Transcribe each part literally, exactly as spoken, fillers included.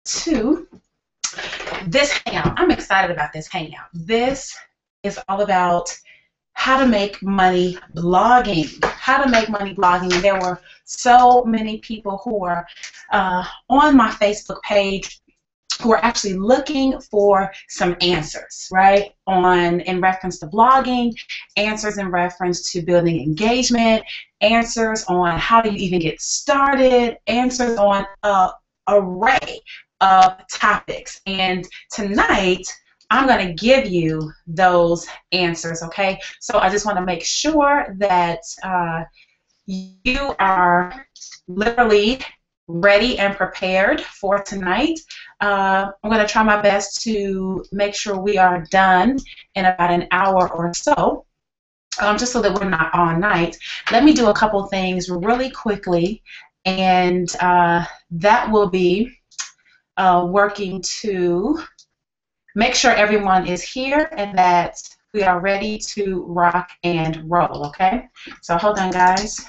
to this hangout. I'm excited about this hangout. This is all about how to make money blogging. How to make money blogging. And there were so many people who are uh, on my Facebook page who are actually looking for some answers, right, on in reference to blogging, answers in reference to building engagement, answers on how do you even get started, answers on an array of topics. And tonight, I'm going to give you those answers, okay? So I just want to make sure that uh, you are literally ready and prepared for tonight. Uh, I'm going to try my best to make sure we are done in about an hour or so, um, just so that we're not all night. Let me do a couple things really quickly, and uh, that will be uh, working to make sure everyone is here and that we are ready to rock and roll, okay? So hold on, guys.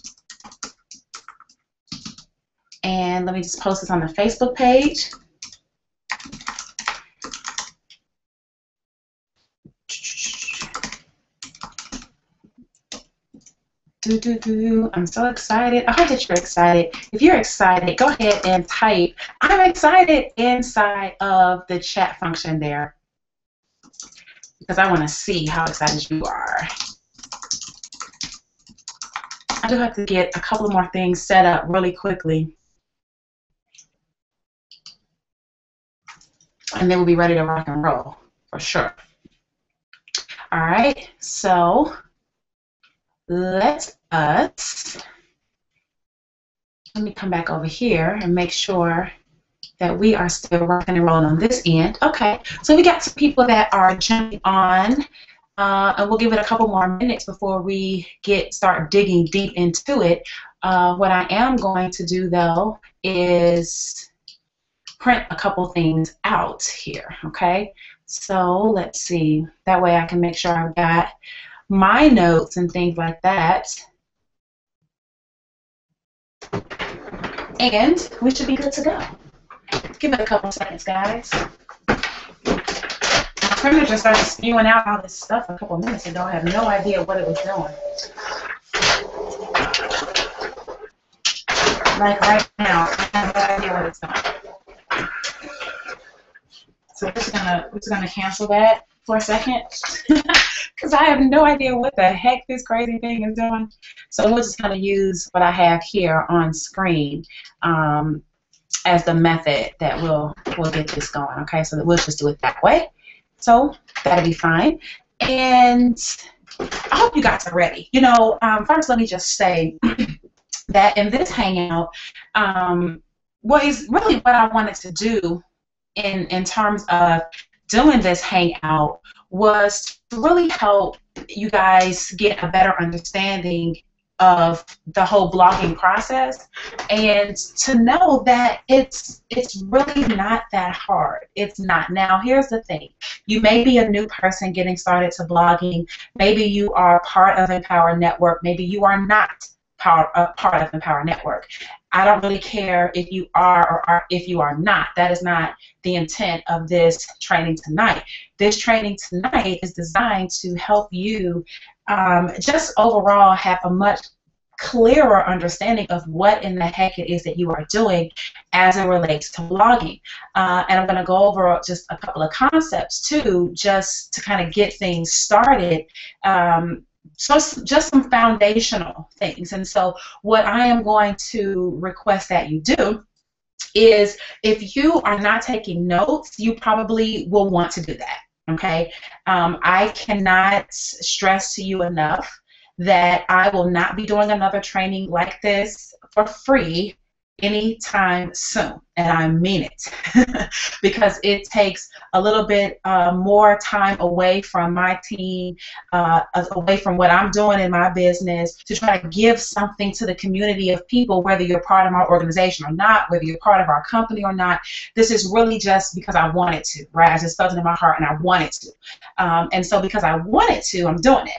And let me just post this on the Facebook page. Do, do, do. I'm so excited. I hope that you're excited. If you're excited, go ahead and type "I'm excited" inside of the chat function there, because I want to see how excited you are. I do have to get a couple more things set up really quickly, and then we'll be ready to rock and roll for sure. All right, so let us, let me come back over here and make sure that we are still rocking and rolling on this end. Okay, so we got some people that are jumping on, uh, and we'll give it a couple more minutes before we get start digging deep into it. Uh, what I am going to do, though, is print a couple things out here, okay? So let's see. That way I can make sure I've got my notes and things like that. And we should be good to go. Give it a couple seconds, guys. My printer just started spewing out all this stuff a couple minutes ago. I have no idea what it was doing. Like right now, I have no idea what it's doing. So we're just gonna we're just gonna cancel that for a second, because I have no idea what the heck this crazy thing is doing. So we're just gonna use what I have here on screen um, as the method that will will get this going. Okay, so that we'll just do it that way. So that'll be fine. And I hope you guys are ready. You know, um, first let me just say that in this hangout, um, what is really what I wanted to do in in terms of doing this hangout was to really help you guys get a better understanding of the whole blogging process, and to know that it's it's really not that hard. It's not. Now, here's the thing. You may be a new person getting started to blogging. Maybe you are part of Empower Network. Maybe you are not part, uh, part of Empower Network. I don't really care if you are or are, if you are not. That is not the intent of this training tonight. This training tonight is designed to help you um, just overall have a much clearer understanding of what in the heck it is that you are doing as it relates to blogging. Uh, and I'm going to go over just a couple of concepts too, just to kind of get things started. Um, So just some foundational things. And so what I am going to request that you do is, if you are not taking notes, you probably will want to do that, okay? Um, I cannot stress to you enough that I will not be doing another training like this for free anytime soon, and I mean it, because it takes a little bit uh, more time away from my team, uh, away from what I'm doing in my business, to try to give something to the community of people, whether you're part of my organization or not, whether you're part of our company or not. This is really just because I wanted to, right? I just felt it in my heart and I wanted to. Um, and so because I wanted to, I'm doing it.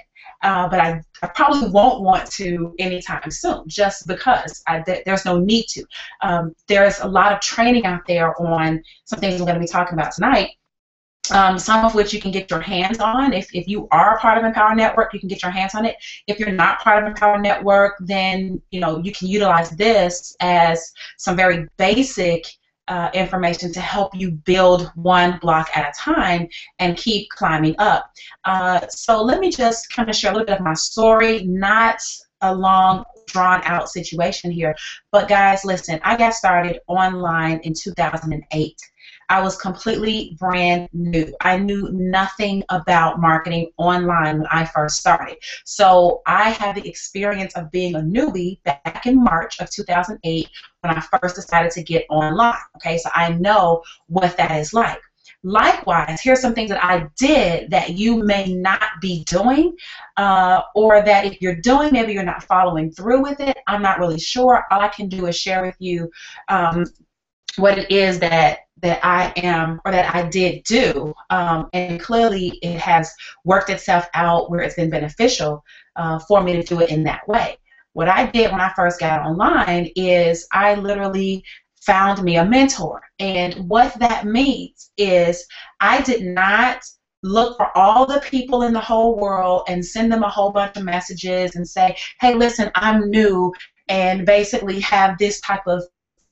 uh, but I, I probably won't want to anytime soon, just because I, th there's no need to. Um, there's a lot of training out there on some things we're going to be talking about tonight. Um, some of which you can get your hands on. If, if you are a part of Empower Network, you can get your hands on it. If you're not part of Empower Network, then you know you can utilize this as some very basic uh, information to help you build one block at a time and keep climbing up. Uh, so let me just kind of share a little bit of my story, not a long drawn out situation here, but guys, listen, I got started online in two thousand eight. I was completely brand new. I knew nothing about marketing online when I first started. So I had the experience of being a newbie back in March of two thousand eight when I first decided to get online. Okay, so I know what that is like. Likewise, here's some things that I did that you may not be doing, uh, or that if you're doing, maybe you're not following through with it. I'm not really sure. All I can do is share with you um, what it is that that I am or that I did do, um, and clearly it has worked itself out where it's been beneficial uh, for me to do it in that way. What I did when I first got online is I literally found me a mentor, and what that means is I did not look for all the people in the whole world and send them a whole bunch of messages and say, hey, listen, I'm new, and basically have this type of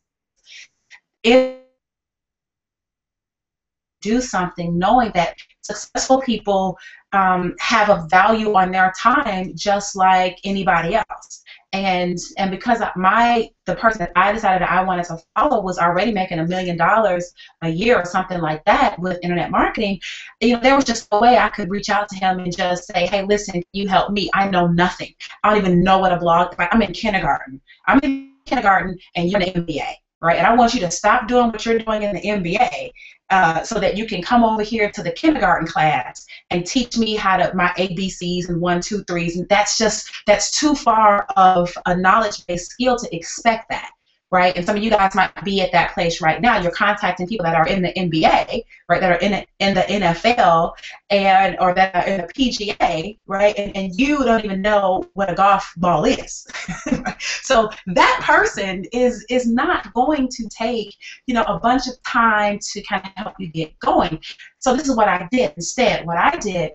do something knowing that successful people um, have a value on their time just like anybody else. And and because my the person that I decided that I wanted to follow was already making a million dollars a year or something like that with internet marketing, you know, there was just a way I could reach out to him and just say, hey, listen, can you help me? I know nothing. I don't even know what a blog. Like, I'm in kindergarten. I'm in kindergarten, and you're in the M B A. Right, and I want you to stop doing what you're doing in the M B A uh, so that you can come over here to the kindergarten class and teach me how to my A B Cs and one, two, threes. And that's just that's too far of a knowledge-based skill to expect that. Right, and some of you guys might be at that place right now. You're contacting people that are in the N B A, right, that are in, in the N F L, and or that are in the P G A, right, and, and you don't even know what a golf ball is. So that person is is not going to take, you know, a bunch of time to kind of help you get going. So this is what I did instead. What I did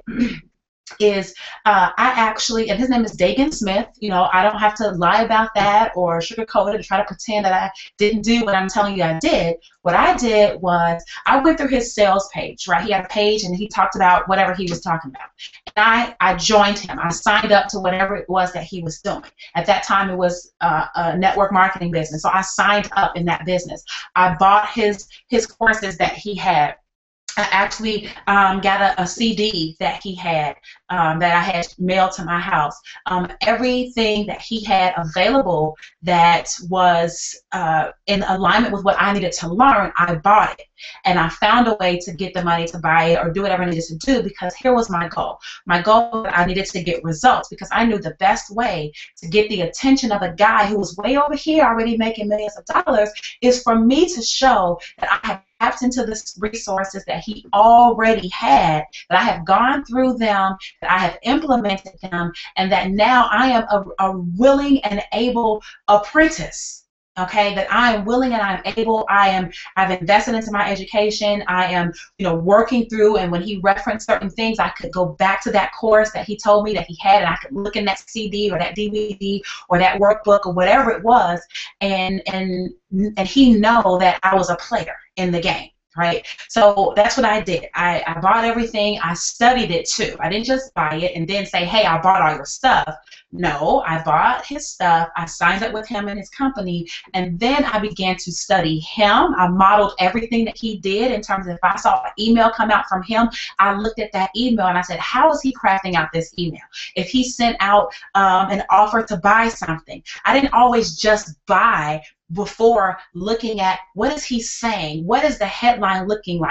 is uh, I actually, and his name is Dagan Smith, you know, I don't have to lie about that or sugarcoat it or try to pretend that I didn't do what I'm telling you I did. What I did was I went through his sales page, right? He had a page and he talked about whatever he was talking about. And I, I joined him. I signed up to whatever it was that he was doing. At that time, it was uh, a network marketing business. So I signed up in that business. I bought his, his courses that he had. I actually um, got a, a C D that he had um, that I had mailed to my house. Um, everything that he had available that was uh, in alignment with what I needed to learn, I bought it. And I found a way to get the money to buy it or do whatever I needed to do, because here was my goal. My goal was I needed to get results, because I knew the best way to get the attention of a guy who was way over here already making millions of dollars is for me to show that I have tapped into the resources that he already had, that I have gone through them, that I have implemented them, and that now I am a, a willing and able apprentice. Okay, that I am willing and I am able. I am. I've invested into my education. I am, you know, working through. And when he referenced certain things, I could go back to that course that he told me that he had, and I could look in that C D or that D V D or that workbook or whatever it was, and and and he know that I was a player in the game. Right, so that's what I did. I, I bought everything. I studied it too. I didn't just buy it and then say, hey, I bought all your stuff. No, I bought his stuff. I signed up with him and his company, and then I began to study him. I modeled everything that he did in terms of if I saw an email come out from him, I looked at that email and I said, how is he crafting out this email? If he sent out um, an offer to buy something, I didn't always just buy before looking at what is he saying, what is the headline looking like,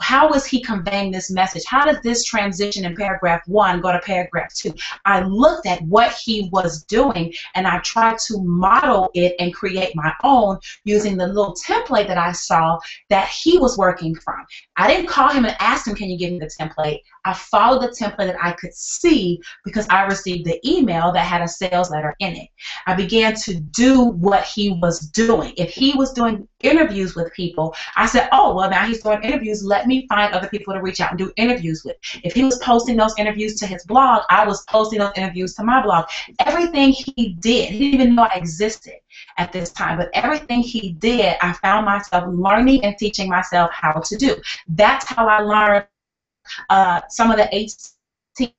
how was he conveying this message? How did this transition in paragraph one go to paragraph two? I looked at what he was doing and I tried to model it and create my own using the little template that I saw that he was working from. I didn't call him and ask him, can you give me the template? I followed the template that I could see because I received the email that had a sales letter in it. I began to do what he was doing. If he was doing interviews with people, I said, oh, well, now he's doing interviews. Let me find other people to reach out and do interviews with. If he was posting those interviews to his blog, I was posting those interviews to my blog. Everything he did, he didn't even know I existed at this time, but everything he did, I found myself learning and teaching myself how to do. That's how I learned uh, some of the H T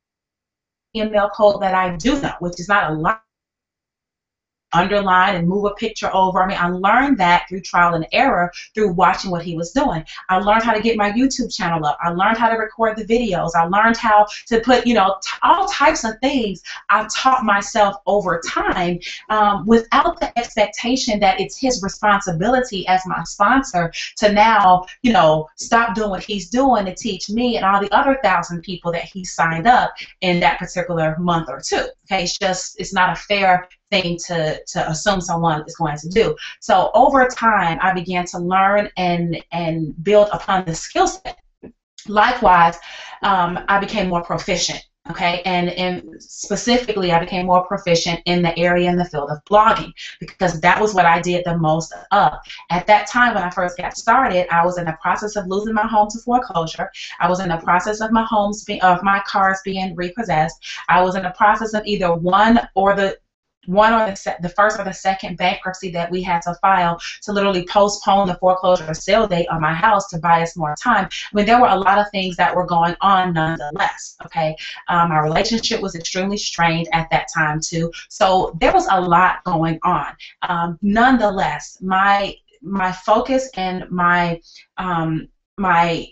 M L code that I do know, which is not a lot. Underline and move a picture over. I mean, I learned that through trial and error, through watching what he was doing. I learned how to get my YouTube channel up. I learned how to record the videos. I learned how to put, you know, t all types of things. I taught myself over time um, without the expectation that it's his responsibility as my sponsor to now, you know, stop doing what he's doing to teach me and all the other thousand people that he signed up in that particular month or two. Okay, it's just, it's not a fair thing to, to assume someone is going to do. So over time, I began to learn and, and build upon the skill set. Likewise, um, I became more proficient. Okay, and, and specifically, I became more proficient in the area in the field of blogging because that was what I did the most of. At that time, when I first got started, I was in the process of losing my home to foreclosure. I was in the process of my homes, be, of my cars being repossessed. I was in the process of either one or the one or the, se the first or the second bankruptcy that we had to file to literally postpone the foreclosure or sale date on my house to buy us more time. I mean, there were a lot of things that were going on nonetheless, okay? Um, my relationship was extremely strained at that time too, so there was a lot going on. Um, nonetheless, my my focus and my um, my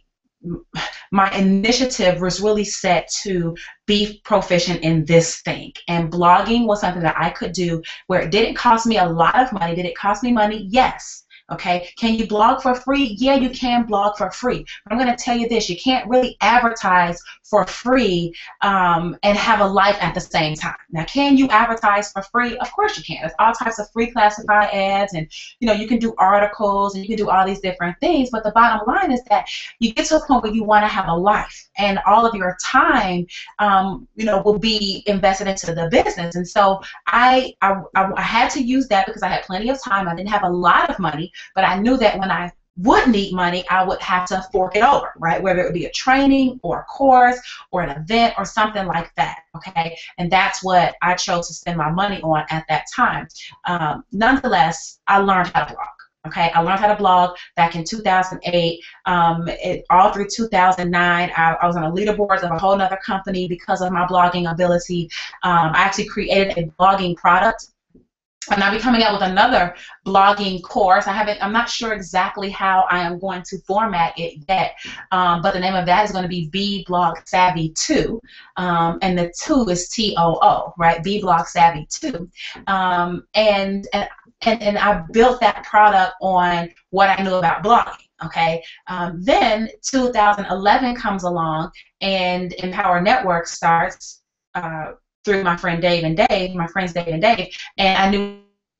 my initiative was really set to be proficient in this thing. And blogging was something that I could do where it didn't cost me a lot of money. Did it cost me money? Yes. Okay, can you blog for free? Yeah, you can blog for free. But I'm going to tell you this, you can't really advertise for free um, and have a life at the same time. Now, can you advertise for free? Of course you can. There's all types of free classified ads, and you know, you can do articles and you can do all these different things, but the bottom line is that you get to a point where you want to have a life and all of your time um, you know, will be invested into the business. And so I, I, I had to use that because I had plenty of time. I didn't have a lot of money, but I knew that when I would need money, I would have to fork it over, right? Whether it would be a training or a course or an event or something like that, okay? And that's what I chose to spend my money on at that time. Um, nonetheless, I learned how to blog. Okay, I learned how to blog back in two thousand eight. Um, it, all through two thousand nine, I, I was on a leaderboard of a whole other company because of my blogging ability. Um, I actually created a blogging product. And I'll be coming out with another blogging course. I haven't, I'm not sure exactly how I am going to format it yet, um, but the name of that is going to be Be Blog Savvy two, um, and the two is T O O, right? Be Blog Savvy two, um, and and and and I built that product on what I knew about blogging. Okay, um, then two thousand eleven comes along, and Empower Network starts. Uh, through my friend Dave and Dave, my friends Dave and Dave, and I knew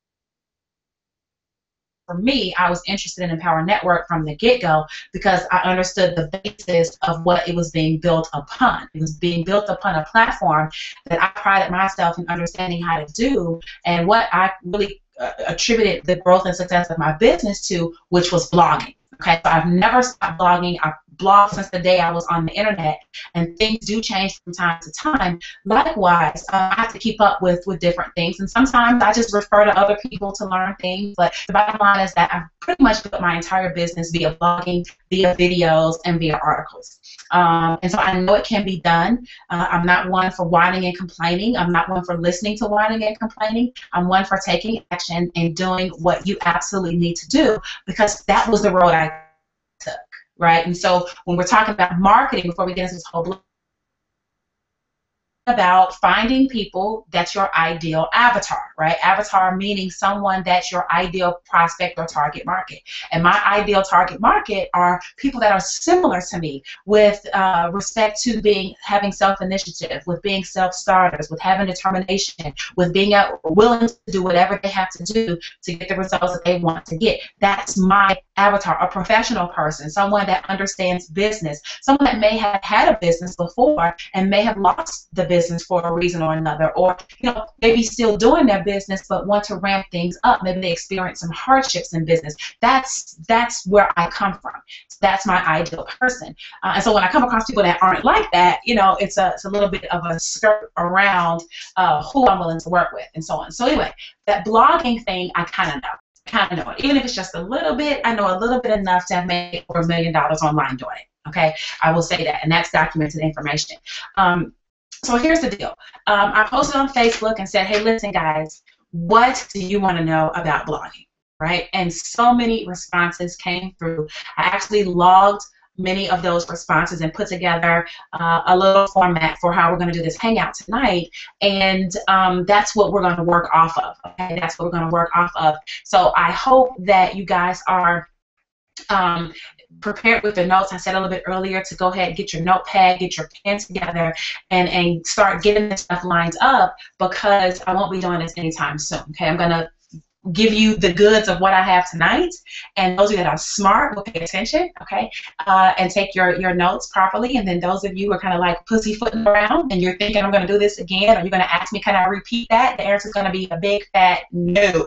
for me, I was interested in Empower Network from the get-go because I understood the basis of what it was being built upon. It was being built upon a platform that I prided myself in understanding how to do, and what I really uh, attributed the growth and success of my business to, which was blogging. Okay, so I've never stopped blogging. I've blogged since the day I was on the internet, and things do change from time to time. Likewise, uh, I have to keep up with, with different things, and sometimes I just refer to other people to learn things, but the bottom line is that I've pretty much built my entire business via blogging, via videos, and via articles. Um, and so I know it can be done. Uh, I'm not one for whining and complaining. I'm not one for listening to whining and complaining. I'm one for taking action and doing what you absolutely need to do, because that was the road I took, right? And so when we're talking about marketing, before we get into this whole about finding people that's your ideal avatar, right? Avatar meaning someone that's your ideal prospect or target market. And my ideal target market are people that are similar to me with uh, respect to being having self-initiative, with being self-starters, with having determination, with being out, willing to do whatever they have to do to get the results that they want to get. That's my avatar. A professional person, someone that understands business, someone that may have had a business before and may have lost the business for a reason or another, or you know, maybe still doing their business but want to ramp things up. Maybe they experience some hardships in business. That's that's where I come from. So that's my ideal person. Uh, and so when I come across people that aren't like that, you know, it's a it's a little bit of a skirt around uh, who I'm willing to work with and so on. So anyway, that blogging thing, I kind of know. Kind of know it. Even if it's just a little bit, I know a little bit enough to have made over a million dollars online doing it. Okay, I will say that, and that's documented information. Um, so here's the deal. Um, I posted on Facebook and said, hey, listen, guys, what do you want to know about blogging? Right? And so many responses came through. I actually logged many of those responses and put together uh, a little format for how we're going to do this hangout tonight, and um, that's what we're going to work off of. Okay, that's what we're going to work off of. So I hope that you guys are um, prepared with the notes. I said a little bit earlier to go ahead and get your notepad, get your pen together, and and start getting this stuff lined up, because I won't be doing this anytime soon. Okay, I'm going to give you the goods of what I have tonight, and those of you that are smart will pay attention, okay, uh, and take your, your notes properly. And then those of you who are kind of like pussyfooting around and you're thinking, I'm going to do this again, or you're going to ask me, can I repeat that? The answer is going to be a big fat no.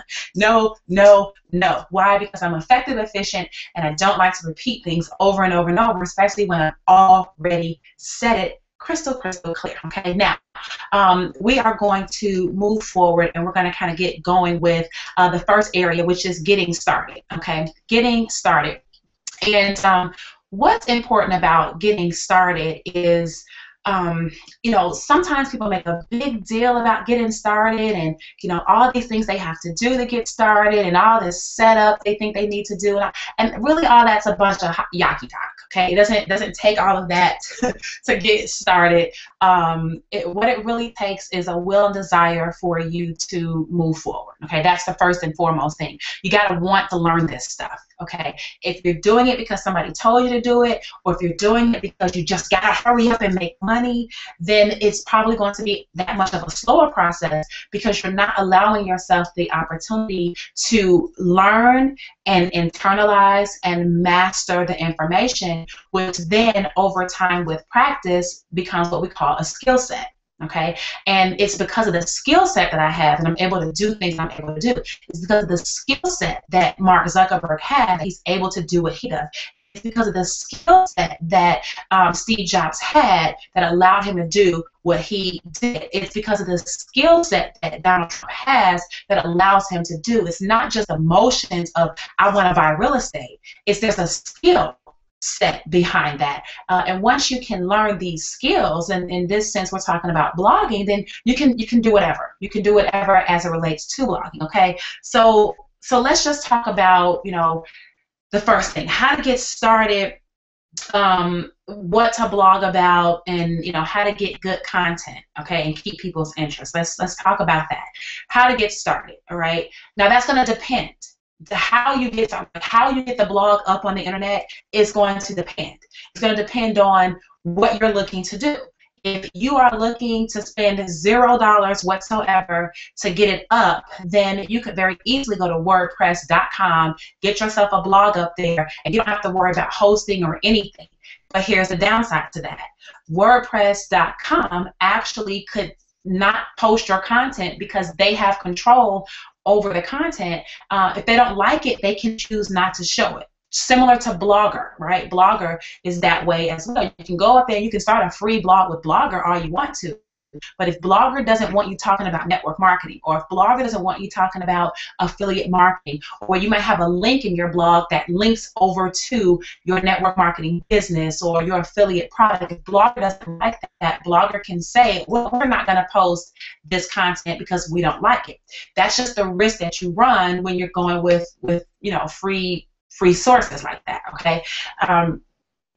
No, no, no. Why? Because I'm effective, efficient, and I don't like to repeat things over and over and over, especially when I've already said it crystal, crystal clear. Okay, now um, we are going to move forward, and we're going to kind of get going with uh, the first area, which is getting started. Okay, getting started. And um, what's important about getting started is, um, you know, sometimes people make a big deal about getting started, and you know, all these things they have to do to get started, and all this setup they think they need to do, and really all that's a bunch of yaki talk. Okay, it doesn't it doesn't take all of that to get started. Um, it, what it really takes is a will and desire for you to move forward. Okay, that's the first and foremost thing. You got to want to learn this stuff. Okay, if you're doing it because somebody told you to do it, or if you're doing it because you just got to hurry up and make money, then it's probably going to be that much of a slower process, because you're not allowing yourself the opportunity to learn and internalize and master the information, which then over time with practice becomes what we call a skill set. Okay, and it's because of the skill set that I have, and I'm able to do things I'm able to do. It's because of the skill set that Mark Zuckerberg had that he's able to do what he does. It's because of the skill set that um, Steve Jobs had that allowed him to do what he did. It's because of the skill set that Donald Trump has that allows him to do. It's not just emotions of, I want to buy real estate. It's there's a skill set behind that. Uh, and once you can learn these skills, and in this sense we're talking about blogging, then you can you can do whatever. You can do whatever as it relates to blogging. Okay, so so let's just talk about, you know, the first thing, how to get started, um, what to blog about, and you know, how to get good content, okay, and keep people's interest. Let's let's talk about that. How to get started. All right, now that's going to depend. The how you get how you get the blog up on the internet is going to depend. It's going to depend on what you're looking to do. If you are looking to spend zero dollars whatsoever to get it up, then you could very easily go to WordPress dot com, get yourself a blog up there, and you don't have to worry about hosting or anything. But here's the downside to that. WordPress dot com actually could not post your content because they have control over the content. Uh, if they don't like it, they can choose not to show it. Similar to Blogger, right? Blogger is that way as well. You can go up there, you can start a free blog with Blogger all you want to. But if Blogger doesn't want you talking about network marketing, or if Blogger doesn't want you talking about affiliate marketing, or you might have a link in your blog that links over to your network marketing business or your affiliate product, if Blogger doesn't like that, Blogger can say, well, we're not going to post this content because we don't like it. That's just the risk that you run when you're going with, with you know, free free sources like that, okay? Um,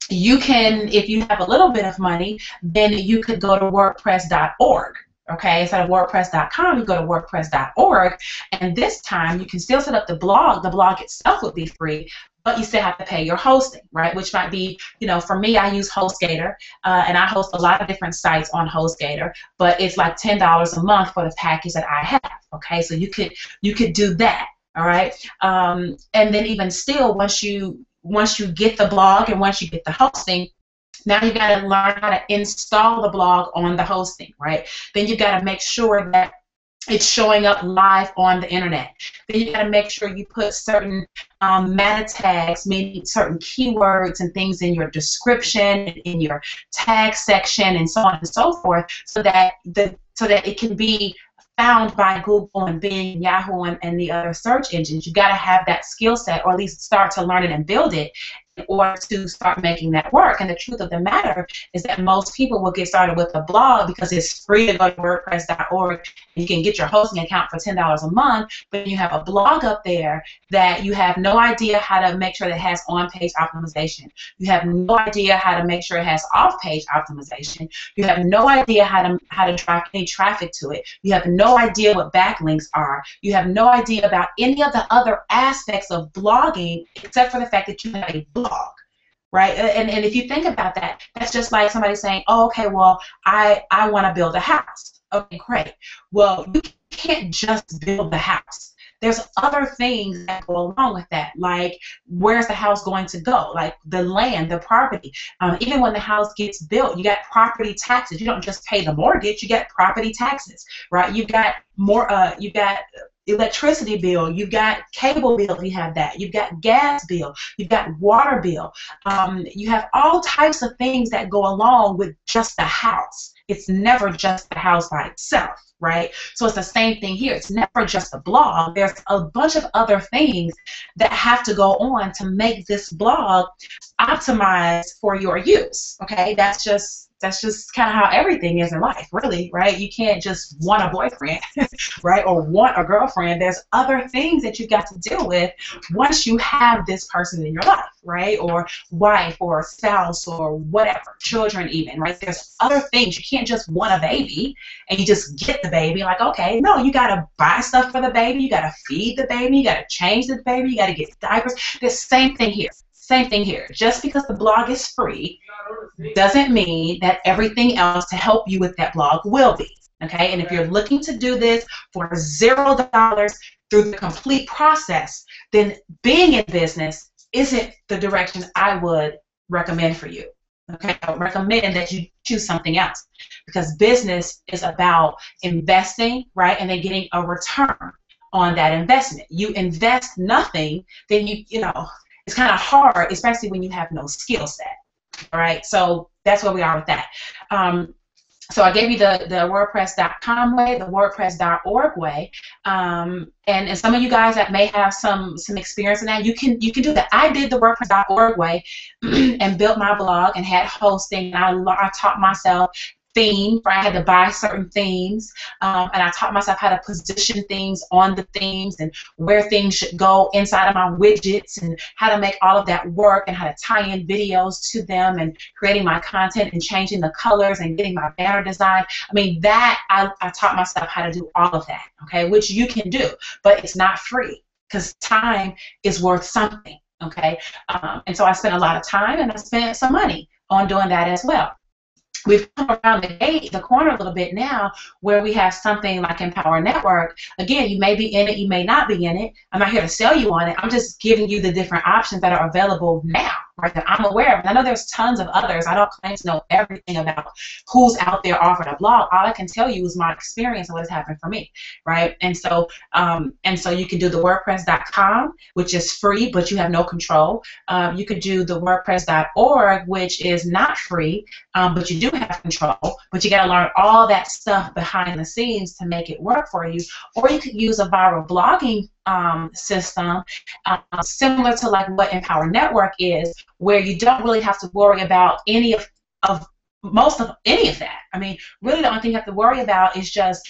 you can, if you have a little bit of money, then you could go to WordPress dot org. Okay, instead of WordPress dot com, you go to WordPress dot org, and this time you can still set up the blog. The blog itself would be free, but you still have to pay your hosting, right? Which might be, you know, for me, I use HostGator, uh, and I host a lot of different sites on HostGator, but it's like ten dollars a month for the package that I have. Okay, so you could you could do that. All right, um, and then even still, once you once you get the blog and once you get the hosting, now you got to learn how to install the blog on the hosting, right? Then you got to make sure that it's showing up live on the internet. Then you got to make sure you put certain um, meta tags, meaning certain keywords and things in your description, in your tag section, and so on and so forth, so that the so that it can be found by Google and Bing, Yahoo, and, and the other search engines. You got to have that skill set, or at least start to learn it and build it, in order to start making that work. And the truth of the matter is that most people will get started with a blog because it's free to go to WordPress dot org. You can get your hosting account for ten dollars a month, but you have a blog up there that you have no idea how to make sure that it has on-page optimization. You have no idea how to make sure it has off-page optimization. You have no idea how to how to drive any traffic to it. You have no idea what backlinks are. You have no idea about any of the other aspects of blogging except for the fact that you have a blog. Right? And, and if you think about that, that's just like somebody saying, oh, okay, well, I, I want to build a house. Okay, great. Well, you can't just build the house. There's other things that go along with that, like where's the house going to go, like the land, the property. Um, even when the house gets built, you got property taxes. You don't just pay the mortgage, you got property taxes, right? You've got more, uh, you got electricity bill, you've got cable bill if you have that, you've got gas bill, you've got water bill, um, you have all types of things that go along with just the house. It's never just the house by itself, right? So it's the same thing here. It's never just a blog. There's a bunch of other things that have to go on to make this blog optimized for your use, okay? That's just That's just kind of how everything is in life, really, right? You can't just want a boyfriend, right, or want a girlfriend. There's other things that you've got to deal with once you have this person in your life, right, or wife or spouse or whatever, children even, right? There's other things. You can't just want a baby and you just get the baby. Like, okay, no, you got to buy stuff for the baby. You got to feed the baby. You got to change the baby. You got to get diapers. The same thing here. Same thing here. Just because the blog is free doesn't mean that everything else to help you with that blog will be. Okay? And if you're looking to do this for zero dollars through the complete process, then being in business isn't the direction I would recommend for you. Okay? I would recommend that you choose something else, because business is about investing, right, and then getting a return on that investment. You invest nothing, then you, you know, it's kind of hard, especially when you have no skill set. All right, so that's where we are with that. Um, so I gave you the, the WordPress dot com way, the WordPress dot org way, um, and, and some of you guys that may have some some experience in that, you can you can do that. I did the WordPress dot org way and built my blog and had hosting. And I, I taught myself themes, right? I had to buy certain themes, um, and I taught myself how to position things on the themes and where things should go inside of my widgets and how to make all of that work and how to tie in videos to them and creating my content and changing the colors and getting my banner design. I mean, that, I, I taught myself how to do all of that, okay, which you can do, but it's not free because time is worth something, okay? Um, and so I spent a lot of time and I spent some money on doing that as well. We've come around the gate, the corner a little bit now, where we have something like Empower Network. Again, you may be in it, you may not be in it. I'm not here to sell you on it. I'm just giving you the different options that are available now, right, that I'm aware of. And I know there's tons of others. I don't claim to know everything about who's out there offering a blog. All I can tell you is my experience and what has happened for me, right? And so, um, and so you can do the WordPress dot com, which is free, but you have no control. Um, you could do the WordPress dot org, which is not free, um, but you do have control, but you got to learn all that stuff behind the scenes to make it work for you. Or you could use a viral blogging um, system uh, similar to like what Empower Network is, where you don't really have to worry about any of, of most of any of that. I mean, really the only thing you have to worry about is just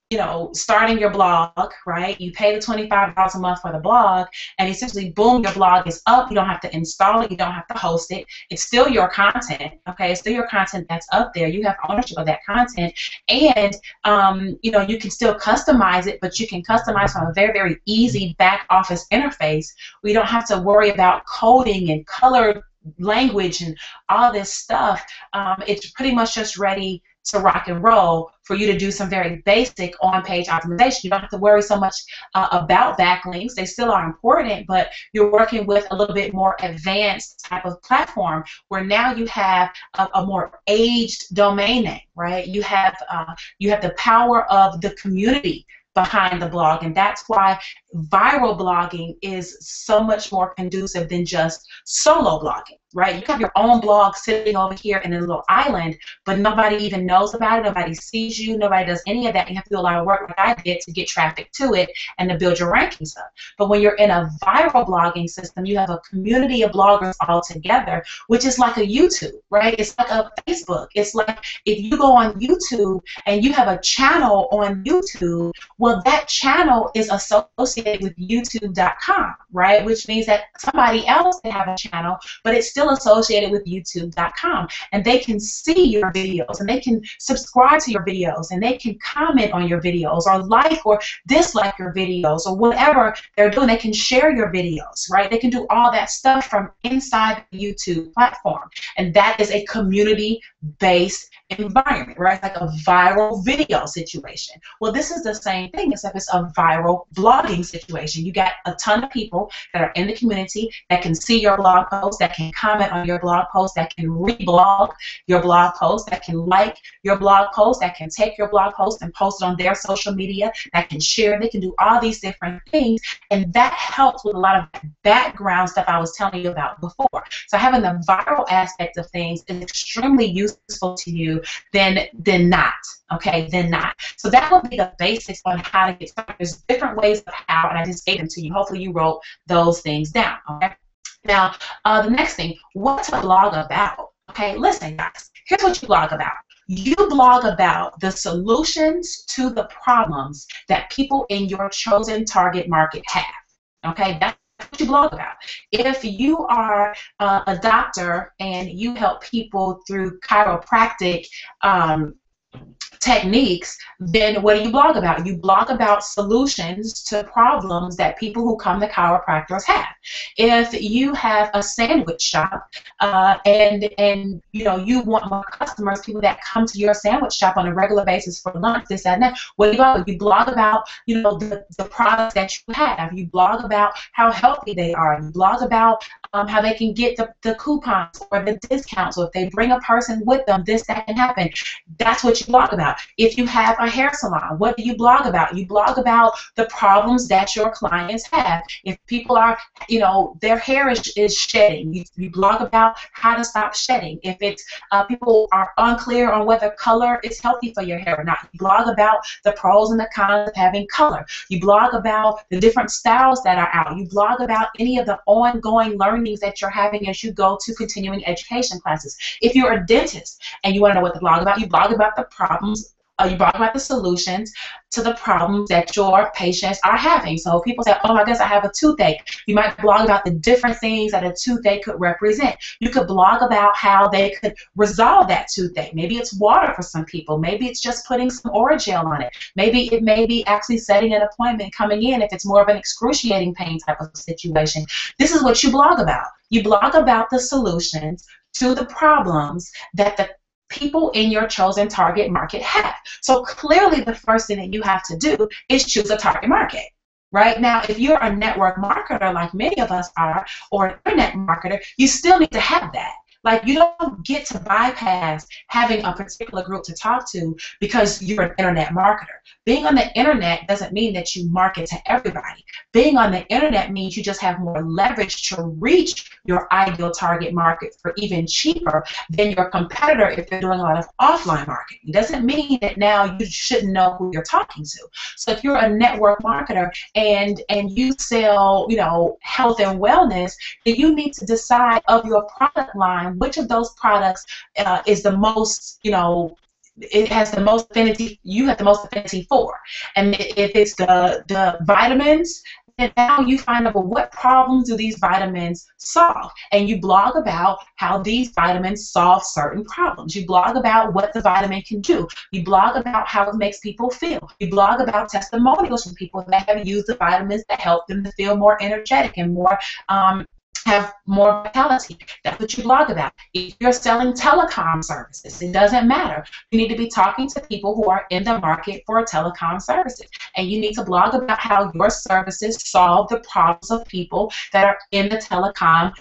you know, starting your blog, right? You pay the twenty-five dollars a month for the blog, and essentially, boom, your blog is up. You don't have to install it. You don't have to host it. It's still your content, okay? It's still your content that's up there. You have ownership of that content, and um, you know, you can still customize it, but you can customize from a very, very easy back office interface. We don't have to worry about coding and color language and all this stuff. Um, it's pretty much just ready to rock and roll for you to do some very basic on-page optimization. You don't have to worry so much uh, about backlinks. They still are important, but you're working with a little bit more advanced type of platform where now you have a, a more aged domain name, right? You have uh, you have the power of the community behind the blog, and that's why viral blogging is so much more conducive than just solo blogging, right? You have your own blog sitting over here in a little island, but nobody even knows about it, nobody sees you, nobody does any of that, and you have to do a lot of work like I did to get traffic to it and to build your rankings up. But when you're in a viral blogging system, you have a community of bloggers all together, which is like a YouTube, right? It's like a Facebook. It's like if you go on YouTube and you have a channel on YouTube, well, that channel is associated with YouTube dot com, right? Which means that somebody else can have a channel, but it's still associated with YouTube dot com, and they can see your videos, and they can subscribe to your videos, and they can comment on your videos, or like or dislike your videos, or whatever they're doing. They can share your videos, right? They can do all that stuff from inside the YouTube platform, and that is a community-based environment, right? It's like a viral video situation. Well, this is the same thing, except it's a viral blogging situation. You got a ton of people that are in the community that can see your blog post, that can comment on your blog post, that can reblog your blog post, that can like your blog post, that can take your blog post and post it on their social media, that can share. They can do all these different things, and that helps with a lot of background stuff I was telling you about before. So having the viral aspect of things is extremely useful to you than than not, okay, than not. So that would be the basics on how to get started. There's different ways of how, and I just gave them to you. Hopefully you wrote those things down, okay? Now, uh, the next thing, what to blog about, okay? Listen, guys, here's what you blog about. You blog about the solutions to the problems that people in your chosen target market have, okay? That's what you blog about. If you are uh, a doctor and you help people through chiropractic um, techniques, then what do you blog about? You blog about solutions to problems that people who come to chiropractors have. If you have a sandwich shop uh, and and you know you want more customers, people that come to your sandwich shop on a regular basis for lunch, this that, and that, what do you blog? You blog about you know the, the products that you have. You blog about how healthy they are. You blog about um, how they can get the, the coupons or the discounts, or if they bring a person with them, this, that can happen. That's what you blog about. If you have a hair salon, what do you blog about? You blog about the problems that your clients have. If people are, you know, their hair is, is shedding, you, you blog about how to stop shedding. If it's uh, people are unclear on whether color is healthy for your hair or not, you blog about the pros and the cons of having color. You blog about the different styles that are out. You blog about any of the ongoing learnings that you're having as you go to continuing education classes. If you're a dentist and you want to know what to blog about, you blog about the problems. Uh, you blog about the solutions to the problems that your patients are having. So people say, oh my goodness, I have a toothache. You might blog about the different things that a toothache could represent. You could blog about how they could resolve that toothache. Maybe it's water for some people. Maybe it's just putting some Orajel on it. Maybe it may be actually setting an appointment, coming in if it's more of an excruciating pain type of situation. This is what you blog about. You blog about the solutions to the problems that the people in your chosen target market have. So clearly the first thing that you have to do is choose a target market. Right now, if you're a network marketer like many of us are, or an internet marketer, you still need to have that. Like, you don't get to bypass having a particular group to talk to because you're an internet marketer. Being on the internet doesn't mean that you market to everybody. Being on the internet means you just have more leverage to reach your ideal target market for even cheaper than your competitor if they're doing a lot of offline marketing. It doesn't mean that now you shouldn't know who you're talking to. So if you're a network marketer and and you sell, you know, health and wellness, then you need to decide of your product line which of those products uh, is the most, you know, it has the most affinity, you have the most affinity for. And if it's the, the vitamins, then now you find out, well, what problems do these vitamins solve? And you blog about how these vitamins solve certain problems. You blog about what the vitamin can do. You blog about how it makes people feel. You blog about testimonials from people that have used the vitamins that help them to feel more energetic and more um, have more vitality. That's what you blog about. If you're selling telecom services, it doesn't matter. You need to be talking to people who are in the market for telecom services. And you need to blog about how your services solve the problems of people that are in the telecom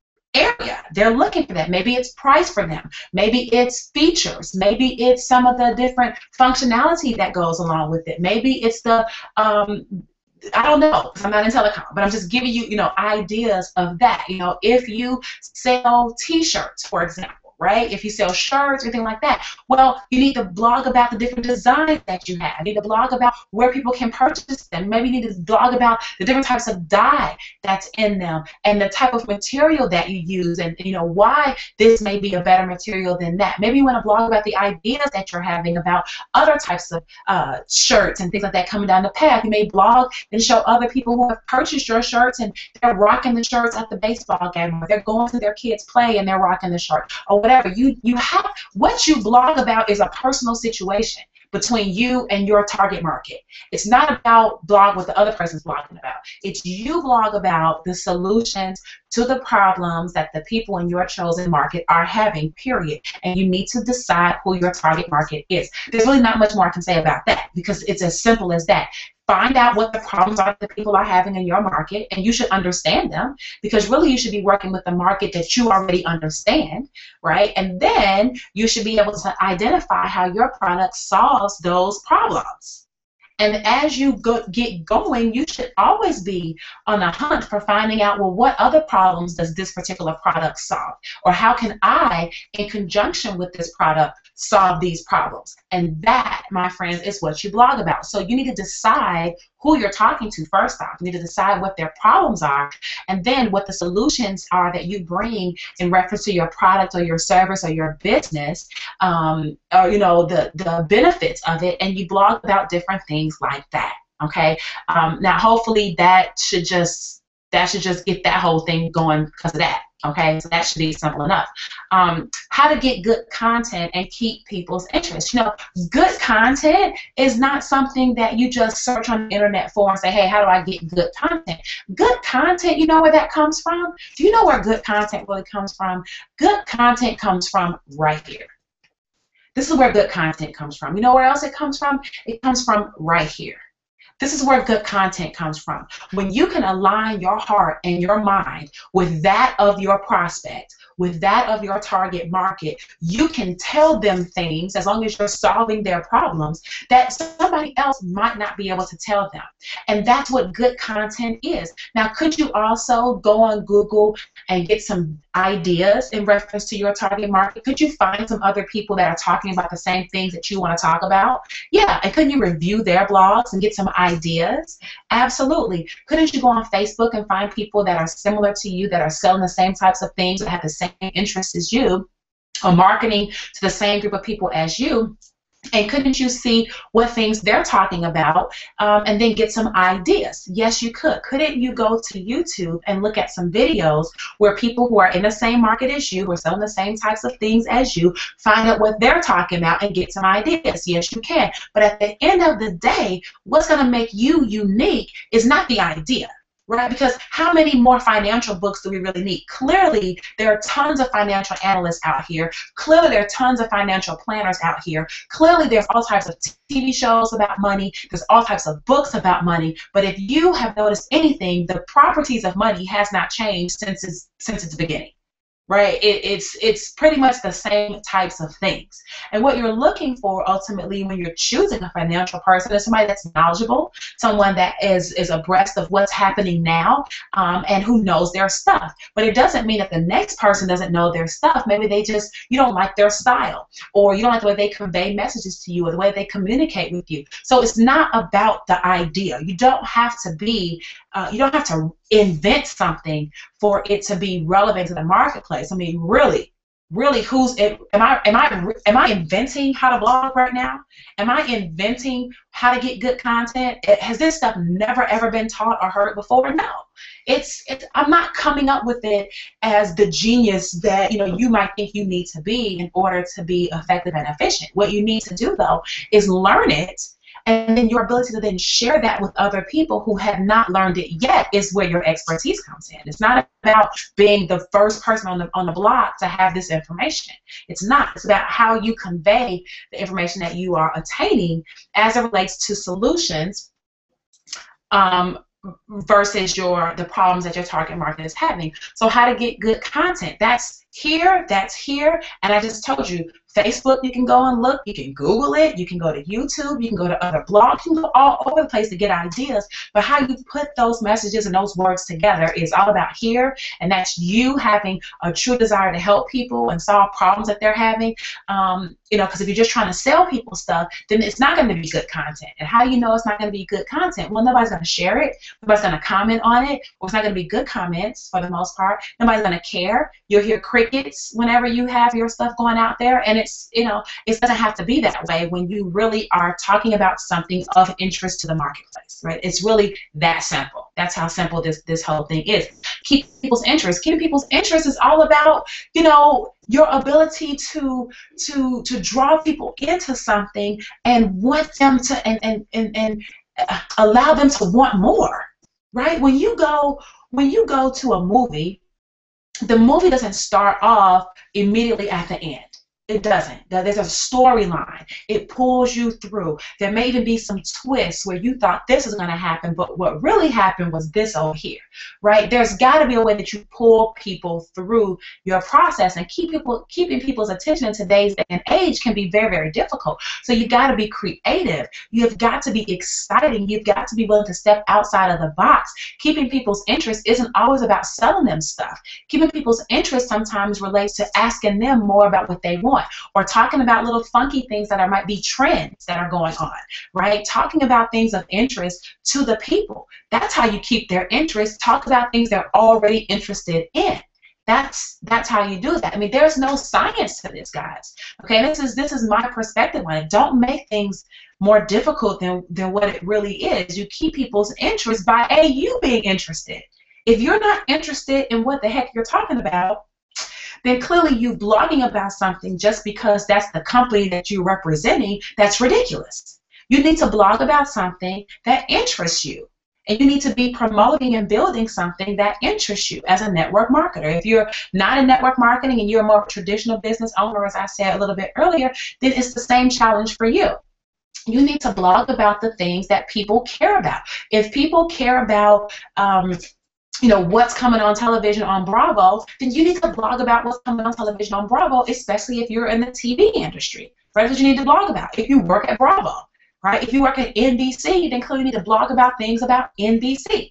area. They're looking for that. Maybe it's price for them. Maybe it's features. Maybe it's some of the different functionality that goes along with it. Maybe it's the um, I don't know, because I'm not in telecom, but I'm just giving you, you know, ideas of that. You know, if you sell T-shirts, for example, right? If you sell shirts, anything like that, well, you need to blog about the different designs that you have. You need to blog about where people can purchase them. Maybe you need to blog about the different types of dye that's in them and the type of material that you use, and, you know, why this may be a better material than that. Maybe you want to blog about the ideas that you're having about other types of uh, shirts and things like that coming down the path. You may blog and show other people who have purchased your shirts and they're rocking the shirts at the baseball game, or they're going to their kids' play and they're rocking the shirt, or whatever. You you have, what you blog about is a personal situation between you and your target market. It's not about blog what the other person's blogging about. It's you blog about the solutions to the problems that the people in your chosen market are having, period. And you need to decide who your target market is. There's really not much more I can say about that, because it's as simple as that. Find out what the problems are that people are having in your market, and you should understand them, because really you should be working with the market that you already understand, right? And then you should be able to identify how your product solves those problems. And as you go, get going, you should always be on the hunt for finding out, well, what other problems does this particular product solve? Or how can I, in conjunction with this product, solve these problems? And that, my friends, is what you blog about. So you need to decide who you're talking to first off. You need to decide what their problems are, and then what the solutions are that you bring in reference to your product or your service or your business, um, or, you know, the, the benefits of it, and you blog about different things like that, okay? Um, now, hopefully that should just, that should just get that whole thing going because of that. Okay, so that should be simple enough. Um, how to get good content and keep people's interest. You know, good content is not something that you just search on the internet for and say, hey, how do I get good content? Good content, you know where that comes from? Do you know where good content really comes from? Good content comes from right here. This is where good content comes from. You know where else it comes from? It comes from right here. This is where good content comes from. When you can align your heart and your mind with that of your prospect, with that of your target market, you can tell them things, as long as you're solving their problems, that somebody else might not be able to tell them. And that's what good content is. Now, could you also go on Google and get some ideas in reference to your target market? Could you find some other people that are talking about the same things that you want to talk about? Yeah, and couldn't you review their blogs and get some ideas? Absolutely. Couldn't you go on Facebook and find people that are similar to you, that are selling the same types of things, that have the same interests as you, or marketing to the same group of people as you? And couldn't you see what things they're talking about, um, and then get some ideas? Yes, you could. Couldn't you go to YouTube and look at some videos where people who are in the same market as you, who are selling the same types of things as you, find out what they're talking about and get some ideas? Yes, you can. But at the end of the day, what's going to make you unique is not the idea. Right? Because how many more financial books do we really need? Clearly, there are tons of financial analysts out here. Clearly, there are tons of financial planners out here. Clearly, there's all types of T V shows about money. There's all types of books about money. But if you have noticed anything, the properties of money has not changed since its, since its beginning. Right? It, it's, it's pretty much the same types of things. And what you're looking for ultimately when you're choosing a financial person is somebody that's knowledgeable, someone that is, is abreast of what's happening now, um, and who knows their stuff. But it doesn't mean that the next person doesn't know their stuff. Maybe they just, you don't like their style, or you don't like the way they convey messages to you, or the way they communicate with you. So it's not about the idea. You don't have to be, uh, you don't have to invent something for it to be relevant to the marketplace. I mean, really, really who's am I am I am I inventing how to blog right now? Am I inventing how to get good content? Has this stuff never ever been taught or heard before? No. It's it's I'm not coming up with it as the genius that you know you might think you need to be in order to be effective and efficient. What you need to do though is learn it, and then your ability to then share that with other people who have not learned it yet is where your expertise comes in. It's not about being the first person on the on the block to have this information. It's not. It's about how you convey the information that you are attaining as it relates to solutions um, versus your the problems that your target market is having. So how to get good content. That's here, that's here, and I just told you, Facebook, you can go and look, you can Google it, you can go to YouTube, you can go to other blogs, you can go all over the place to get ideas, but how you put those messages and those words together is all about here, and that's you having a true desire to help people and solve problems that they're having, um, you know, because if you're just trying to sell people stuff, then it's not going to be good content. And how do you know it's not going to be good content? Well, nobody's going to share it, nobody's going to comment on it, or it's not going to be good comments for the most part, nobody's going to care, you'll hear crickets whenever you have your stuff going out there, and it's, you know, it doesn't have to be that way when you really are talking about something of interest to the marketplace, right? It's really that simple. That's how simple this this whole thing is. Keep people's interest. Keeping people's interest is all about, you know, your ability to to to draw people into something and want them to and and and, and uh, allow them to want more, right? When you go when you go to a movie, the movie doesn't start off immediately at the end. It doesn't. There's a storyline. It pulls you through. There may even be some twists where you thought this was going to happen, but what really happened was this over here, right? There's got to be a way that you pull people through your process, and keep people, keeping people's attention in today's day and age can be very, very difficult. So you've got to be creative. You've got to be exciting. You've got to be willing to step outside of the box. Keeping people's interest isn't always about selling them stuff. Keeping people's interest sometimes relates to asking them more about what they want, or talking about little funky things that are, might be trends that are going on, right? Talking about things of interest to the people. That's how you keep their interest. Talk about things they're already interested in. That's that's how you do that. I mean, there's no science to this, guys. Okay, this is this is my perspective on it. Don't make things more difficult than, than what it really is. You keep people's interest by A, you being interested. If you're not interested in what the heck you're talking about, then clearly you blogging about something just because that's the company that you're representing, that's ridiculous. You need to blog about something that interests you. And you need to be promoting and building something that interests you as a network marketer. If you're not in network marketing and you're a more traditional business owner, as I said a little bit earlier, then it's the same challenge for you. You need to blog about the things that people care about. If people care about um, you know, what's coming on television on Bravo, then you need to blog about what's coming on television on Bravo, especially if you're in the T V industry. Right? That's what you need to blog about. If you work at Bravo, right? If you work at N B C, then clearly you need to blog about things about N B C.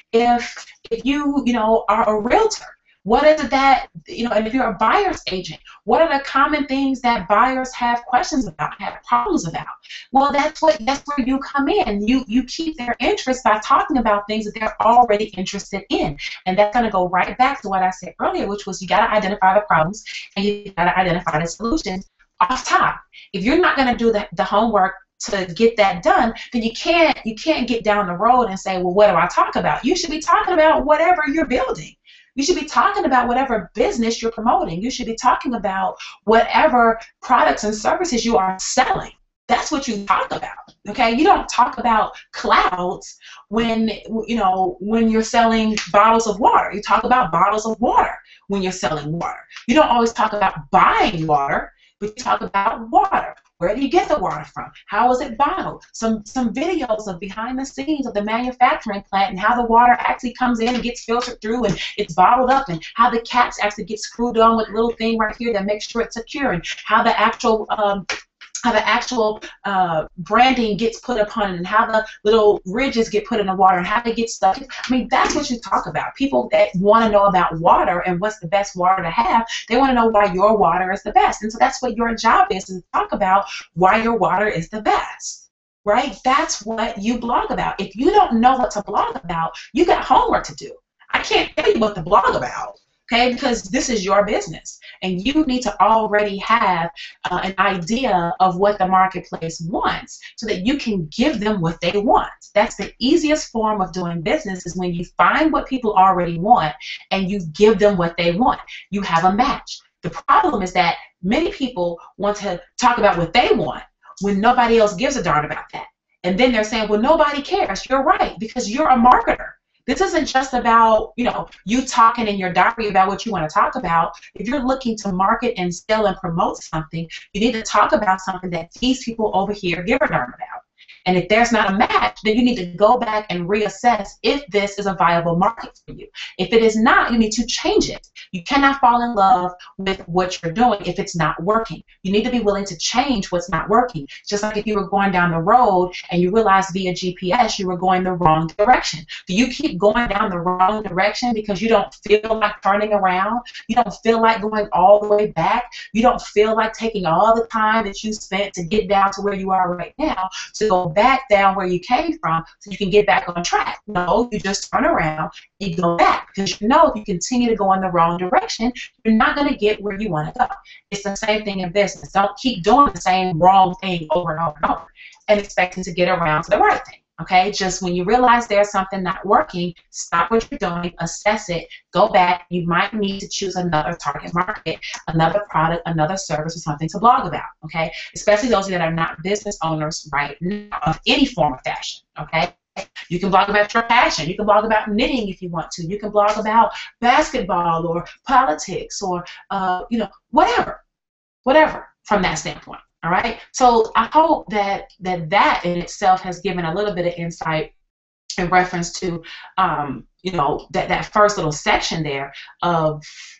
If if you, you know, are a realtor, what is it that, you know, and if you're a buyer's agent, what are the common things that buyers have questions about, have problems about? Well, that's what that's where you come in. You you keep their interest by talking about things that they're already interested in. And that's going to go right back to what I said earlier, which was you got to identify the problems and you got to identify the solutions off top. If you're not going to do the, the homework to get that done, then you can't you can't get down the road and say, well, what do I talk about? You should be talking about whatever you're building. You should be talking about whatever business you're promoting. You should be talking about whatever products and services you are selling. That's what you talk about, okay? You don't talk about clouds when, you know, when you're selling bottles of water. You talk about bottles of water when you're selling water. You don't always talk about buying water, but you talk about water. Where do you get the water from? How is it bottled? Some some videos of behind the scenes of the manufacturing plant and how the water actually comes in and gets filtered through and it's bottled up, and how the caps actually get screwed on with a little thing right here that makes sure it's secure, and how the actual um, how the actual uh, branding gets put upon it, and how the little ridges get put in the water, and how they get stuck. I mean, that's what you talk about. People that want to know about water and what's the best water to have, they want to know why your water is the best. And so that's what your job is, to talk about why your water is the best, right? That's what you blog about. If you don't know what to blog about, you got homework to do. I can't tell you what to blog about. okay? Because this is your business, and you need to already have uh, an idea of what the marketplace wants so that you can give them what they want. That's the easiest form of doing business, is when you find what people already want and you give them what they want. You have a match. The problem is that many people want to talk about what they want when nobody else gives a darn about that. And then they're saying, well, nobody cares. You're right, because you're a marketer. This isn't just about, you know, you talking in your diary about what you want to talk about. If you're looking to market and sell and promote something, you need to talk about something that these people over here give a darn about. And if there's not a match, then you need to go back and reassess if this is a viable market for you. If it is not, you need to change it. You cannot fall in love with what you're doing if it's not working. You need to be willing to change what's not working. Just like if you were going down the road and you realized via G P S you were going the wrong direction. Do you keep going down the wrong direction because you don't feel like turning around? You don't feel like going all the way back? You don't feel like taking all the time that you spent to get down to where you are right now to go back down where you came from so you can get back on track? No, you just turn around, you go back, because you know if you continue to go in the wrong direction, you're not going to get where you want to go. It's the same thing in business. Don't keep doing the same wrong thing over and over and over and expecting to get around to the right thing. Okay, just when you realize there's something not working, stop what you're doing, assess it, go back. You might need to choose another target market, another product, another service, or something to blog about. Okay, especially those that are not business owners right now of any form of fashion. Okay, you can blog about your passion. You can blog about knitting if you want to. You can blog about basketball or politics or uh, you know, whatever, whatever from that standpoint. All right, so I hope that that that in itself has given a little bit of insight in reference to, um, you know, that that first little section there of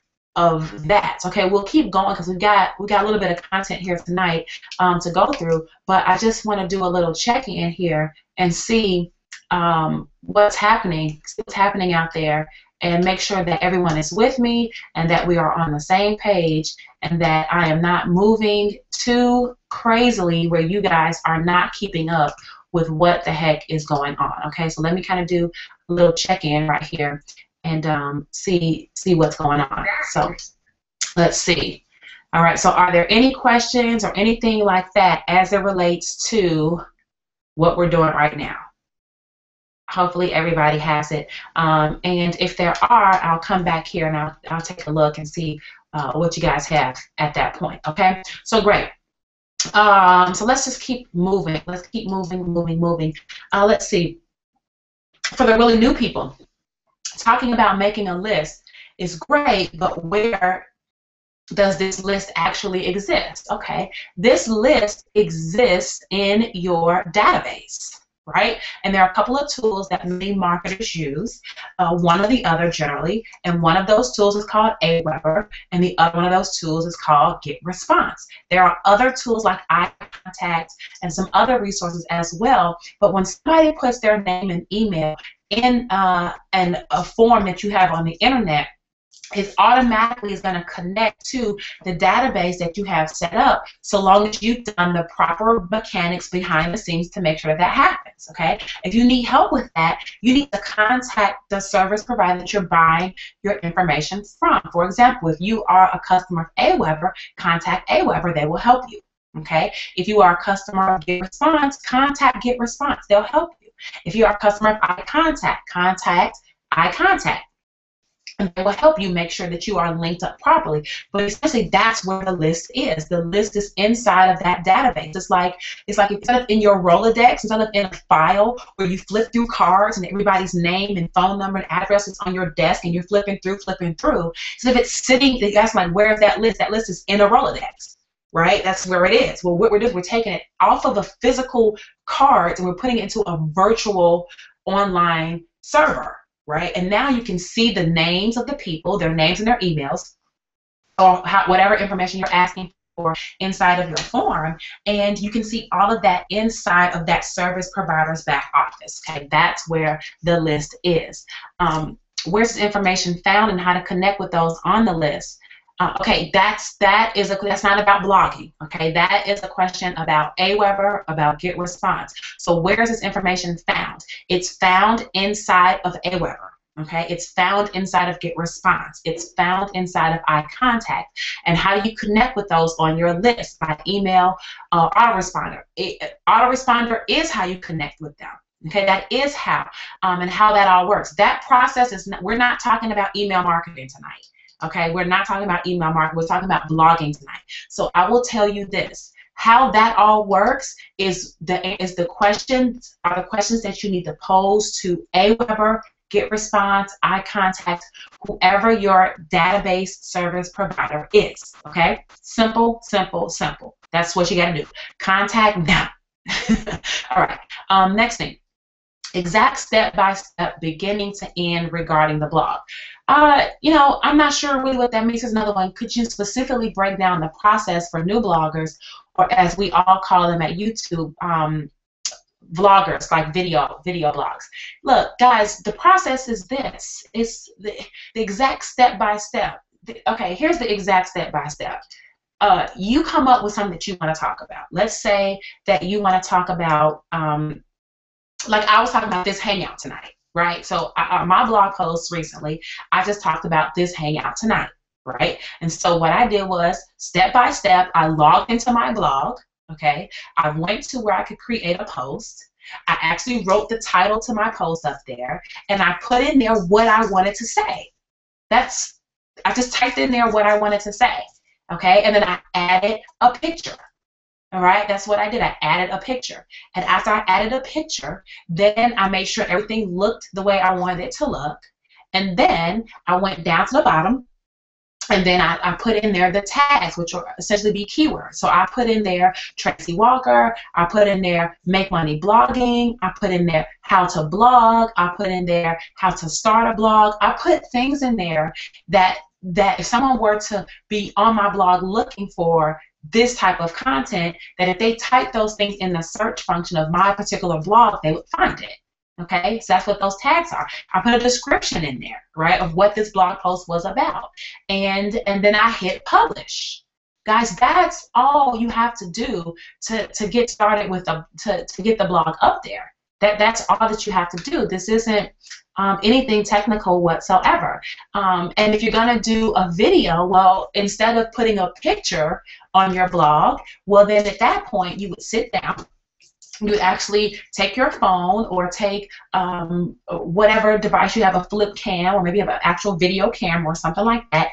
of that. Okay, we'll keep going because we've got we got a little bit of content here tonight um, to go through. But I just want to do a little checking in here and see um, what's happening, see what's happening out there, and make sure that everyone is with me and that we are on the same page and that I am not moving too crazily where you guys are not keeping up with what the heck is going on. Okay, so let me kind of do a little check-in right here and um, see see what's going on. So let's see. All right, so are there any questions or anything like that as it relates to what we're doing right now? Hopefully everybody has it. Um, and if there are, I'll come back here and I'll, I'll take a look and see uh, what you guys have at that point. Okay, so great. Um, so let's just keep moving. Let's keep moving, moving, moving. Uh, let's see. For the really new people, talking about making a list is great, but where does this list actually exist? Okay, this list exists in your database, right? And there are a couple of tools that many marketers use, uh, one or the other generally, and one of those tools is called Aweber, and the other one of those tools is called GetResponse. There are other tools like iContact and some other resources as well, but when somebody puts their name and email in uh, an, a form that you have on the internet, it automatically is going to connect to the database that you have set up, so long as you've done the proper mechanics behind the scenes to make sure that, that happens. Okay? If you need help with that, you need to contact the service provider that you're buying your information from. For example, if you are a customer of Aweber, contact Aweber. They will help you. Okay? If you are a customer of GetResponse, contact GetResponse. They'll help you. If you are a customer of iContact, contact iContact. And they will help you make sure that you are linked up properly. But essentially, that's where the list is. The list is inside of that database. It's like it's like instead of in your Rolodex, instead of in a file where you flip through cards and everybody's name and phone number and address is on your desk and you're flipping through, flipping through. So if it's sitting, that's like, where's that list? That list is in a Rolodex, right? That's where it is. Well, what we're doing, we're taking it off of the physical cards and we're putting it into a virtual online server. Right? And now you can see the names of the people, their names and their emails, or how, whatever information you're asking for inside of your form, and you can see all of that inside of that service provider's back office. Okay, that's where the list is. Um, where's this information found and how to connect with those on the list? Uh, okay, that's that is a that's not about blogging. Okay, that is a question about Aweber, about GetResponse. So where is this information found? It's found inside of Aweber. Okay, it's found inside of Get Response. It's found inside of Eye Contact. And how do you connect with those on your list? By email, uh, autoresponder. It, autoresponder is how you connect with them. Okay, that is how, um, and how that all works. That process is, not, we're not talking about email marketing tonight. Okay, we're not talking about email marketing. We're talking about blogging tonight. So I will tell you this. How that all works is the is the questions are the questions that you need to pose to Aweber, Get Response, Eye Contact, whoever your database service provider is. Okay? Simple, simple, simple. That's what you got to do. Contact now. All right. Um, next thing. Exact step-by-step, beginning to end regarding the blog. Uh, you know, I'm not sure really what that means. Is another one. Could you specifically break down the process for new bloggers, or as we all call them at YouTube, um, vloggers, like video video blogs? Look, guys, the process is this. It's the, the exact step by step. Okay, here's the exact step by step. Uh, you come up with something that you want to talk about. Let's say that you want to talk about, um, like I was talking about this hangout tonight, right? So I, uh, my blog post recently, I just talked about this hangout tonight, right? And so what I did was, step by step, I logged into my blog. Okay, I went to where I could create a post. I actually wrote the title to my post up there, and I put in there what I wanted to say. That's, I just typed in there what I wanted to say. Okay, and then I added a picture. All right, that's what I did. I added a picture, and after I added a picture, then I made sure everything looked the way I wanted it to look, and then I went down to the bottom. And then I, I put in there the tags, which will essentially be keywords. So I put in there Tracey Walker. I put in there make money blogging. I put in there how to blog. I put in there how to start a blog. I put things in there that that if someone were to be on my blog looking for this type of content, that if they type those things in the search function of my particular blog, they would find it. Okay, so that's what those tags are. I put a description in there, right, of what this blog post was about, and and then I hit publish. Guys, that's all you have to do to to get started with a to to get the blog up there. That that's all that you have to do. This isn't um, anything technical whatsoever. Um, and if you're gonna do a video, well, instead of putting a picture on your blog, well, then at that point you would sit down. You would actually take your phone or take um, whatever device you have, a flip cam, or maybe you have an actual video camera or something like that,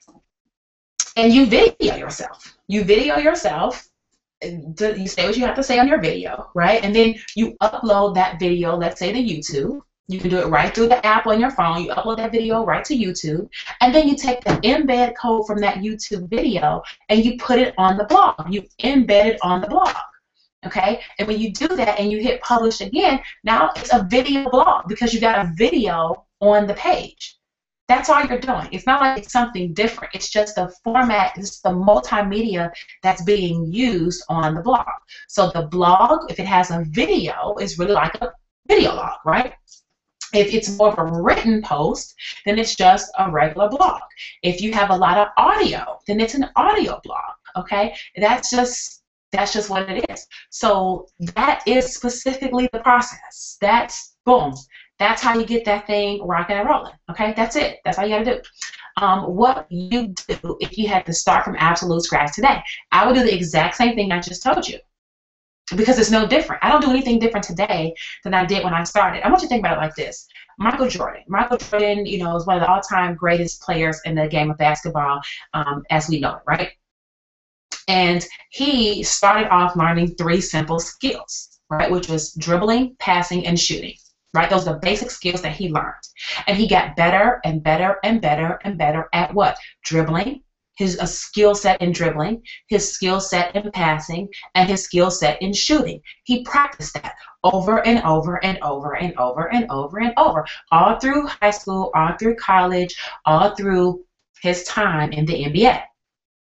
and you video yourself. You video yourself. You say what you have to say on your video, right? And then you upload that video, let's say to YouTube. You can do it right through the app on your phone. You upload that video right to YouTube, and then you take the embed code from that YouTube video and you put it on the blog. You embed it on the blog. Okay, and when you do that and you hit publish again, now it's a video blog because you got a video on the page. That's all you're doing. It's not like it's something different. It's just the format, it's the multimedia that's being used on the blog. So the blog, if it has a video, is really like a video log, right? If it's more of a written post, then it's just a regular blog. If you have a lot of audio, then it's an audio blog, okay? That's just That's just what it is. So that is specifically the process. That's, boom, that's how you get that thing rocking and rolling, okay? That's it. That's all you got to do. Um, what you do if you had to start from absolute scratch today, I would do the exact same thing I just told you because it's no different. I don't do anything different today than I did when I started. I want you to think about it like this. Michael Jordan. Michael Jordan, you know, is one of the all-time greatest players in the game of basketball um, as we know it, right? And he started off learning three simple skills, right, which was dribbling, passing, and shooting, right? Those are the basic skills that he learned. And he got better and better and better and better at what? Dribbling, his a skill set in dribbling, his skill set in passing, and his skill set in shooting. He practiced that over and over and over and over and over and over, all through high school, all through college, all through his time in the N B A.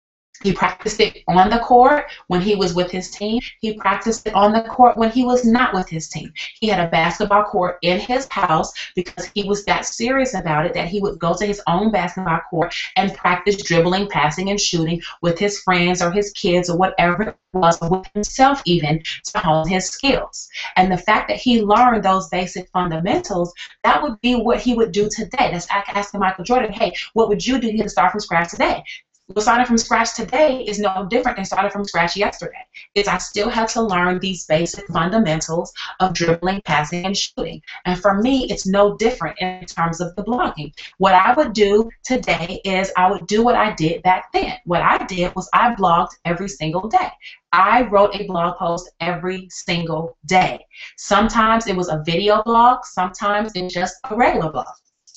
He practiced it on the court when he was with his team. He practiced it on the court when he was not with his team. He had a basketball court in his house because he was that serious about it that he would go to his own basketball court and practice dribbling, passing, and shooting with his friends or his kids or whatever it was, or with himself even, to hone his skills. And the fact that he learned those basic fundamentals, that would be what he would do today. That's like asking Michael Jordan, hey, what would you do to start from scratch today? Well, starting from scratch today is no different than starting from scratch yesterday. Is I still had to learn these basic fundamentals of dribbling, passing, and shooting. And for me, it's no different in terms of the blogging. What I would do today is I would do what I did back then. What I did was I blogged every single day. I wrote a blog post every single day. Sometimes it was a video blog. Sometimes it's just a regular blog.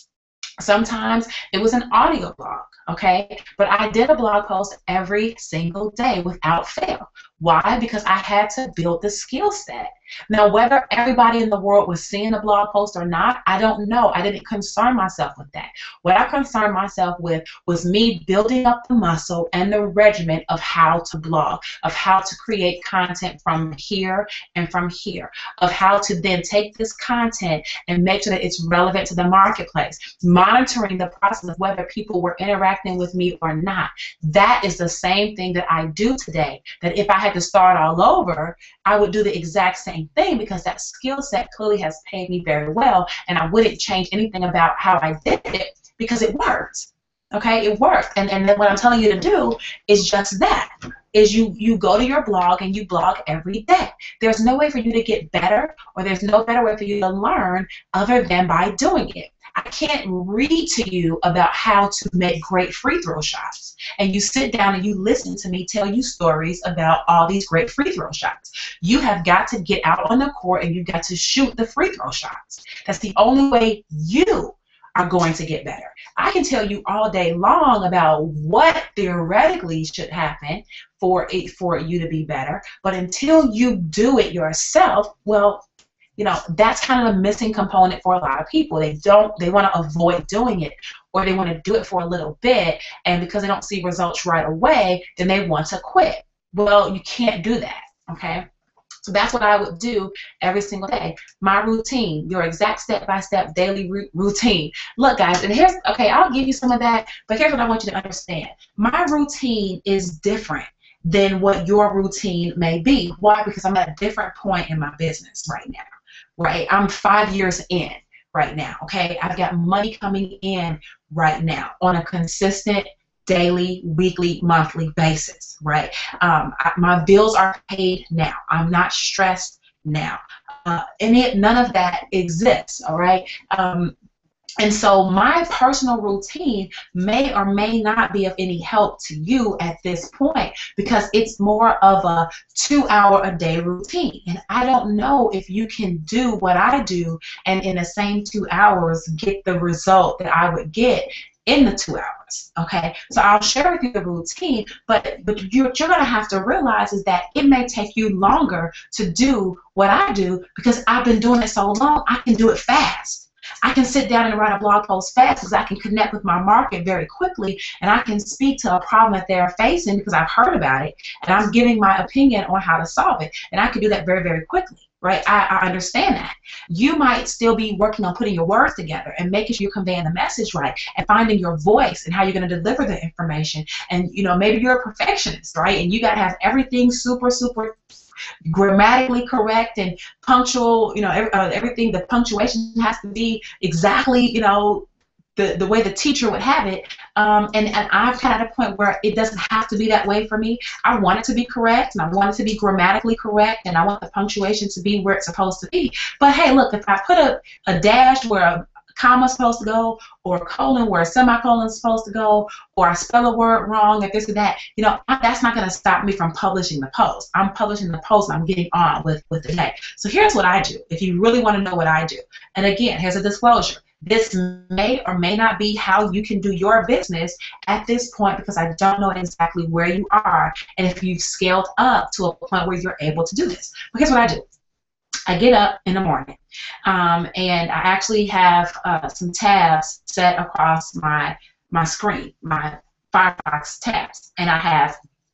Sometimes it was an audio blog, okay? But I did a blog post every single day without fail. Why? Because I had to build the skill set. Now, whether everybody in the world was seeing the blog post or not, I don't know. I didn't concern myself with that. What I concerned myself with was me building up the muscle and the regimen of how to blog, of how to create content from here and from here, of how to then take this content and make sure that it's relevant to the marketplace, monitoring the process of whether people were interacting with me or not. That is the same thing that I do today, that if I had to start all over, I would do the exact same thing, because that skill set clearly has paid me very well, and I wouldn't change anything about how I did it because it worked. Okay, it worked. And, and then what I'm telling you to do is just that, is you, you go to your blog and you blog every day. There's no way for you to get better, or there's no better way for you to learn other than by doing it. I can't read to you about how to make great free throw shots, and you sit down and you listen to me tell you stories about all these great free throw shots. You have got to get out on the court and you've got to shoot the free throw shots. That's the only way you are going to get better. I can tell you all day long about what theoretically should happen for it, for you to be better, but until you do it yourself, well, you know, that's kind of a missing component for a lot of people. They don't, they want to avoid doing it, or they want to do it for a little bit, and because they don't see results right away, then they want to quit. Well, you can't do that, okay? So that's what I would do every single day. My routine, your exact step-by-step daily routine. Look, guys, and here's, okay, I'll give you some of that, but here's what I want you to understand. My routine is different than what your routine may be. Why? Because I'm at a different point in my business right now. Right, I'm five years in right now, okay? I've got money coming in right now on a consistent daily, weekly, monthly basis, right? Um, I, my bills are paid now. I'm not stressed now. Uh, and it, none of that exists, all right? Um, And so my personal routine may or may not be of any help to you at this point, because it's more of a two-hour-a-day routine. And I don't know if you can do what I do and in the same two hours get the result that I would get in the two hours, okay? So I'll share with you the routine, but, but you're, what you're going to have to realize is that it may take you longer to do what I do, because I've been doing it so long, I can do it fast. I can sit down and write a blog post fast because I can connect with my market very quickly, and I can speak to a problem that they're facing because I've heard about it, and I'm giving my opinion on how to solve it, and I can do that very, very quickly, right? I, I understand that. You might still be working on putting your words together and making sure you're conveying the message right and finding your voice and how you're going to deliver the information, and, you know, maybe you're a perfectionist, right, and you got to have everything super, super grammatically correct and punctual, you know, every, uh, everything, the punctuation has to be exactly, you know, the, the way the teacher would have it. Um, and, and I've kind of at a point where it doesn't have to be that way for me. I want it to be correct, and I want it to be grammatically correct, and I want the punctuation to be where it's supposed to be. But hey, look, if I put a, a dash where a comma's supposed to go, or a colon where a semicolon is supposed to go, or I spell a word wrong, or this or that, you know, that's not going to stop me from publishing the post. I'm publishing the post, and I'm getting on with, with the day. So here's what I do, if you really want to know what I do. And again, here's a disclosure. This may or may not be how you can do your business at this point, because I don't know exactly where you are and if you've scaled up to a point where you're able to do this. But here's what I do. I get up in the morning, um, and I actually have uh, some tabs set across my my screen, my Firefox tabs, and I have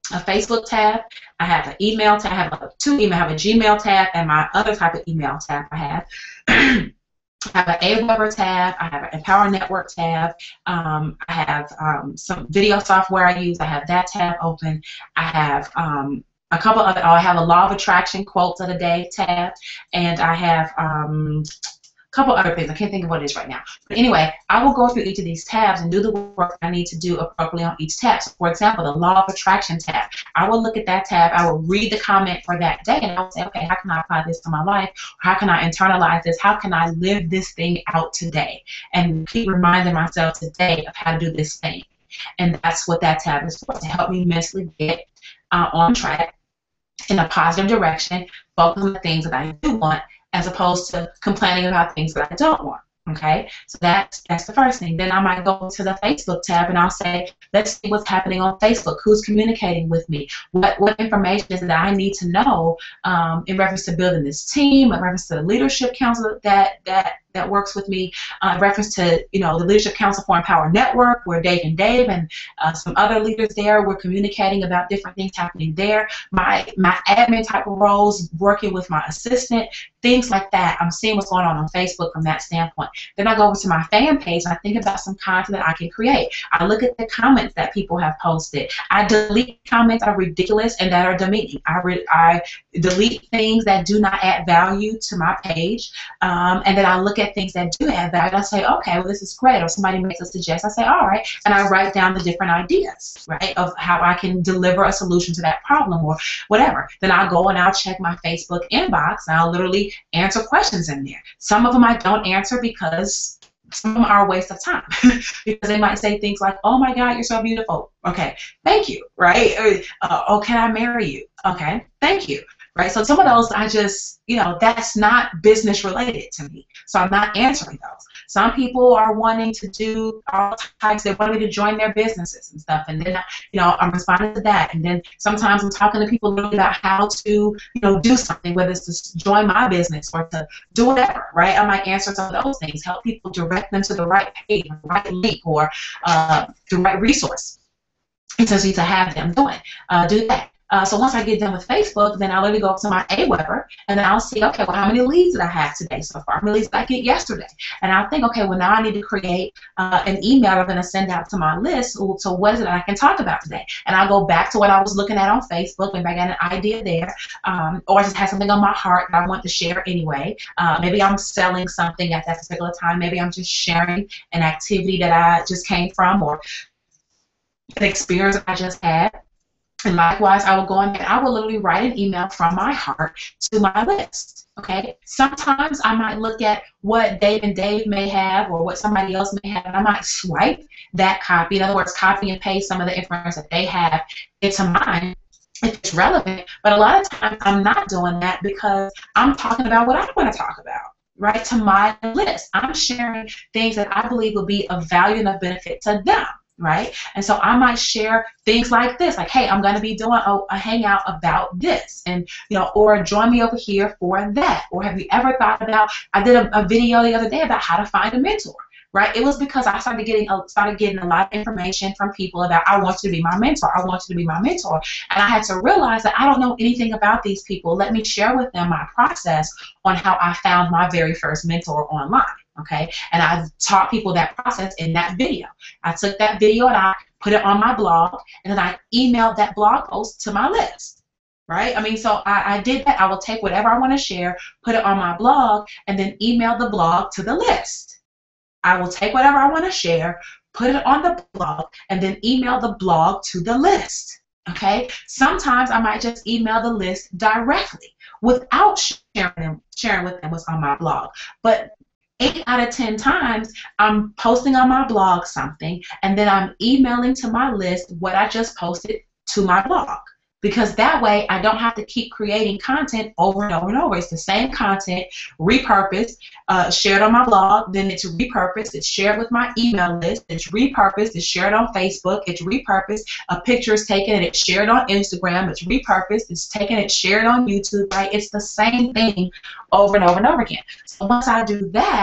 a Facebook tab. I have an email tab. I have a, two email. I have a Gmail tab and my other type of email tab I have. I have an AWeber tab. I have an Empower Network tab. Um, I have um, some video software I use. I have that tab open. I have um, a couple other. Oh, I have a Law of Attraction quotes of the day tab, and I have um, couple other things. I can't think of what it is right now. But anyway, I will go through each of these tabs and do the work I need to do appropriately on each tab. So for example, the Law of Attraction tab. I will look at that tab. I will read the comment for that day, and I will say, okay, how can I apply this to my life? How can I internalize this? How can I live this thing out today? And keep reminding myself today of how to do this thing. And that's what that tab is for, to help me mentally get uh, on track in a positive direction, focus on the things that I do want, as opposed to complaining about things that I don't want. Okay, so that's that's the first thing. Then I might go to the Facebook tab and I'll say, let's see what's happening on Facebook. Who's communicating with me? What what information is it that I need to know um, in reference to building this team, in reference to the leadership council that that that works with me, uh, in reference to you know the Leadership Council for Empower Network, where Dave and Dave and uh, some other leaders there were communicating about different things happening there. My my admin type of roles, working with my assistant, things like that. I'm seeing what's going on on Facebook from that standpoint. Then I go over to my fan page and I think about some content that I can create. I look at the comments that people have posted. I delete comments that are ridiculous and that are demeaning. I re I delete things that do not add value to my page, um, and then I look at things that do add value. I say, okay, well, this is great. Or somebody makes a suggestion. I say, all right, and I write down the different ideas, right, of how I can deliver a solution to that problem or whatever. Then I'll go and I'll check my Facebook inbox and I'll literally answer questions in there. Some of them I don't answer because some of them are a waste of time because they might say things like, oh my God, you're so beautiful. Okay, thank you, right? Uh, oh, can I marry you? Okay, thank you. Right, so some of those I just, you know, that's not business related to me, so I'm not answering those. Some people are wanting to do all types. They want me to join their businesses and stuff, and then I, you know, I'm responding to that. And then sometimes I'm talking to people about how to, you know, do something, whether it's to join my business or to do whatever. Right, I might answer some of those things, help people direct them to the right page, the right link, or uh, the right resource. And so to have them doing, uh, do that. Uh, so once I get done with Facebook, then I'll literally go to my AWeber, and then I'll see, okay, well, how many leads did I have today so far? How many leads did I get yesterday? And I'll think, okay, well, now I need to create uh, an email I'm going to send out to my list. So what is it I can talk about today? And I'll go back to what I was looking at on Facebook. Maybe I got an idea there, um, or I just had something on my heart that I want to share anyway. Uh, maybe I'm selling something at that particular time. Maybe I'm just sharing an activity that I just came from, or an experience I just had. And likewise, I will go in and I will literally write an email from my heart to my list. Okay. Sometimes I might look at what Dave and Dave may have or what somebody else may have, and I might swipe that copy. In other words, copy and paste some of the information that they have into mine if it's relevant. But a lot of times I'm not doing that because I'm talking about what I want to talk about. Right, to my list. I'm sharing things that I believe will be of value and of benefit to them. Right, and so I might share things like this, like, hey, I'm going to be doing a, a hangout about this, and you know, or join me over here for that. Or have you ever thought about? I did a, a video the other day about how to find a mentor. Right, it was because I started getting a, started getting a lot of information from people about, I want you to be my mentor. I want you to be my mentor, and I had to realize that I don't know anything about these people. Let me share with them my process on how I found my very first mentor online. Okay, and I taught people that process in that video. I took that video and I put it on my blog, and then I emailed that blog post to my list. Right? I mean, so I, I did that. I will take whatever I want to share, put it on my blog, and then email the blog to the list. I will take whatever I want to share, put it on the blog, and then email the blog to the list. Okay? Sometimes I might just email the list directly without sharing them, sharing with them what's on my blog. But Eight out of ten times, I'm posting on my blog something, and then I'm emailing to my list what I just posted to my blog. Because that way, I don't have to keep creating content over and over and over. It's the same content, repurposed, uh, shared on my blog, then it's repurposed, it's shared with my email list, it's repurposed, it's shared on Facebook, it's repurposed, a picture is taken and it's shared on Instagram, it's repurposed, it's taken, it's shared on YouTube, right? It's the same thing over and over and over again. So once I do that,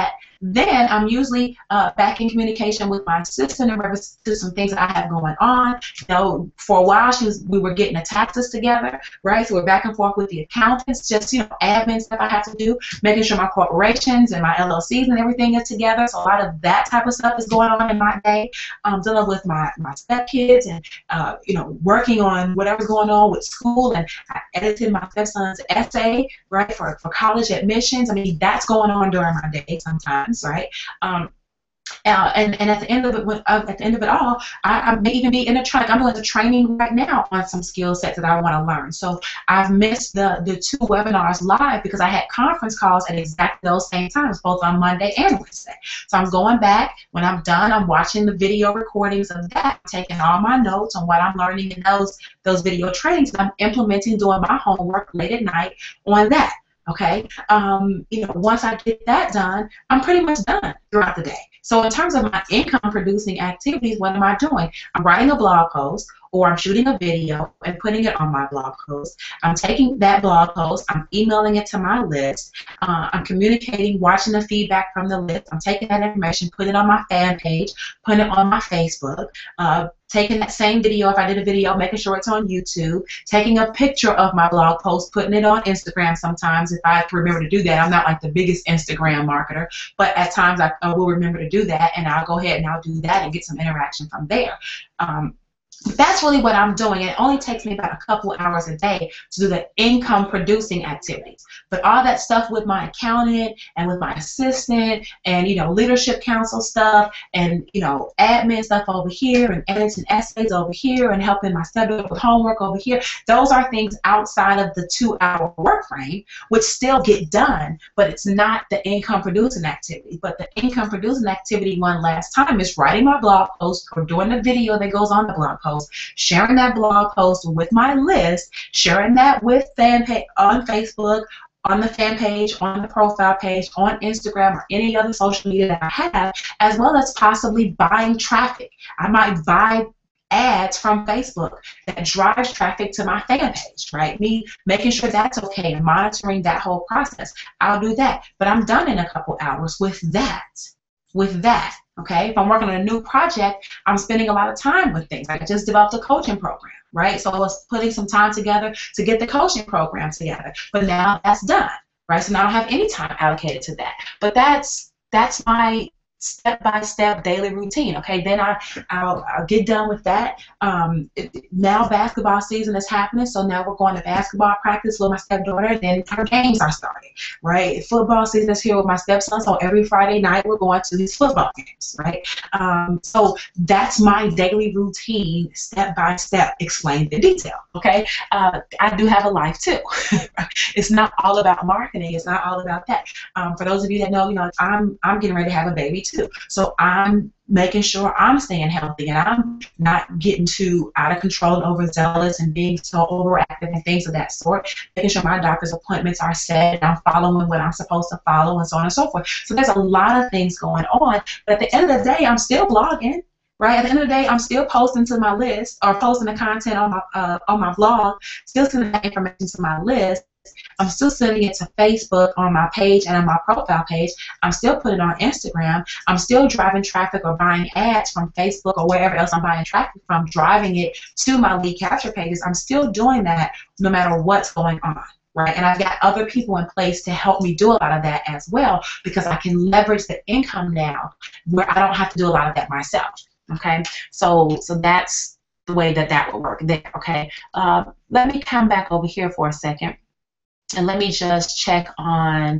then I'm usually uh, back in communication with my assistant in reference to some things that I have going on. You know, for a while she was, we were getting the taxes together, right? So we're back and forth with the accountants, just, you know, admin stuff I have to do, making sure my corporations and my L L Cs and everything is together. So a lot of that type of stuff is going on in my day. Um, dealing with my, my stepkids and, uh, you know, working on whatever's going on with school. And I edited my stepson's essay, right, for, for college admissions. I mean, that's going on during my day sometimes, right? Um, Uh, and, and at the end of it, uh, at the end of it all, I, I may even be in a track. I'm doing a training right now on some skill sets that I want to learn. So I've missed the the two webinars live because I had conference calls at exactly those same times, both on Monday and Wednesday. So I'm going back. When I'm done, I'm watching the video recordings of that, taking all my notes on what I'm learning in those those video trainings, and I'm implementing, doing my homework late at night on that. Okay, um, you know, once I get that done, I'm pretty much done throughout the day. So in terms of my income-producing activities, what am I doing? I'm writing a blog post, or I'm shooting a video and putting it on my blog post. I'm taking that blog post, I'm emailing it to my list, uh, I'm communicating, watching the feedback from the list, I'm taking that information, putting it on my fan page, putting it on my Facebook, uh, taking that same video, if I did a video, making sure it's on YouTube, taking a picture of my blog post, putting it on Instagram sometimes if I have to remember to do that. I'm not like the biggest Instagram marketer, but at times I, I will remember to do that, and I'll go ahead and I'll do that and get some interaction from there. Um, That's really what I'm doing. It only takes me about a couple hours a day to do the income producing activities. But all that stuff with my accountant and with my assistant and, you know, leadership council stuff and, you know, admin stuff over here and editing essays over here and helping my stepdaughter with homework over here, those are things outside of the two hour work frame, which still get done, but it's not the income producing activity. But the income producing activity, one last time, is writing my blog post or doing the video that goes on the blog post, sharing that blog post with my list, sharing that with fan page on Facebook, on the fan page, on the profile page, on Instagram, or any other social media that I have, as well as possibly buying traffic. I might buy ads from Facebook that drives traffic to my fan page, right? Me making sure that's okay and monitoring that whole process. I'll do that. But I'm done in a couple hours with that. With that. Okay, if I'm working on a new project, I'm spending a lot of time with things. I just developed a coaching program, right? So I was putting some time together to get the coaching program together. But now that's done, right? So now I don't have any time allocated to that. But that's that's my step-by-step daily routine. Okay, then I, I'll, I'll get done with that. Um, it, now basketball season is happening, so now we're going to basketball practice with my stepdaughter, then her games are starting, right? Football season is here with my stepson, so every Friday night we're going to these football games, right? Um, so that's my daily routine, step-by-step, explained in detail, okay? Uh, I do have a life too. It's not all about marketing. It's not all about that. Um, for those of you that know, you know, I'm, I'm getting ready to have a baby too. So I'm making sure I'm staying healthy and I'm not getting too out of control and overzealous and being so overactive and things of that sort. Making sure my doctor's appointments are set and I'm following what I'm supposed to follow and so on and so forth. So there's a lot of things going on. But at the end of the day, I'm still blogging. Right, at the end of the day, I'm still posting to my list or posting the content on my uh, on my blog, still sending that information to my list. I'm still sending it to Facebook on my page and on my profile page. I'm still putting it on Instagram. I'm still driving traffic or buying ads from Facebook or wherever else I'm buying traffic from, driving it to my lead capture pages. I'm still doing that no matter what's going on. Right, and I've got other people in place to help me do a lot of that as well because I can leverage the income now where I don't have to do a lot of that myself. Okay, so so that's the way that that will work there. Okay, uh, let me come back over here for a second, and let me just check on.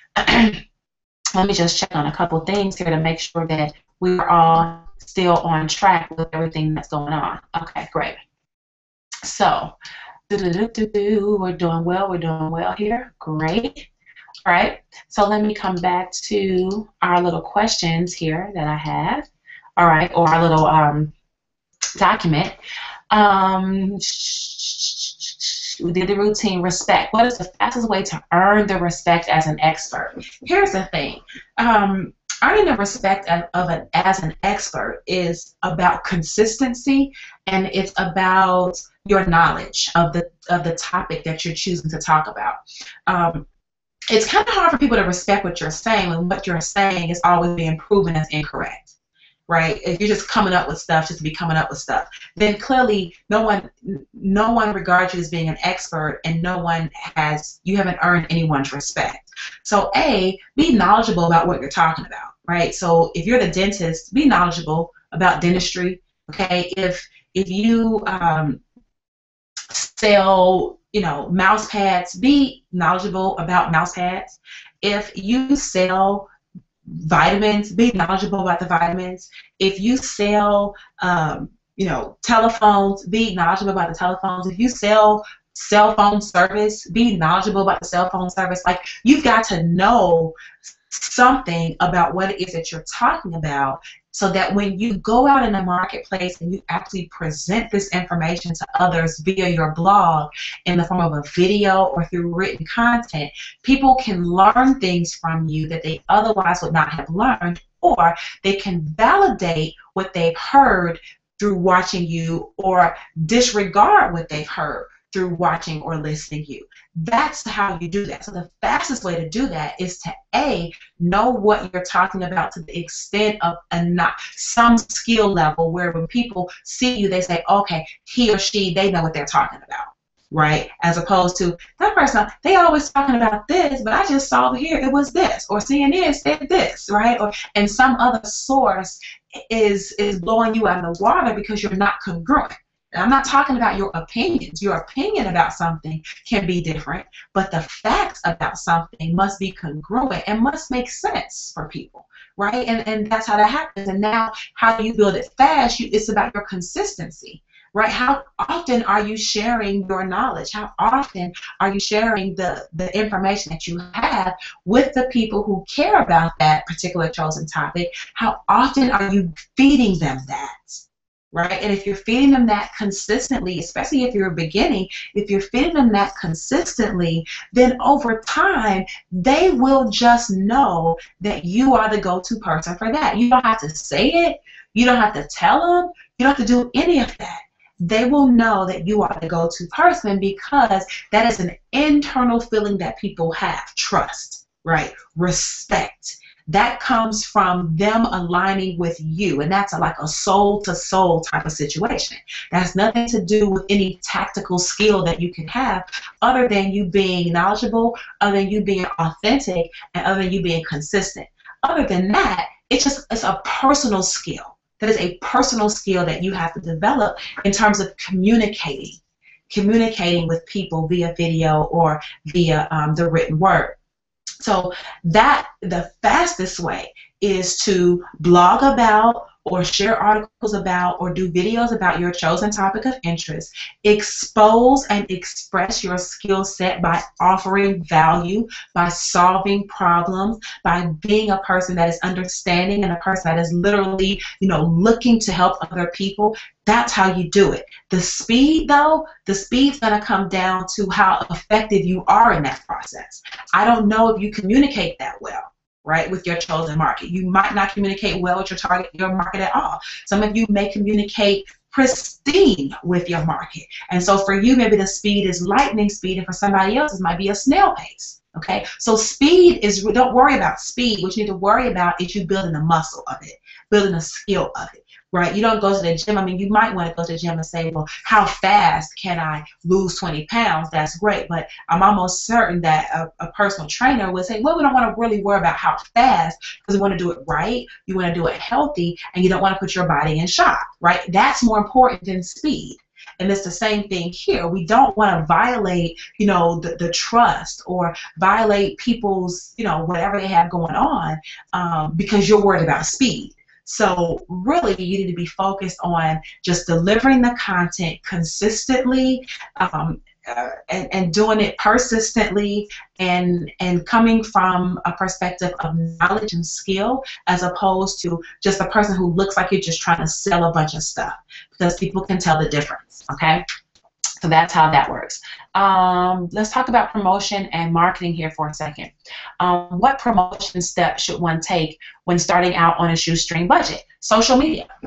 let me just check on a couple things here to make sure that we are all still on track with everything that's going on. Okay, great. So, doo -doo -doo -doo -doo, we're doing well. We're doing well here. Great. All right. So let me come back to our little questions here that I have. All right, or our little um, document. Um, we did the routine respect. What is the fastest way to earn the respect as an expert? Here's the thing. Um, earning the respect of, of an, as an expert is about consistency, and it's about your knowledge of the, of the topic that you're choosing to talk about. Um, it's kind of hard for people to respect what you're saying when what you're saying is always being proven as incorrect, right? If you're just coming up with stuff just to be coming up with stuff, then clearly no one no one regards you as being an expert, and no one has you haven't earned anyone's respect. So A, be knowledgeable about what you're talking about, right? So if you're the dentist, be knowledgeable about dentistry, okay? If if you um, sell, you know, mouse pads, be knowledgeable about mouse pads. If you sell vitamins, be knowledgeable about the vitamins. If you sell, um, you know, telephones, be knowledgeable about the telephones. If you sell cell phone service, be knowledgeable about the cell phone service. Like, you've got to know something about what it is that you're talking about, so that when you go out in the marketplace and you actually present this information to others via your blog in the form of a video or through written content, people can learn things from you that they otherwise would not have learned, or they can validate what they've heard through watching you, or disregard what they've heard through watching or listening to you. That's how you do that. So the fastest way to do that is to A, know what you're talking about to the extent of a not some skill level where when people see you, they say, okay, he or she, they know what they're talking about, right? As opposed to that person, they always talking about this, but I just saw here it was this, or C N N said this, right? Or and some other source is is blowing you out of the water because you're not congruent. And I'm not talking about your opinions. Your opinion about something can be different, but the facts about something must be congruent and must make sense for people, right? And and that's how that happens. And now, how do you build it fast? You, it's about your consistency, right? How often are you sharing your knowledge? How often are you sharing the, the information that you have with the people who care about that particular chosen topic? How often are you feeding them that? Right? And if you're feeding them that consistently, especially if you're beginning, if you're feeding them that consistently, then over time, they will just know that you are the go-to person for that. You don't have to say it. You don't have to tell them. You don't have to do any of that. They will know that you are the go-to person, because that is an internal feeling that people have. Trust, right? Respect. That comes from them aligning with you, and that's a, like a soul-to-soul type of situation. That has nothing to do with any tactical skill that you can have, other than you being knowledgeable, other than you being authentic, and other than you being consistent. Other than that, it's just it's a personal skill. That is a personal skill that you have to develop in terms of communicating, communicating with people via video or via um, the written word. So that the fastest way is to blog about, or share articles about, or do videos about your chosen topic of interest. Expose and express your skill set by offering value, by solving problems, by being a person that is understanding and a person that is literally, you know, looking to help other people. That's how you do it. The speed, though, the speed's going to come down to how effective you are in that process. I don't know if you communicate that well, right, with your chosen market. You might not communicate well with your target, your market at all. Some of you may communicate pristine with your market. And so for you, maybe the speed is lightning speed, and for somebody else, it might be a snail pace. Okay, so speed is, don't worry about speed. What you need to worry about is you building the muscle of it, building a skill of it. Right? You don't go to the gym. I mean, you might want to go to the gym and say, well, how fast can I lose twenty pounds? That's great. But I'm almost certain that a, a personal trainer would say, well, we don't want to really worry about how fast, because we want to do it right. You want to do it healthy, and you don't want to put your body in shock. Right? That's more important than speed. And it's the same thing here. We don't want to violate, you know, the, the trust, or violate people's, you know, whatever they have going on, um, because you're worried about speed. So really, you need to be focused on just delivering the content consistently, um, uh, and, and doing it persistently, and, and coming from a perspective of knowledge and skill, as opposed to just a person who looks like you're just trying to sell a bunch of stuff, because people can tell the difference, okay? So that's how that works. Um, let's talk about promotion and marketing here for a second. Um, what promotion steps should one take when starting out on a shoestring budget? Social media.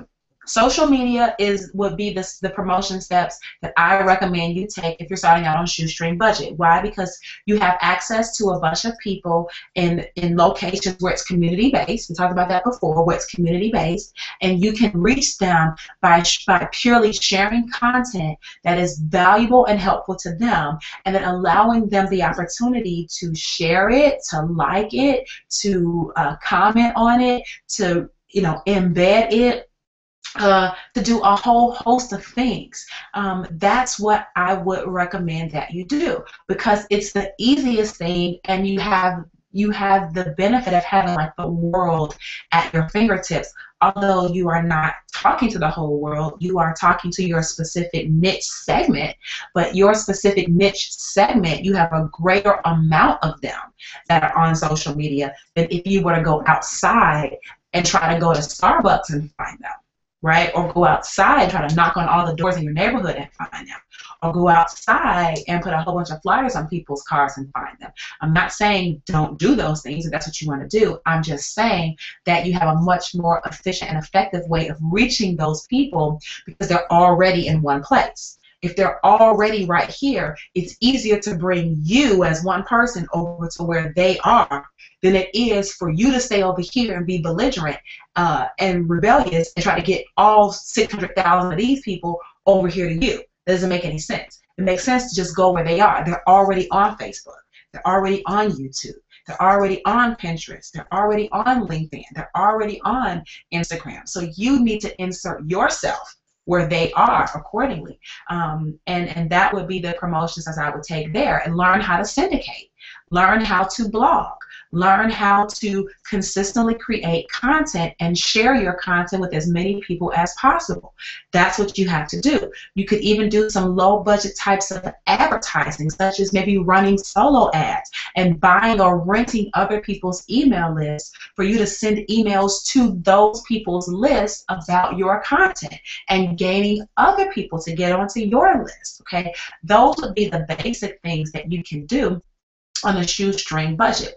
Social media is would be the, the promotion steps that I recommend you take if you're starting out on shoestring budget. Why? Because you have access to a bunch of people in, in locations where it's community based. We talked about that before, where it's community based, and you can reach them by, by purely sharing content that is valuable and helpful to them, and then allowing them the opportunity to share it, to like it, to uh, comment on it, to you know embed it, Uh, to do a whole host of things. Um, that's what I would recommend that you do, because it's the easiest thing, and you have you have the benefit of having like the world at your fingertips. Although you are not talking to the whole world, you are talking to your specific niche segment. But your specific niche segment, you have a greater amount of them that are on social media than if you were to go outside and try to go to Starbucks and find them. Right? Or go outside and try to knock on all the doors in your neighborhood and find them. Or go outside and put a whole bunch of flyers on people's cars and find them. I'm not saying don't do those things if that's what you want to do. I'm just saying that you have a much more efficient and effective way of reaching those people because they're already in one place. If they're already right here, it's easier to bring you as one person over to where they are than it is for you to stay over here and be belligerent uh, and rebellious and try to get all six hundred thousand of these people over here to you. That doesn't make any sense. It makes sense to just go where they are. They're already on Facebook. They're already on YouTube. They're already on Pinterest. They're already on LinkedIn. They're already on Instagram. So you need to insert yourself where they are accordingly. Um, and, and that would be the promotions as I would take there, and learn how to syndicate. Learn how to blog. Learn how to consistently create content and share your content with as many people as possible. That's what you have to do. You could even do some low budget types of advertising, such as maybe running solo ads and buying or renting other people's email lists for you to send emails to those people's lists about your content and gaining other people to get onto your list. Okay, those would be the basic things that you can do on a shoestring budget.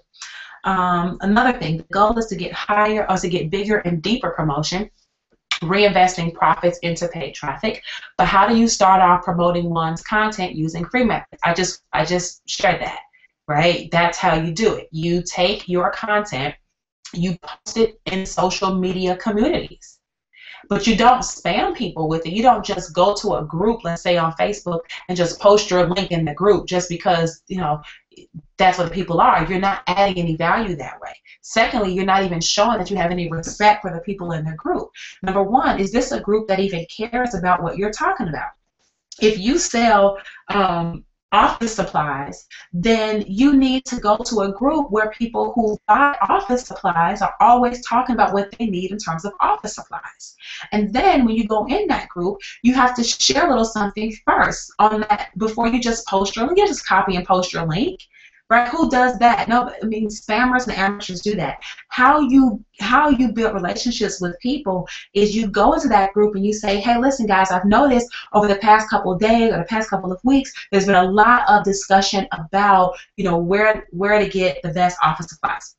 Um, another thing, the goal is to get higher or to get bigger and deeper promotion, reinvesting profits into paid traffic. But how do you start off promoting one's content using free methods? I just I just shared that, right? That's how you do it. You take your content, you post it in social media communities. But you don't spam people with it. You don't just go to a group, let's say on Facebook, and just post your link in the group just because, you know, that's what people are. You're not adding any value that way. Secondly, you're not even showing that you have any respect for the people in the group. Number one, is this a group that even cares about what you're talking about? If you sell um, office supplies, then you need to go to a group where people who buy office supplies are always talking about what they need in terms of office supplies. And then when you go in that group, you have to share a little something first on that before you just post your link. You just copy and post your link. Right? Who does that? No, I mean, spammers and amateurs do that. How you how you build relationships with people is you go into that group and you say, hey, listen, guys, I've noticed over the past couple of days or the past couple of weeks, there's been a lot of discussion about, you know, where where to get the best office supplies.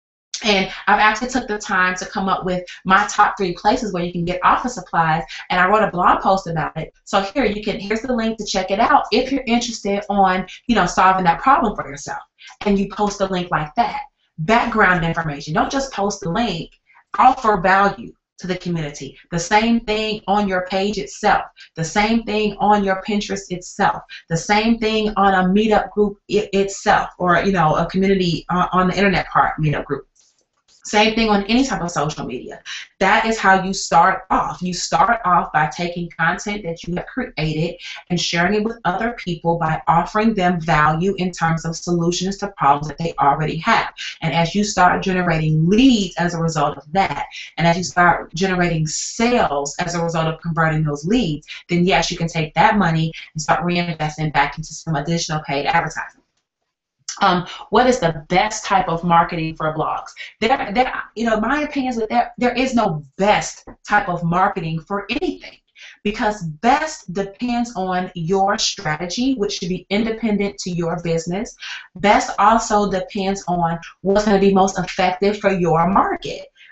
And I've actually took the time to come up with my top three places where you can get office supplies, and I wrote a blog post about it. So here you can, here's the link to check it out if you're interested on, you know, solving that problem for yourself. And you post a link like that. Background information. Don't just post the link. Offer value to the community. The same thing on your page itself. The same thing on your Pinterest itself. The same thing on a meetup group it, itself, or, you know, a community uh, on the internet part meetup group. Same thing on any type of social media. That is how you start off. You start off by taking content that you have created and sharing it with other people by offering them value in terms of solutions to problems that they already have. And as you start generating leads as a result of that, and as you start generating sales as a result of converting those leads, then yes, you can take that money and start reinvesting back into some additional paid advertising. Um, what is the best type of marketing for blogs? There, there, you know, my opinion is that there, there is no best type of marketing for anything, because best depends on your strategy, which should be independent to your business. Best also depends on what's going to be most effective for your market.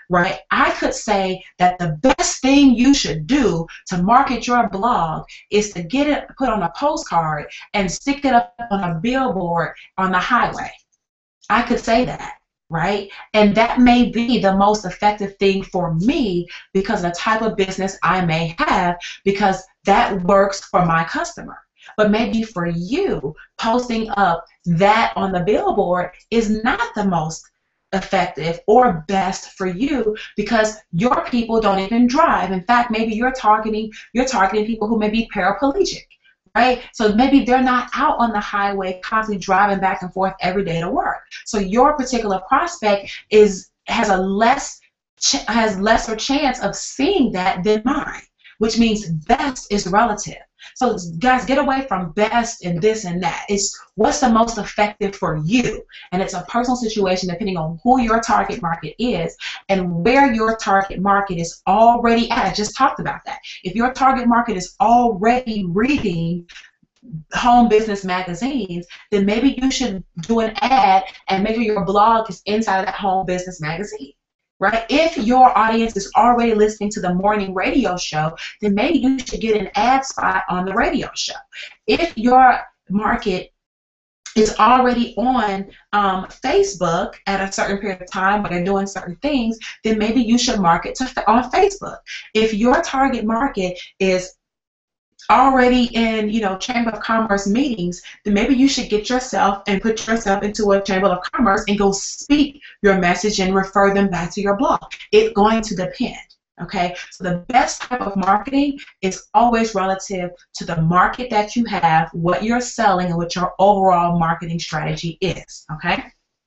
right? I could say that the best thing you should do to market your blog is to get it put on a postcard and stick it up on a billboard on the highway. I could say that, right? And that may be the most effective thing for me because of the type of business I may have, because that works for my customer. But maybe for you, posting up that on the billboard is not the most effective or best for you because your people don't even drive. In fact, maybe you're targeting you're targeting people who may be paraplegic, right? So maybe they're not out on the highway constantly driving back and forth every day to work. So your particular prospect is has a less ch has lesser chance of seeing that than mine, which means best is relative. So guys, get away from best and this and that. It's what's the most effective for you. And it's a personal situation depending on who your target market is and where your target market is already at. I just talked about that. If your target market is already reading home business magazines, then maybe you should do an ad and make sure your blog is inside of that home business magazine. Right? If your audience is already listening to the morning radio show, then maybe you should get an ad spot on the radio show. If your market is already on um, Facebook at a certain period of time where they're doing certain things, then maybe you should market to, on Facebook. If your target market is already in, you know, Chamber of Commerce meetings, then maybe you should get yourself and put yourself into a Chamber of Commerce and go speak your message and refer them back to your blog. It's going to depend, okay? So the best type of marketing is always relative to the market that you have, what you're selling, and what your overall marketing strategy is, okay?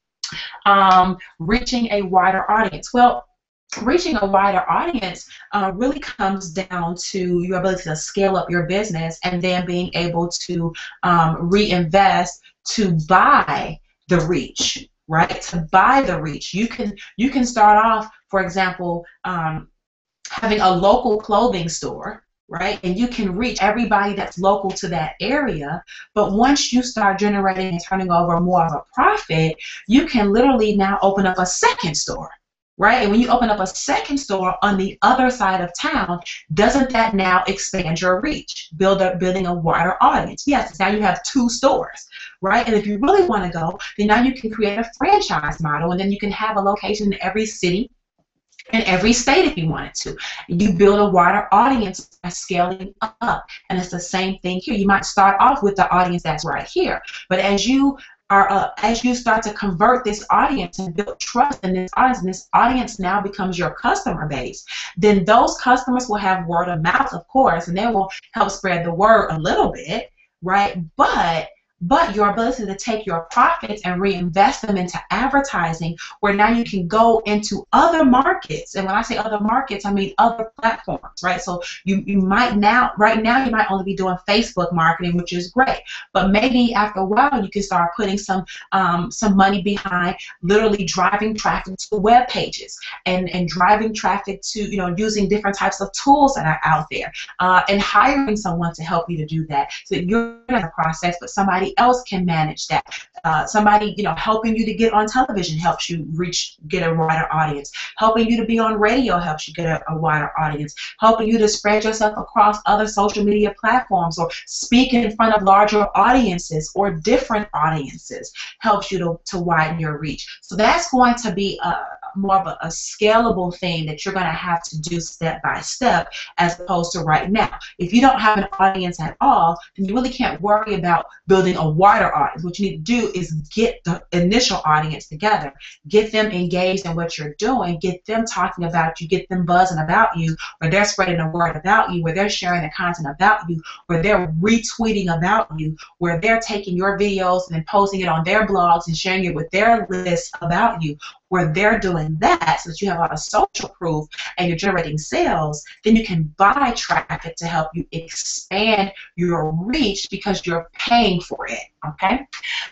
Um, reaching a wider audience. Well, reaching a wider audience uh, really comes down to your ability to scale up your business and then being able to um, reinvest to buy the reach, right? To buy the reach. You can you can start off, for example, um, having a local clothing store, right? And you can reach everybody that's local to that area. But once you start generating and turning over more of a profit, you can literally now open up a second store. Right? And when you open up a second store on the other side of town, doesn't that now expand your reach, build up, building a wider audience? Yes, now you have two stores, right? And if you really want to go, then now you can create a franchise model, and then you can have a location in every city, in every state if you wanted to. You build a wider audience by scaling up, and it's the same thing here. You might start off with the audience that's right here, but as you Are, uh, as you start to convert this audience and build trust in this audience, and this audience now becomes your customer base, then those customers will have word of mouth, of course, and they will help spread the word a little bit, right? But but your ability to take your profits and reinvest them into advertising, where now you can go into other markets. And when I say other markets, I mean other platforms, right? So you, you might now, right now, you might only be doing Facebook marketing, which is great. But maybe after a while, you can start putting some um, some money behind literally driving traffic to web pages and, and driving traffic to, you know, using different types of tools that are out there uh, and hiring someone to help you to do that. So you're in the process, but somebody else can manage that. Uh, somebody, you know, helping you to get on television helps you reach, get a wider audience. Helping you to be on radio helps you get a, a wider audience. Helping you to spread yourself across other social media platforms or speak in front of larger audiences or different audiences helps you to, to widen your reach. So that's going to be a, more of a, a scalable thing that you're going to have to do step by step, as opposed to right now. If you don't have an audience at all, then you really can't worry about building a wider audience. What you need to do is get the initial audience together, get them engaged in what you're doing, get them talking about you, get them buzzing about you, where they're spreading the word about you, where they're sharing the content about you, where they're retweeting about you, where they're taking your videos and then posting it on their blogs and sharing it with their lists about you, where they're doing that so that you have a lot of social proof and you're generating sales. Then you can buy traffic to help you expand your reach because you're paying for it, okay?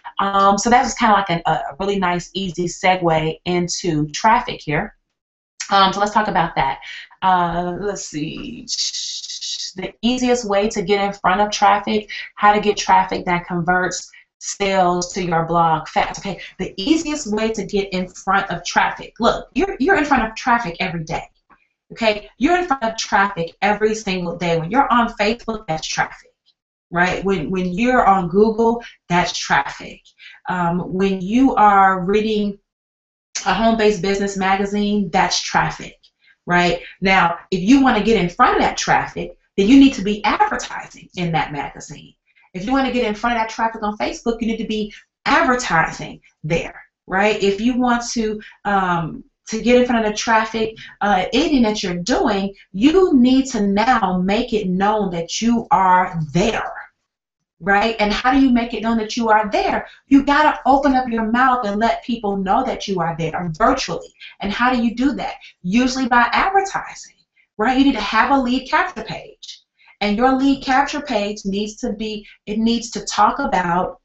Um, so that was kind of like an, a really nice, easy segue into traffic here. Um, so let's talk about that. Uh, let's see. The easiest way to get in front of traffic, how to get traffic that converts. sales to your blog fast. Okay, the easiest way to get in front of traffic. Look, you're you're in front of traffic every day. Okay, you're in front of traffic every single day. When you're on Facebook, that's traffic, right? When when you're on Google, that's traffic. Um, when you are reading a home-based business magazine, that's traffic, right? Now, if you want to get in front of that traffic, then you need to be advertising in that magazine. If you want to get in front of that traffic on Facebook, you need to be advertising there, right? If you want to um, to get in front of the traffic, uh, anything that you're doing, you need to now make it known that you are there, right? And how do you make it known that you are there? You got to open up your mouth and let people know that you are there virtually. And how do you do that? Usually by advertising, right? You need to have a lead capture page. And your lead capture page needs to be, it needs to talk about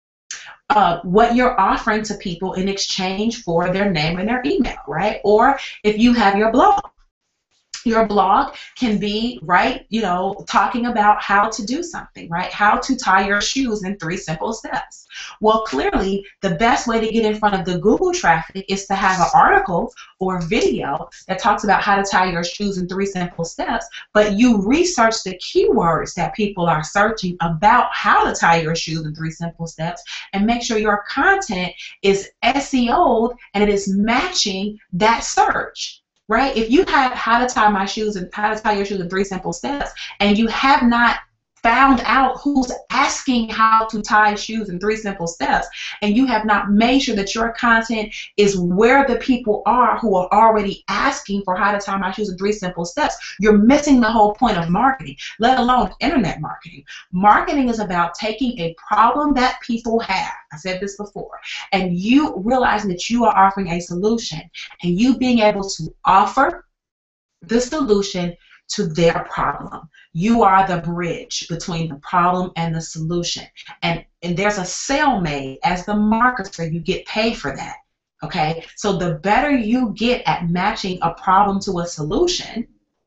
uh, what you're offering to people in exchange for their name and their email, right? Or if you have your blog. Your blog can be, right, you know, talking about how to do something, right? How to tie your shoes in three simple steps. Well, clearly, the best way to get in front of the Google traffic is to have an article or video that talks about how to tie your shoes in three simple steps, but you research the keywords that people are searching about how to tie your shoes in three simple steps and make sure your content is S E O'd and it is matching that search. Right? If you have how to tie my shoes and how to tie your shoes in three simple steps, and you have not found out who's asking how to tie shoes in three simple steps, and you have not made sure that your content is where the people are who are already asking for how to tie my shoes in three simple steps, you're missing the whole point of marketing, let alone internet marketing. Marketing is about taking a problem that people have, I said this before, and you realizing that you are offering a solution, and you being able to offer the solution to their problem. You are the bridge between the problem and the solution. And, and there's a sale made. As the marketer, you get paid for that. Okay? So the better you get at matching a problem to a solution,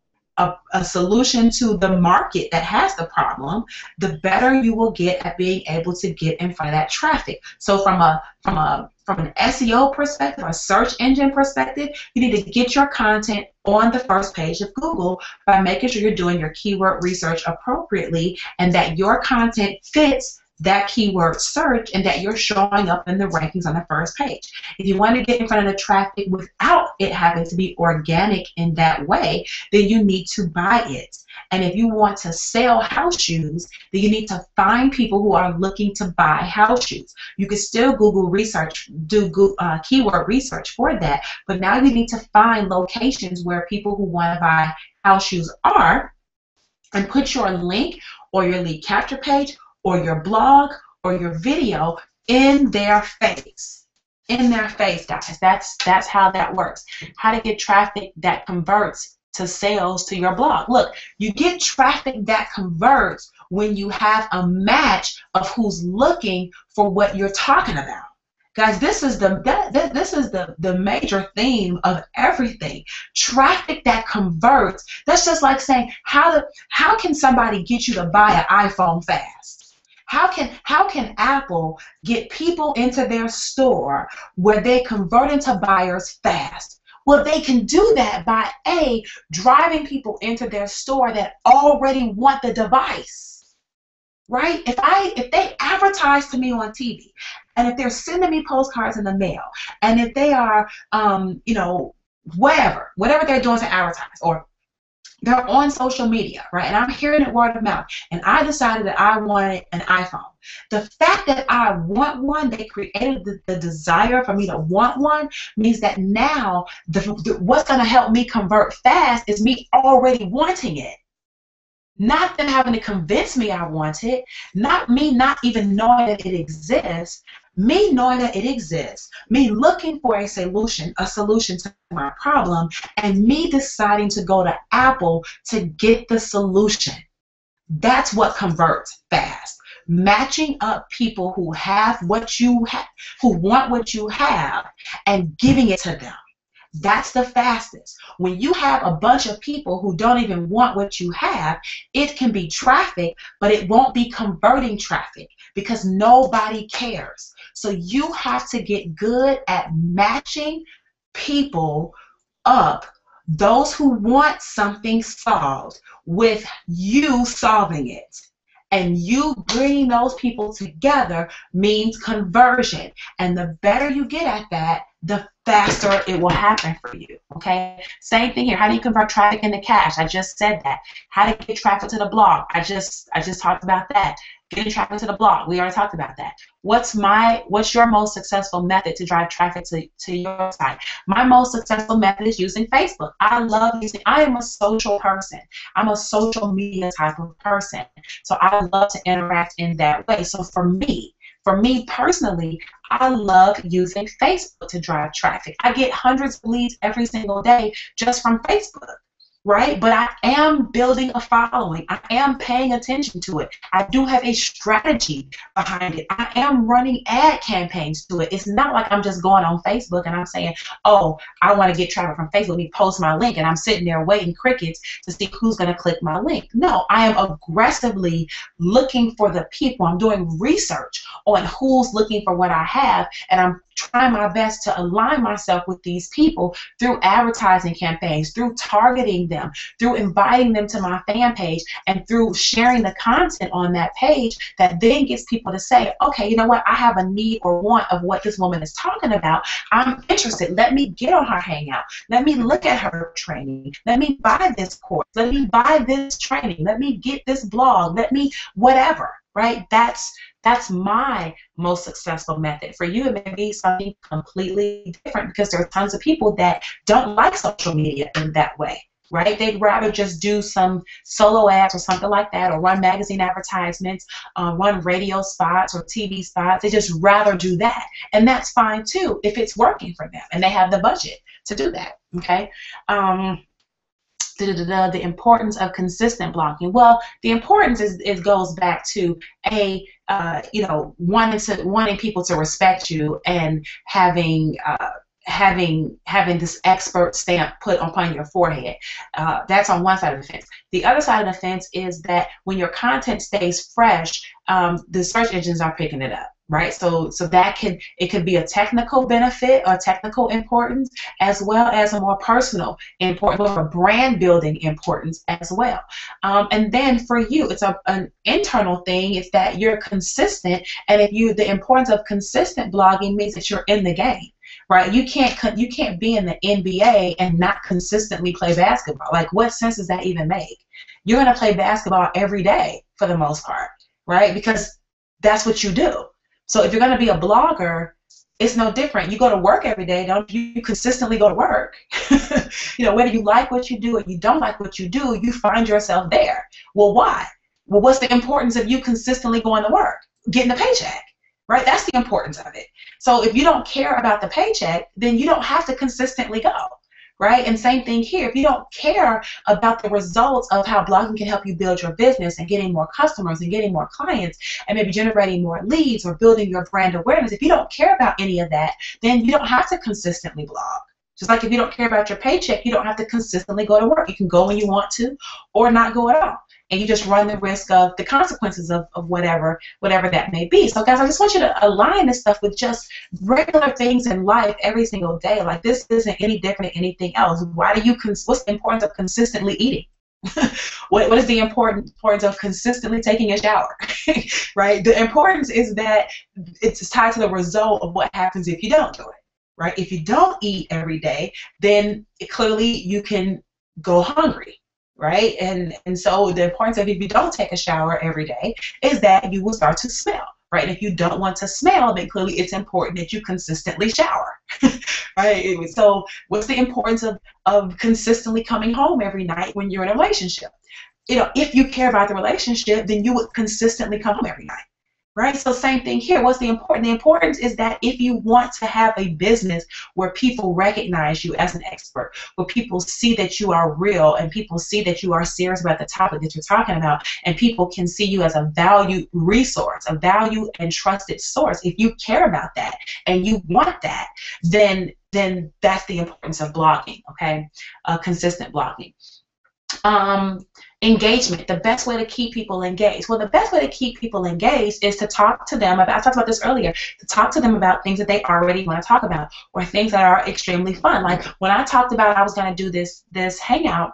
a, a solution to the market that has the problem, the better you will get at being able to get in front of that traffic. So from a from a from an S E O perspective, a search engine perspective, you need to get your content on the first page of Google by making sure you're doing your keyword research appropriately and that your content fits that keyword search and that you're showing up in the rankings on the first page. If you want to get in front of the traffic without it having to be organic in that way, then you need to buy it. And if you want to sell house shoes, then you need to find people who are looking to buy house shoes. You can still Google research, do Google, uh, keyword research for that, but now you need to find locations where people who want to buy house shoes are and put your link or your lead capture page or your blog or your video in their face. In their face, guys. That's that's how that works. How to get traffic that converts to sales to your blog. Look, you get traffic that converts when you have a match of who's looking for what you're talking about. Guys, this is the that, this is the the major theme of everything. Traffic that converts. That's just like saying how to how can somebody get you to buy an iPhone fast? How can how can Apple get people into their store where they convert into buyers fast? Well, they can do that by A, driving people into their store that already want the device. Right? If I if they advertise to me on T V, and if they're sending me postcards in the mail, and if they are um, you know, whatever, whatever they're doing to advertise, or they're on social media, right? And I'm hearing it word of mouth, and I decided that I wanted an iPhone. The fact that I want one, they created the, the desire for me to want one, means that now the, the, what's going to help me convert fast is me already wanting it. Not them having to convince me I want it, not me not even knowing that it exists, me knowing that it exists, me looking for a solution, a solution to my problem, and me deciding to go to Apple to get the solution. That's what converts fast. Matching up people who have what you have, who want what you have, and giving it to them. That's the fastest. When you have a bunch of people who don't even want what you have, it can be traffic, but it won't be converting traffic because nobody cares. So you have to get good at matching people up, those who want something solved, with you solving it. And you bringing those people together means conversion. And the better you get at that, the faster it will happen for you. Okay? Same thing here. How do you convert traffic into cash? I just said that. How to get traffic to the blog? I just I just talked about that. Getting traffic to the blog. We already talked about that. What's my what's your most successful method to drive traffic to, to your site? My most successful method is using Facebook. I love using I am a social person. I'm a social media type of person. So I love to interact in that way. So for me, for me personally, I love using Facebook to drive traffic. I get hundreds of leads every single day just from Facebook. Right? But I am building a following. I am paying attention to it. I do have a strategy behind it. I am running ad campaigns to it. It's not like I'm just going on Facebook and I'm saying, oh, I want to get traffic from Facebook. Let me post my link and I'm sitting there waiting crickets to see who's going to click my link. No, I am aggressively looking for the people. I'm doing research on who's looking for what I have, and I'm trying my best to align myself with these people through advertising campaigns, through targeting them, through inviting them to my fan page, and through sharing the content on that page that then gets people to say, okay, you know what, I have a need or want of what this woman is talking about. I'm interested. Let me get on her hangout. Let me look at her training. Let me buy this course. Let me buy this training. Let me get this blog. Let me whatever, right? That's That's my most successful method. For you, it may be something completely different because there are tons of people that don't like social media in that way, right? They'd rather just do some solo ads or something like that, or run magazine advertisements, uh, run radio spots or T V spots. They just rather do that. And that's fine too if it's working for them and they have the budget to do that, okay? Um, the importance of consistent blogging. Well, the importance is it goes back to a uh, you know wanting to wanting people to respect you and having uh, having having this expert stamp put upon your forehead. Uh, that's on one side of the fence. The other side of the fence is that when your content stays fresh, um, the search engines are picking it up. Right, so so that can it could be a technical benefit or technical importance, as well as a more personal importance or a brand building importance as well. Um, and then for you, it's a, an internal thing. It's that you're consistent, and if you the importance of consistent blogging means that you're in the game. Right, you can't you can't be in the N B A and not consistently play basketball. Like, what sense does that even make? You're gonna play basketball every day for the most part, right? Because that's what you do. So if you're going to be a blogger, it's no different. You go to work every day, don't you? You consistently go to work. You know, whether you like what you do or you don't like what you do, you find yourself there. Well, why? Well, what's the importance of you consistently going to work? Getting a paycheck, right? That's the importance of it. So if you don't care about the paycheck, then you don't have to consistently go. Right? And same thing here. If you don't care about the results of how blogging can help you build your business and getting more customers and getting more clients and maybe generating more leads or building your brand awareness, if you don't care about any of that, then you don't have to consistently blog. Just like if you don't care about your paycheck, you don't have to consistently go to work. You can go when you want to or not go at all. And you just run the risk of the consequences of, of whatever whatever that may be. So guys, I just want you to align this stuff with just regular things in life every single day. Like, this isn't any different than anything else. Why do you, cons what's the importance of consistently eating? what, what is the important importance of consistently taking a shower? Right? The importance is that it's tied to the result of what happens if you don't do it. Right? If you don't eat every day, then it, clearly you can go hungry. Right? And and so the importance of, if you don't take a shower every day, is that you will start to smell. Right? And if you don't want to smell, then clearly it's important that you consistently shower. Right? So what's the importance of, of consistently coming home every night when you're in a relationship? You know, if you care about the relationship, then you would consistently come home every night. Right? So same thing here. What's the important? The importance is that if you want to have a business where people recognize you as an expert, where people see that you are real and people see that you are serious about the topic that you're talking about, and people can see you as a valued resource, a valued and trusted source, if you care about that and you want that, then then that's the importance of blogging, okay? Uh, consistent blogging. Um, engagement, the best way to keep people engaged. Well, the best way to keep people engaged is to talk to them about, I talked about this earlier, to talk to them about things that they already want to talk about, or things that are extremely fun. Like when I talked about I was going to do this, this hangout,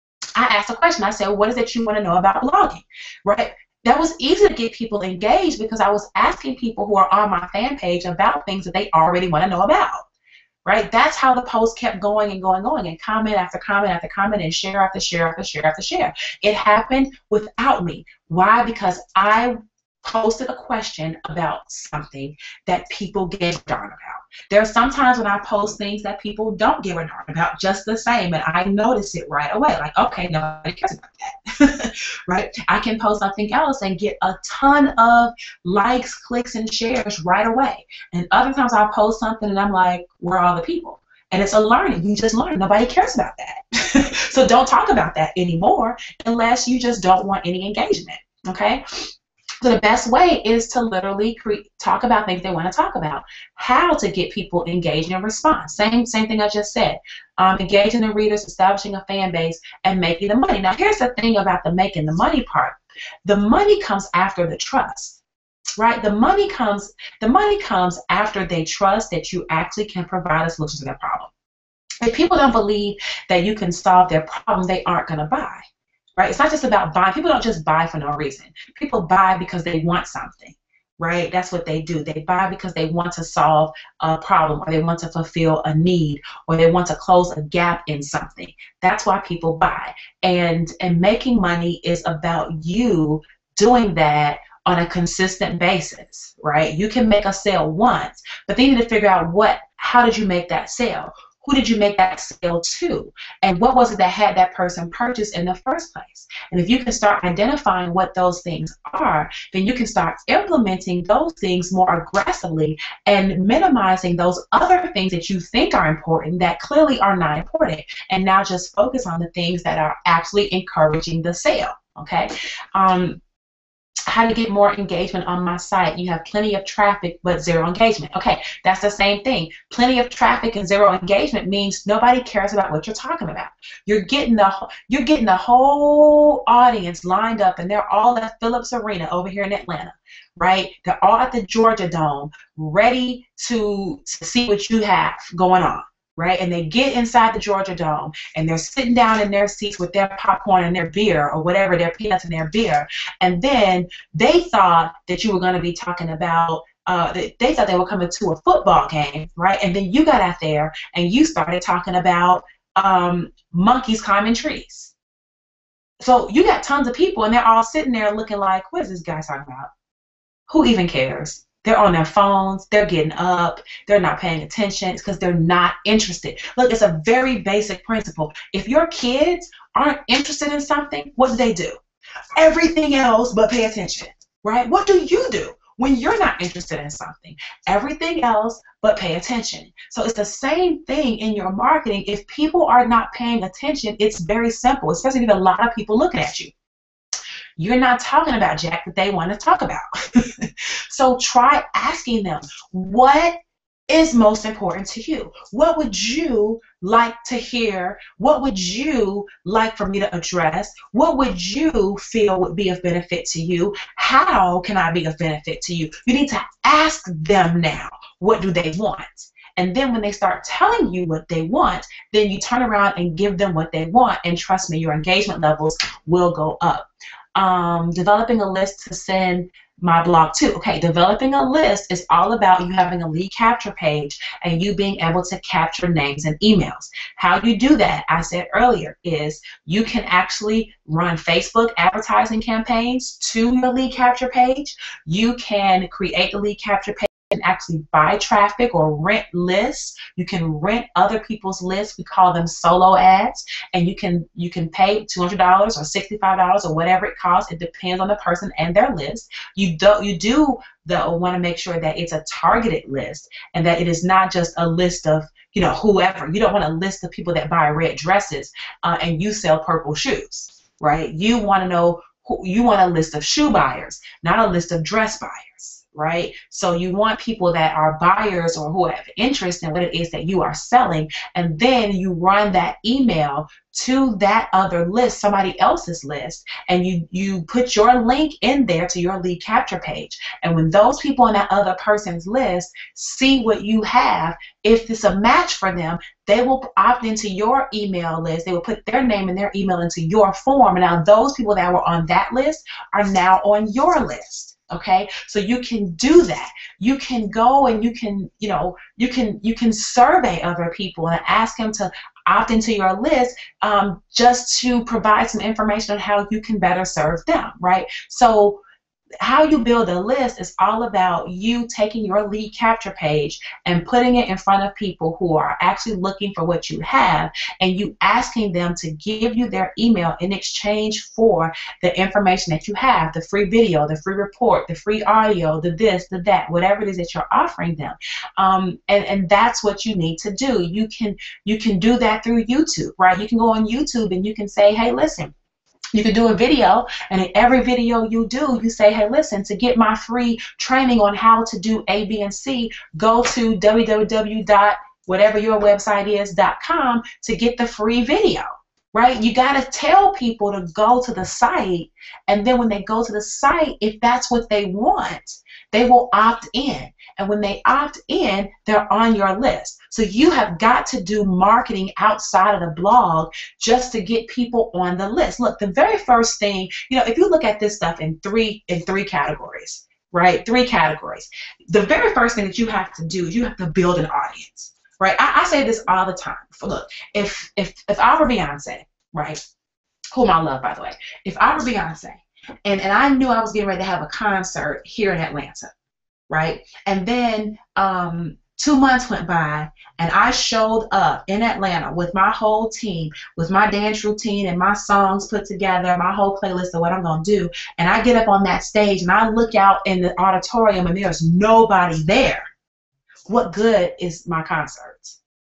I asked a question. I said, what is it you want to know about blogging, right? That was easy to get people engaged because I was asking people who are on my fan page about things that they already want to know about. Right? That's how the post kept going and going, going, and comment after comment after comment, and share after share after share after share. It happened without me. Why? Because I posted a question about something that people give a darn about. There are some times when I post things that people don't give a darn about just the same, and I notice it right away. Like, okay, nobody cares about that. Right? I can post something else and get a ton of likes, clicks, and shares right away. And other times I post something and I'm like, where are all the people? And it's a learning. You just learn. Nobody cares about that. So don't talk about that anymore unless you just don't want any engagement. Okay? So the best way is to literally create, talk about things they want to talk about. How to get people engaged and respond. Same, same thing I just said. Um, engaging the readers, establishing a fan base, and making the money. Now, here's the thing about the making the money part. The money comes after the trust, right? The money comes, the money comes after they trust that you actually can provide a solution to their problem. If people don't believe that you can solve their problem, they aren't going to buy. Right? It's not just about buying. People don't just buy for no reason. People buy because they want something, right? That's what they do. They buy because they want to solve a problem, or they want to fulfill a need, or they want to close a gap in something. That's why people buy. And and making money is about you doing that on a consistent basis, right? You can make a sale once, but then you need to figure out what, how did you make that sale? Who did you make that sale to? And what was it that had that person purchase in the first place? And if you can start identifying what those things are, then you can start implementing those things more aggressively and minimizing those other things that you think are important that clearly are not important. And now just focus on the things that are actually encouraging the sale. Okay? Um, how to get more engagement on my site. You have plenty of traffic but zero engagement. Okay, that's the same thing. Plenty of traffic and zero engagement means nobody cares about what you're talking about. You're getting the you're getting the whole audience lined up, and they're all at Phillips Arena over here in Atlanta, right? They're all at the Georgia Dome, ready to, to see what you have going on. Right? And they get inside the Georgia Dome, and they're sitting down in their seats with their popcorn and their beer, or whatever, their peanuts and their beer, and then they thought that you were going to be talking about, uh, they, they thought they were coming to a football game, right? And then you got out there and you started talking about um, monkeys climbing trees. So you got tons of people, and they're all sitting there looking like, what is this guy talking about? Who even cares? They're on their phones, they're getting up, they're not paying attention. It's because they're not interested. Look, it's a very basic principle. If your kids aren't interested in something, what do they do? Everything else but pay attention, right? What do you do when you're not interested in something? Everything else but pay attention. So it's the same thing in your marketing. If people are not paying attention, it's very simple, especially if you have a lot of people looking at you. You're not talking about Jack that they want to talk about. So try asking them, what is most important to you? What would you like to hear? What would you like for me to address? What would you feel would be of benefit to you? How can I be of benefit to you? You need to ask them now, what do they want? And then when they start telling you what they want, then you turn around and give them what they want, and trust me, your engagement levels will go up. Um, developing a list to send my blog to. Okay, developing a list is all about you having a lead capture page and you being able to capture names and emails. How you do that, I said earlier, is you can actually run Facebook advertising campaigns to your lead capture page. You can create the lead capture page and actually buy traffic or rent lists. You can rent other people's lists. We call them solo ads, and you can you can pay two hundred dollars or sixty-five dollars or whatever it costs. It depends on the person and their list. You do you do though want to make sure that it's a targeted list and that it is not just a list of, you know, whoever. You don't want a list of people that buy red dresses uh, and you sell purple shoes, right? You want to know who, you want a list of shoe buyers, not a list of dress buyers. right? So you want people that are buyers or who have interest in what it is that you are selling, and then you run that email to that other list, somebody else's list, and you you put your link in there to your lead capture page. And when those people on that other person's list see what you have, if it's a match for them, they will opt into your email list. They will put their name and their email into your form, and now those people that were on that list are now on your list. Okay, so you can do that. You can go and you can, you know, you can you can survey other people and ask them to opt into your list, um, just to provide some information on how you can better serve them, right? So how you build a list is all about you taking your lead capture page and putting it in front of people who are actually looking for what you have, and you asking them to give you their email in exchange for the information that you have, the free video, the free report, the free audio, the this, the that, whatever it is that you're offering them. Um, and, and that's what you need to do. You can, you can do that through YouTube, right? You can go on YouTube and you can say, hey, listen, you can do a video, and in every video you do, you say, hey, listen, to get my free training on how to do A, B, and C, go to w w w dot whatever your website is dot com to get the free video, right? You got to tell people to go to the site, and then when they go to the site, if that's what they want, they will opt in. And when they opt in, they're on your list. So you have got to do marketing outside of the blog just to get people on the list. Look, the very first thing, you know, if you look at this stuff in three in three categories, right? Three categories. The very first thing that you have to do is you have to build an audience, right? I, I say this all the time. Look, if if if I were Beyonce, right? Whom I love, by the way. If I were Beyonce, and and I knew I was getting ready to have a concert here in Atlanta, right? And then um, two months went by, and I showed up in Atlanta with my whole team, with my dance routine and my songs put together, my whole playlist of what I'm going to do, and I get up on that stage, and I look out in the auditorium, and there's nobody there. What good is my concerts?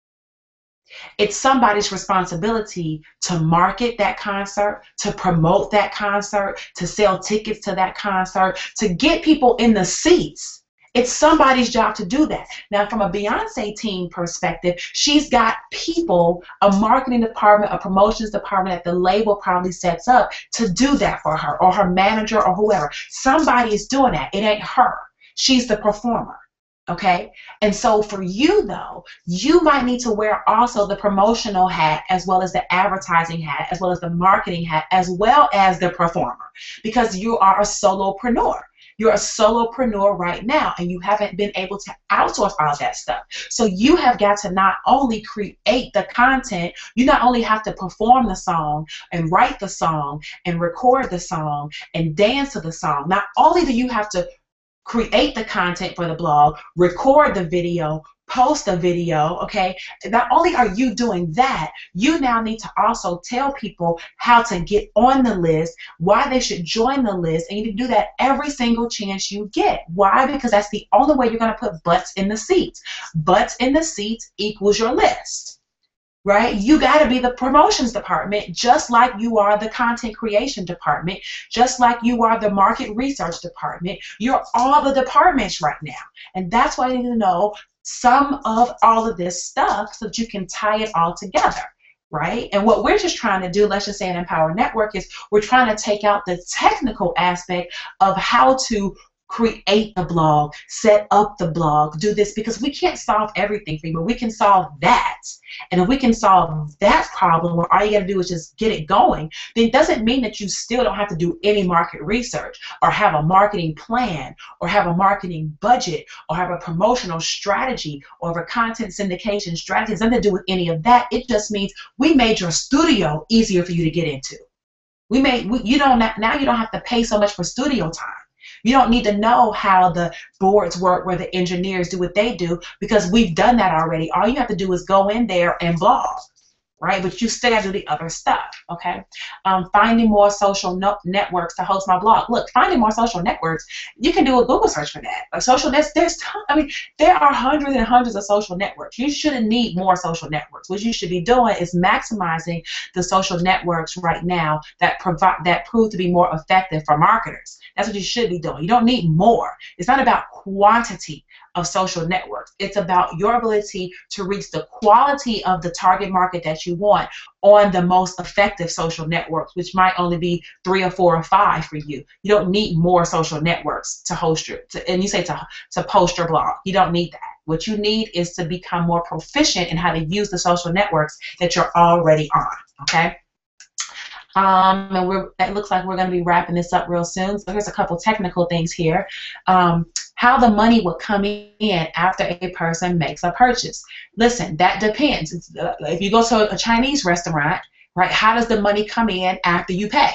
It's somebody's responsibility to market that concert, to promote that concert, to sell tickets to that concert, to get people in the seats. It's somebody's job to do that. Now, from a Beyonce team perspective, she's got people, a marketing department, a promotions department that the label probably sets up to do that for her, or her manager, or whoever. Somebody is doing that. It ain't her. She's the performer. Okay, and so for you though, you might need to wear also the promotional hat, as well as the advertising hat, as well as the marketing hat, as well as the performer, because you are a solopreneur. You're a solopreneur right now, and you haven't been able to outsource all that stuff. So you have got to not only create the content, you not only have to perform the song and write the song and record the song and dance to the song. Not only do you have to create the content for the blog, record the video, post the video, okay? Not only are you doing that, you now need to also tell people how to get on the list, why they should join the list, and you need to do that every single chance you get. Why? Because that's the only way you're going to put butts in the seats. Butts in the seats equals your list. Right? You got to be the promotions department, just like you are the content creation department, just like you are the market research department. You're all the departments right now. And that's why you need to know some of all of this stuff so that you can tie it all together. Right? And what we're just trying to do, let's just say in Empower Network, is we're trying to take out the technical aspect of how to create the blog, set up the blog, do this, because we can't solve everything for you, but we can solve that. And if we can solve that problem, where all you got to do is just get it going, then it doesn't mean that you still don't have to do any market research, or have a marketing plan, or have a marketing budget, or have a promotional strategy, or have a content syndication strategy. It has nothing to do with any of that. It just means we made your studio easier for you to get into. We made we, you don't now you don't have to pay so much for studio time. You don't need to know how the boards work, where the engineers do what they do, because we've done that already. All you have to do is go in there and blog, right? But you still got to do the other stuff, okay? Um, finding more social no networks to host my blog. Look, finding more social networks, you can do a Google search for that. Like social, there's, there's ton, I mean, there are hundreds and hundreds of social networks. You shouldn't need more social networks. What you should be doing is maximizing the social networks right now that provide that prove to be more effective for marketers. That's what you should be doing. You don't need more. It's not about quantity of social networks. It's about your ability to reach the quality of the target market that you want on the most effective social networks, which might only be three or four or five for you. You don't need more social networks to host your, to, and you say to, to post your blog. You don't need that. What you need is to become more proficient in how to use the social networks that you're already on, okay? Um, and we're, it looks like we're going to be wrapping this up real soon. So here's a couple technical things here. Um, how the money will come in after a person makes a purchase. Listen, that depends. It's, uh, if you go to a Chinese restaurant, right, how does the money come in after you pay?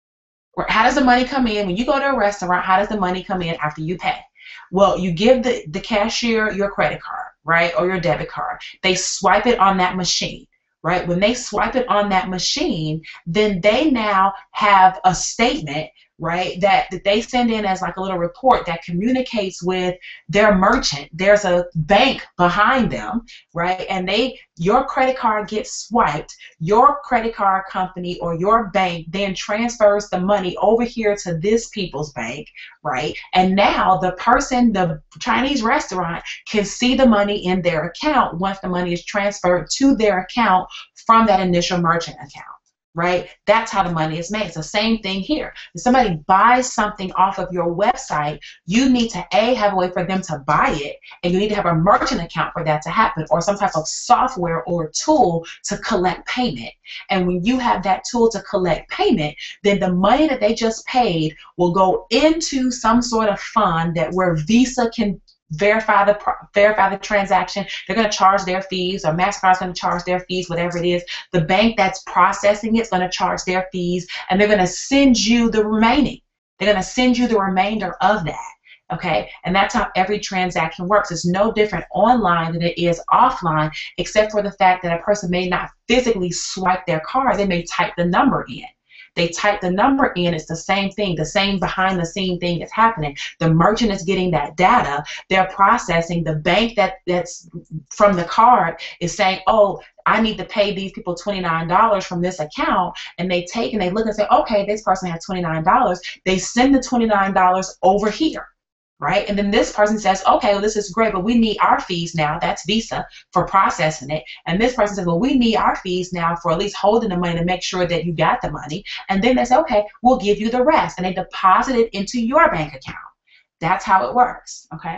Or how does the money come in when you go to a restaurant? How does the money come in after you pay? Well, you give the, the cashier your credit card, right, or your debit card. They swipe it on that machine. Right? When they swipe it on that machine, then they now have a statement, right, that, that they send in as like a little report that communicates with their merchant. There's a bank behind them, right? And they, your credit card gets swiped, your credit card company or your bank then transfers the money over here to this people's bank, right? And now the person, the Chinese restaurant, can see the money in their account once the money is transferred to their account from that initial merchant account. Right? That's how the money is made. It's the same thing here. If somebody buys something off of your website, you need to A, have a way for them to buy it, and you need to have a merchant account for that to happen, or some type of software or tool to collect payment. And when you have that tool to collect payment, then the money that they just paid will go into some sort of fund that where Visa can verify the verify the transaction. They're going to charge their fees, or MasterCard's going to charge their fees, whatever it is. The bank that's processing it's going to charge their fees, and they're going to send you the remaining. They're going to send you the remainder of that. Okay, and that's how every transaction works. It's no different online than it is offline, except for the fact that a person may not physically swipe their card. They may type the number in. They type the number in, it's the same thing, the same behind the scene thing is happening. The merchant is getting that data, they're processing, the bank that, that's from the card is saying, oh, I need to pay these people twenty-nine dollars from this account, and they take and they look and say, okay, this person has twenty-nine dollars. They send the twenty-nine dollars over here. Right? And then this person says, okay, well, this is great, but we need our fees now. That's Visa for processing it. And this person says, well, we need our fees now for at least holding the money to make sure that you got the money. And then they say, okay, we'll give you the rest. And they deposit it into your bank account. That's how it works. Okay?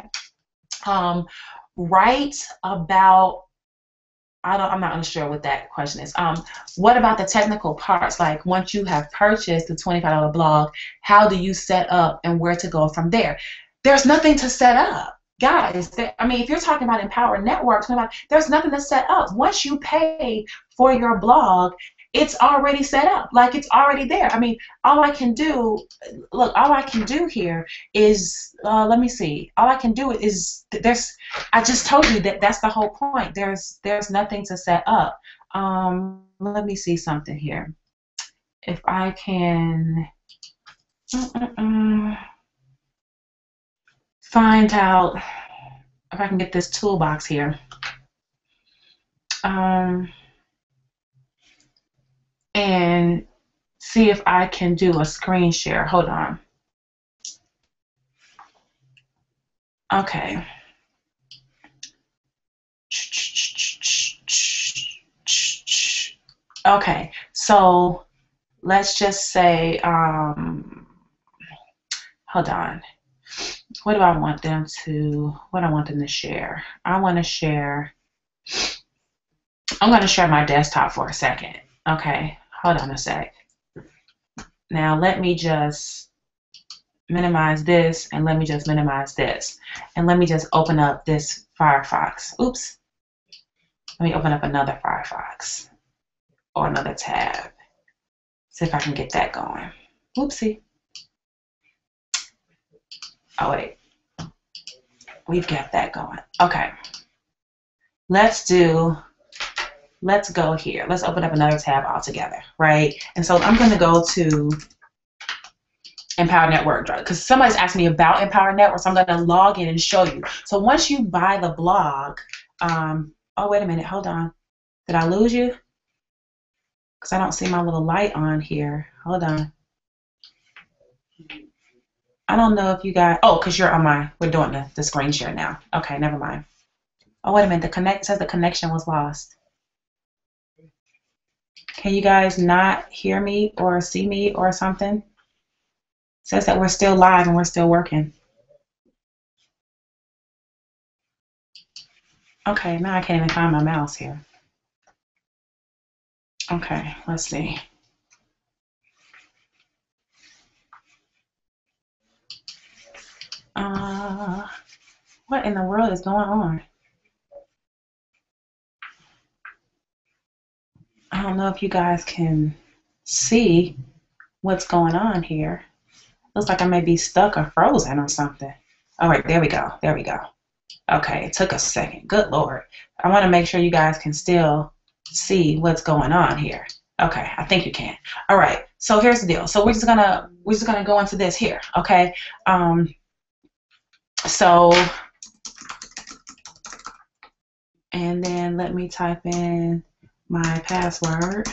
Um, right about, I don't, I'm not unsure what that question is. Um, what about the technical parts? Like once you have purchased the twenty-five dollar blog, how do you set up and where to go from there? There's nothing to set up. Guys, there, I mean, if you're talking about Empower Networks, there's nothing to set up. Once you pay for your blog, it's already set up. Like, it's already there. I mean, all I can do, look, all I can do here is, uh, let me see. All I can do is, there's, I just told you that that's the whole point. There's, there's nothing to set up. Um, let me see something here. If I can... Uh-uh-uh. Find out if I can get this toolbox here. Um, and see if I can do a screen share. Hold on. Okay. Okay, so let's just say, um, hold on. What do I want them to, what do I want them to share? I want to share, I'm going to share my desktop for a second. Okay, hold on a sec. Now let me just minimize this, and let me just minimize this. And let me just open up this Firefox. Oops. Let me open up another Firefox or another tab. See if I can get that going. Oopsie. Oh, wait. We've got that going. Okay. Let's do, let's go here. Let's open up another tab altogether, right? And so I'm going to go to Empower Network, because somebody's asked me about Empower Network, so I'm going to log in and show you. So once you buy the blog, um, oh, wait a minute. Hold on. Did I lose you? Because I don't see my little light on here. Hold on. I don't know if you got, oh, because you're on my, we're doing the, the screen share now. Okay, never mind. Oh, wait a minute, the connect says the connection was lost. Can you guys not hear me or see me or something? It says that we're still live and we're still working. Okay, now I can't even find my mouse here. Okay, let's see. Uh, what in the world is going on? I don't know if you guys can see what's going on here. Looks like I may be stuck or frozen or something. All right, there we go. There we go. Okay, it took a second. Good Lord. I want to make sure you guys can still see what's going on here. Okay, I think you can. All right, so here's the deal. So we're just gonna we're just gonna go into this here. Okay. Um. So, and then let me type in my password.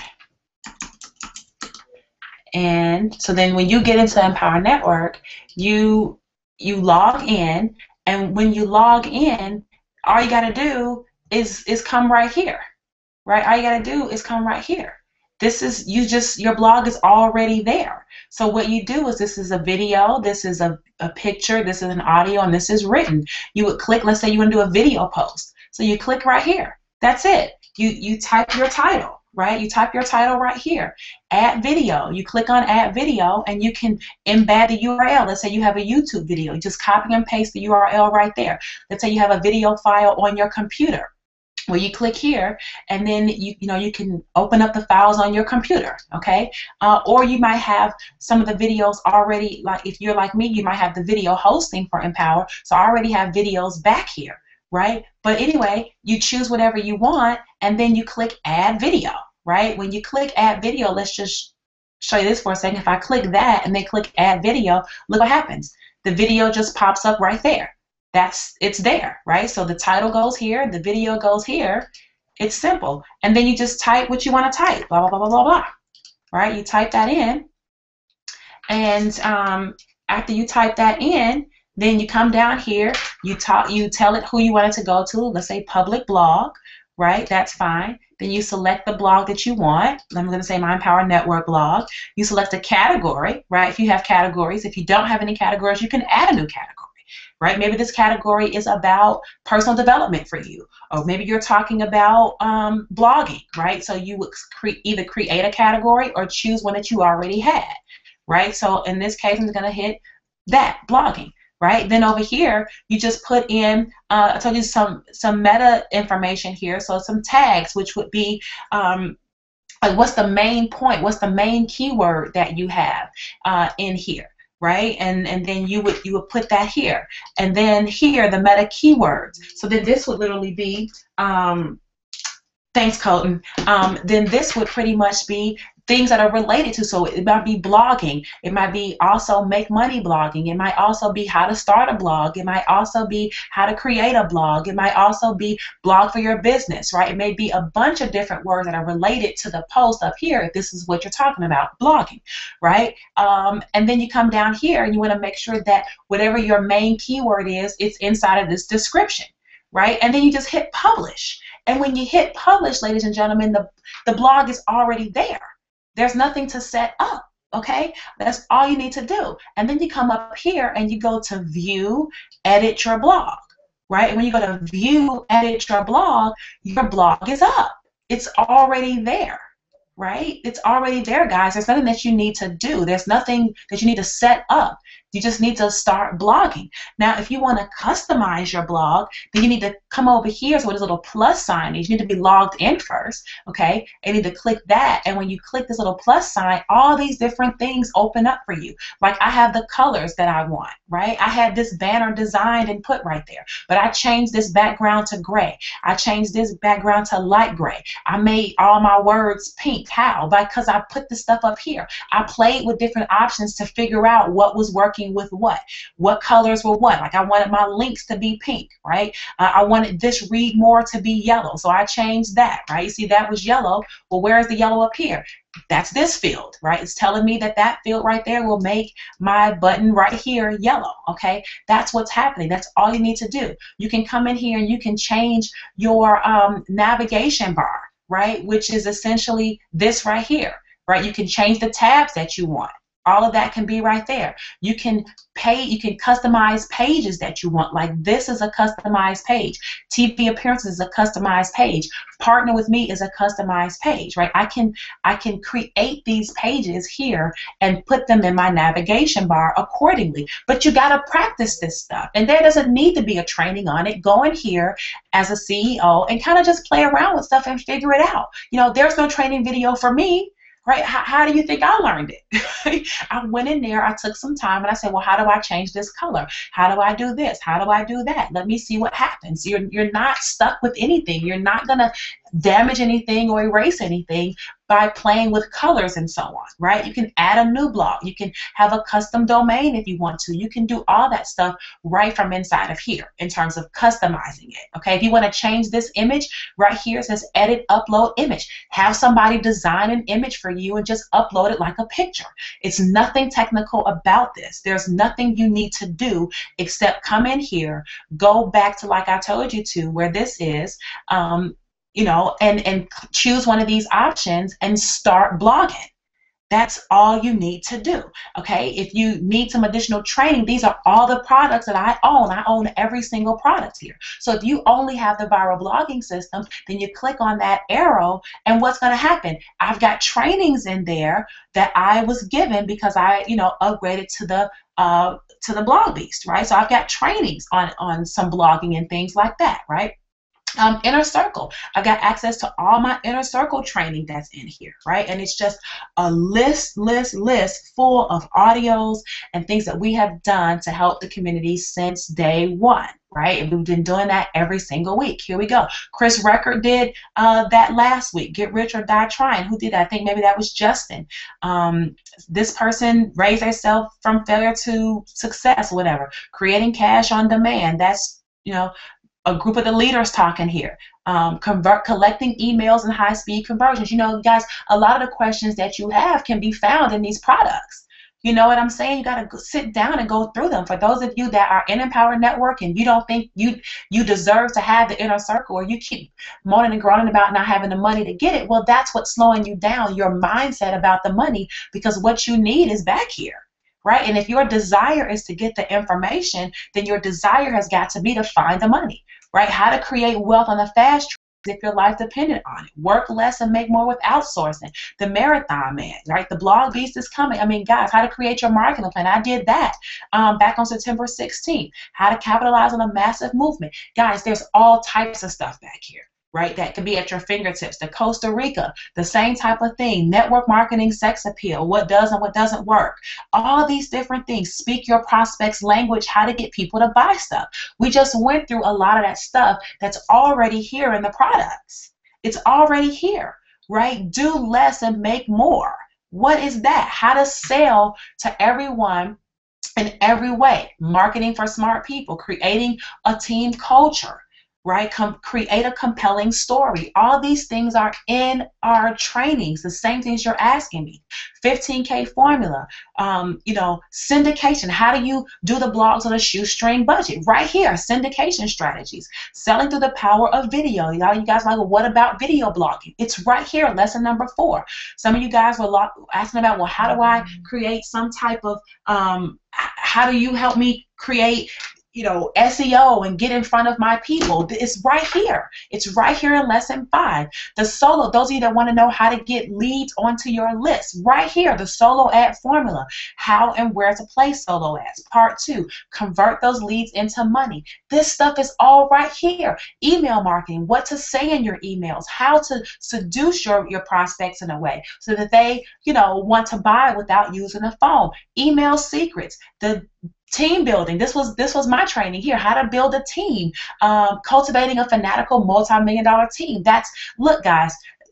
And so then when you get into Empower Network, you you log in, and when you log in, all you got to do is is come right here, right? All you got to do is come right here. This is, you just, your blog is already there. So what you do is, this is a video, this is a, a picture, this is an audio, and this is written. You would click, let's say you want to do a video post. So you click right here. That's it. You, you type your title, right? You type your title right here. Add video. You click on add video, and you can embed the U R L. Let's say you have a YouTube video. You just copy and paste the U R L right there. Let's say you have a video file on your computer. Well, you click here, and then you you know you can open up the files on your computer, okay? Uh, or you might have some of the videos already, like if you're like me, you might have the video hosting for Empower, so I already have videos back here, right? But anyway, you choose whatever you want, and then you click add video, right? When you click add video, let's just show you this for a second. If I click that and then click add video, look what happens. The video just pops up right there. That's, it's there, right? So the title goes here, the video goes here. It's simple. And then you just type what you want to type, blah, blah, blah, blah, blah, blah. Right? You type that in. And um, after you type that in, then you come down here, you talk, you tell it who you want it to go to. Let's say public blog, right? That's fine. Then you select the blog that you want. I'm going to say my Empower Network blog. You select a category, right? If you have categories. If you don't have any categories, you can add a new category. Right? Maybe this category is about personal development for you, or maybe you're talking about um, blogging, right? So you would cre either create a category or choose one that you already had, right? So in this case, I'm going to hit that, blogging, right? Then over here, you just put in, uh, I told you some, some meta information here, so some tags, which would be, um, like what's the main point, what's the main keyword that you have uh, in here. Right, and and then you would you would put that here, and then here the meta keywords. So then this would literally be, um, thanks, Colton. Um, then this would pretty much be things that are related to. So it might be blogging. It might be also make money blogging. It might also be how to start a blog. It might also be how to create a blog. It might also be blog for your business, right? It may be a bunch of different words that are related to the post up here if this is what you're talking about, blogging, right? Um, and then you come down here and you want to make sure that whatever your main keyword is, it's inside of this description, right? And then you just hit publish. And when you hit publish, ladies and gentlemen, the, the blog is already there. There's nothing to set up, okay? That's all you need to do. And then you come up here and you go to view, edit your blog, right? And when you go to view, edit your blog, your blog is up. It's already there, right? It's already there, guys. There's nothing that you need to do. There's nothing that you need to set up. You just need to start blogging. Now, if you want to customize your blog, then you need to come over here. So where this little plus sign is, you need to be logged in first, okay? And you need to click that. And when you click this little plus sign, all these different things open up for you. Like I have the colors that I want, right? I had this banner designed and put right there, but I changed this background to gray. I changed this background to light gray. I made all my words pink. How? Because I put this stuff up here. I played with different options to figure out what was working with what, what colors were what. Like I wanted my links to be pink, right? Uh, I wanted this read more to be yellow, so I changed that, right? See, that was yellow. Well, where is the yellow up here? that's this field, right? It's telling me that that field right there will make my button right here yellow, okay? That's what's happening. That's all you need to do. You can come in here and you can change your um, navigation bar, right? Which is essentially this right here, right? You can change the tabs that you want. All of that can be right there. You can pay, you can customize pages that you want. Like this is a customized page. T V appearances is a customized page. Partner with me is a customized page, right? I can I can create these pages here and put them in my navigation bar accordingly. But you got to practice this stuff. And there doesn't need to be a training on it. Go in here as a C E O and kind of just play around with stuff and figure it out. You know, there's no training video for me. Right? How, how do you think I learned it? I went in there, I took some time, and I said, well, how do I change this color? How do I do this? How do I do that? Let me see what happens. You're, you're not stuck with anything. You're not going to damage anything or erase anything by playing with colors and so on, right? You can add a new blog. You can have a custom domain if you want to. You can do all that stuff right from inside of here in terms of customizing it, okay? If you want to change this image, right here it says edit, upload image. Have somebody design an image for you and just upload it like a picture. It's nothing technical about this. There's nothing you need to do except come in here, go back to like I told you to where this is, um, you know, and, and choose one of these options and start blogging. That's all you need to do, okay? If you need some additional training, these are all the products that I own. I own every single product here. So if you only have the viral blogging system, then you click on that arrow, and what's going to happen? I've got trainings in there that I was given because I, you know, upgraded to the uh, to the Blog Beast, right? So I've got trainings on on some blogging and things like that, right? Um, inner circle. I've got access to all my inner circle training that's in here, right? And it's just a list, list, list full of audios and things that we have done to help the community since day one, right? And we've been doing that every single week. Here we go. Chris Record did uh, that last week. Get Rich or Die Trying. Who did that? I think maybe that was Justin. Um, this person raised themselves from failure to success, whatever. Creating cash on demand. That's, you know, a group of the leaders talking here. Um, convert, collecting emails and high-speed conversions. You know, guys, a lot of the questions that you have can be found in these products. You know what I'm saying? You got to sit down and go through them. For those of you that are in Empower Network and you don't think you you deserve to have the inner circle, or you keep moaning and groaning about not having the money to get it, well, that's what's slowing you down, your mindset about the money, because what you need is back here. Right? And if your desire is to get the information, then your desire has got to be to find the money, right? How to create wealth on the fast track if your life depended on it. Work less and make more with outsourcing. The Marathon Man, right? The Blog Beast is coming. I mean, guys, how to create your marketing plan. I did that um, back on September sixteenth. How to capitalize on a massive movement. Guys, there's all types of stuff back here. Right, that could be at your fingertips. The Costa Rica, the same type of thing. Network marketing, sex appeal, what does and what doesn't work. All these different things. Speak your prospects' language, how to get people to buy stuff. We just went through a lot of that stuff that's already here in the products. It's already here, right? Do less and make more. What is that? How to sell to everyone in every way. Marketing for smart people, creating a team culture. Right? Com create a compelling story. All these things are in our trainings, the same things you're asking me. fifteen K formula, um, you know, syndication. How do you do the blogs on a shoestring budget? Right here, syndication strategies. Selling through the power of video. You know, you guys are like, well, what about video blogging? It's right here, lesson number four. Some of you guys were asking about, well, how do I create some type of, um, how do you help me create, you know, S E O and get in front of my people? It's right here. It's right here in lesson five. The solo, those of you that want to know how to get leads onto your list, right here, the solo ad formula, how and where to place solo ads. Part two, convert those leads into money. This stuff is all right here. Email marketing, what to say in your emails, how to seduce your, your prospects in a way so that they, you know, want to buy without using a phone. Email secrets, the team building. This was this was my training here. How to build a team, um, cultivating a fanatical multi-million dollar team. That's, look, guys,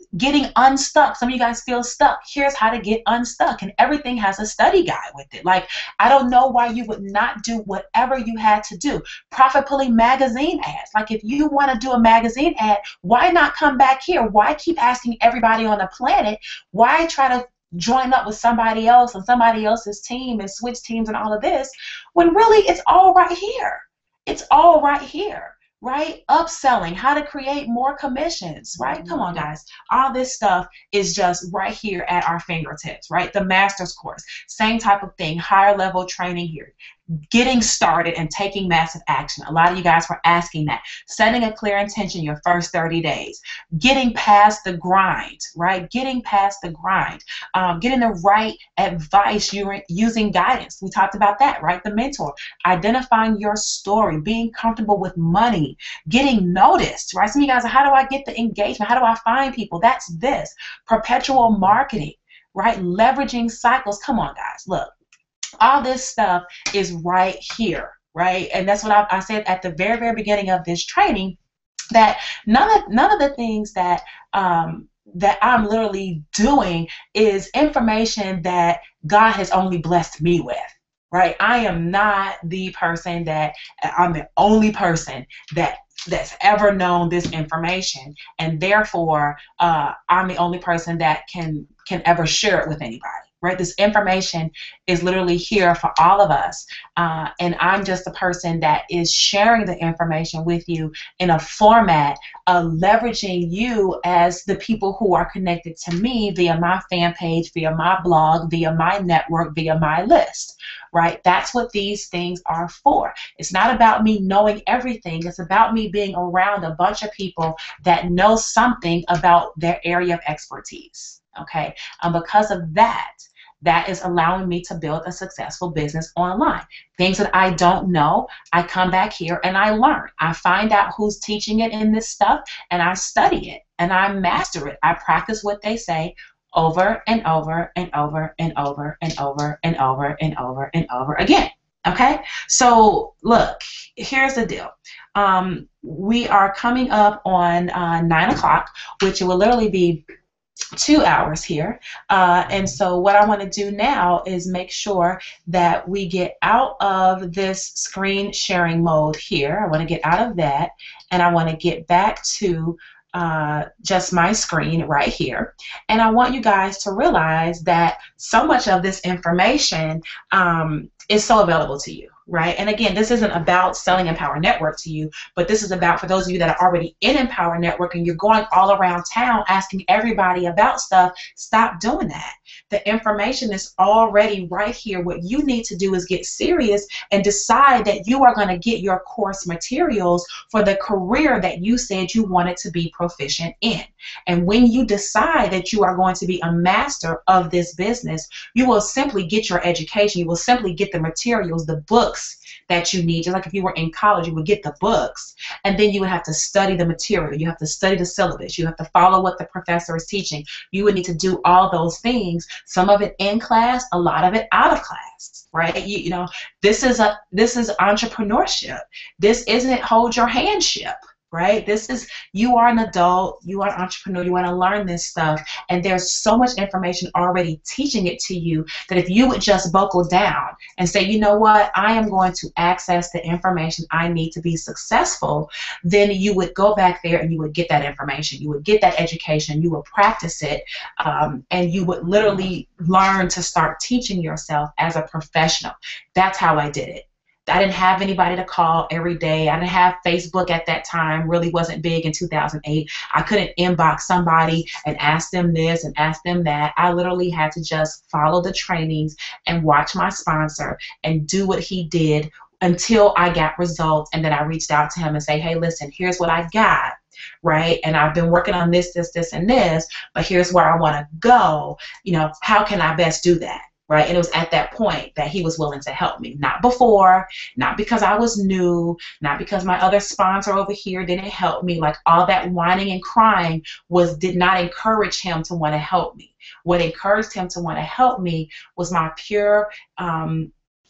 getting unstuck. Some of you guys feel stuck. Here's how to get unstuck. And everything has a study guide with it. Like, I don't know why you would not do whatever you had to do. Profit pulling magazine ads. Like, if you want to do a magazine ad, why not come back here? Why keep asking everybody on the planet? Why try to join up with somebody else and somebody else's team and switch teams and all of this when really it's all right here? It's all right here. Right? Upselling, how to create more commissions, right? Come on, guys. All this stuff is just right here at our fingertips, right? The master's course, same type of thing, higher level training here. Getting started and taking massive action. A lot of you guys were asking that. Setting a clear intention your first thirty days. Getting past the grind, right? Getting past the grind. Um, getting the right advice using guidance. We talked about that, right? The mentor. Identifying your story. Being comfortable with money. Getting noticed, right? Some of you guys are, how do I get the engagement? How do I find people? That's this. Perpetual marketing, right? Leveraging cycles. Come on, guys. Look. All this stuff is right here, right? And that's what I, I said at the very, very beginning of this training, that none of none of the things that um, that I'm literally doing is information that God has only blessed me with, right? I am not the person that I'm the only person that that's ever known this information, and therefore uh, I'm the only person that can can ever share it with anybody. Right? This information is literally here for all of us, uh, and I'm just the person that is sharing the information with you in a format of leveraging you as the people who are connected to me via my fan page, via my blog, via my network, via my list. Right? That's what these things are for. It's not about me knowing everything. It's about me being around a bunch of people that know something about their area of expertise. Okay? And because of that, that is allowing me to build a successful business online. Things that I don't know, I come back here and I learn. I find out who's teaching it in this stuff, and I study it, and I master it. I practice what they say over and over and over and over and over and over and over and over again. Okay? So, look, here's the deal. Um, we are coming up on uh, nine o'clock, which will literally be two hours here, uh, and so what I want to do now is make sure that we get out of this screen sharing mode here. I want to get out of that, and I want to get back to uh, just my screen right here, and I want you guys to realize that so much of this information um, is so available to you. Right? And again, this isn't about selling Empower Network to you, but this is about, for those of you that are already in Empower Network and you're going all around town asking everybody about stuff, stop doing that. The information is already right here. What you need to do is get serious and decide that you are going to get your course materials for the career that you said you wanted to be proficient in. And when you decide that you are going to be a master of this business, you will simply get your education. You will simply get the materials, the books that you need. Just like if you were in college, you would get the books, and then you would have to study the material. You have to study the syllabus. You have to follow what the professor is teaching. You would need to do all those things, some of it in class, a lot of it out of class, right? You, you know, this is a this is entrepreneurship. This isn't hold your handship. Right? This is, you are an adult, you are an entrepreneur, you want to learn this stuff, and there's so much information already teaching it to you that if you would just buckle down and say, you know what, I am going to access the information I need to be successful, then you would go back there and you would get that information, you would get that education, you would practice it, um, and you would literally learn to start teaching yourself as a professional. That's how I did it. I didn't have anybody to call every day. I didn't have Facebook at that time. Really wasn't big in two thousand eight. I couldn't inbox somebody and ask them this and ask them that. I literally had to just follow the trainings and watch my sponsor and do what he did until I got results. And then I reached out to him and say, hey, listen, here's what I got. Right? And I've been working on this, this, this, and this, but here's where I want to go. You know, how can I best do that? Right? And it was at that point that he was willing to help me. Not before, not because I was new, not because my other sponsor over here didn't help me. Like all that whining and crying was did not encourage him to want to help me. What encouraged him to want to help me was my pure um,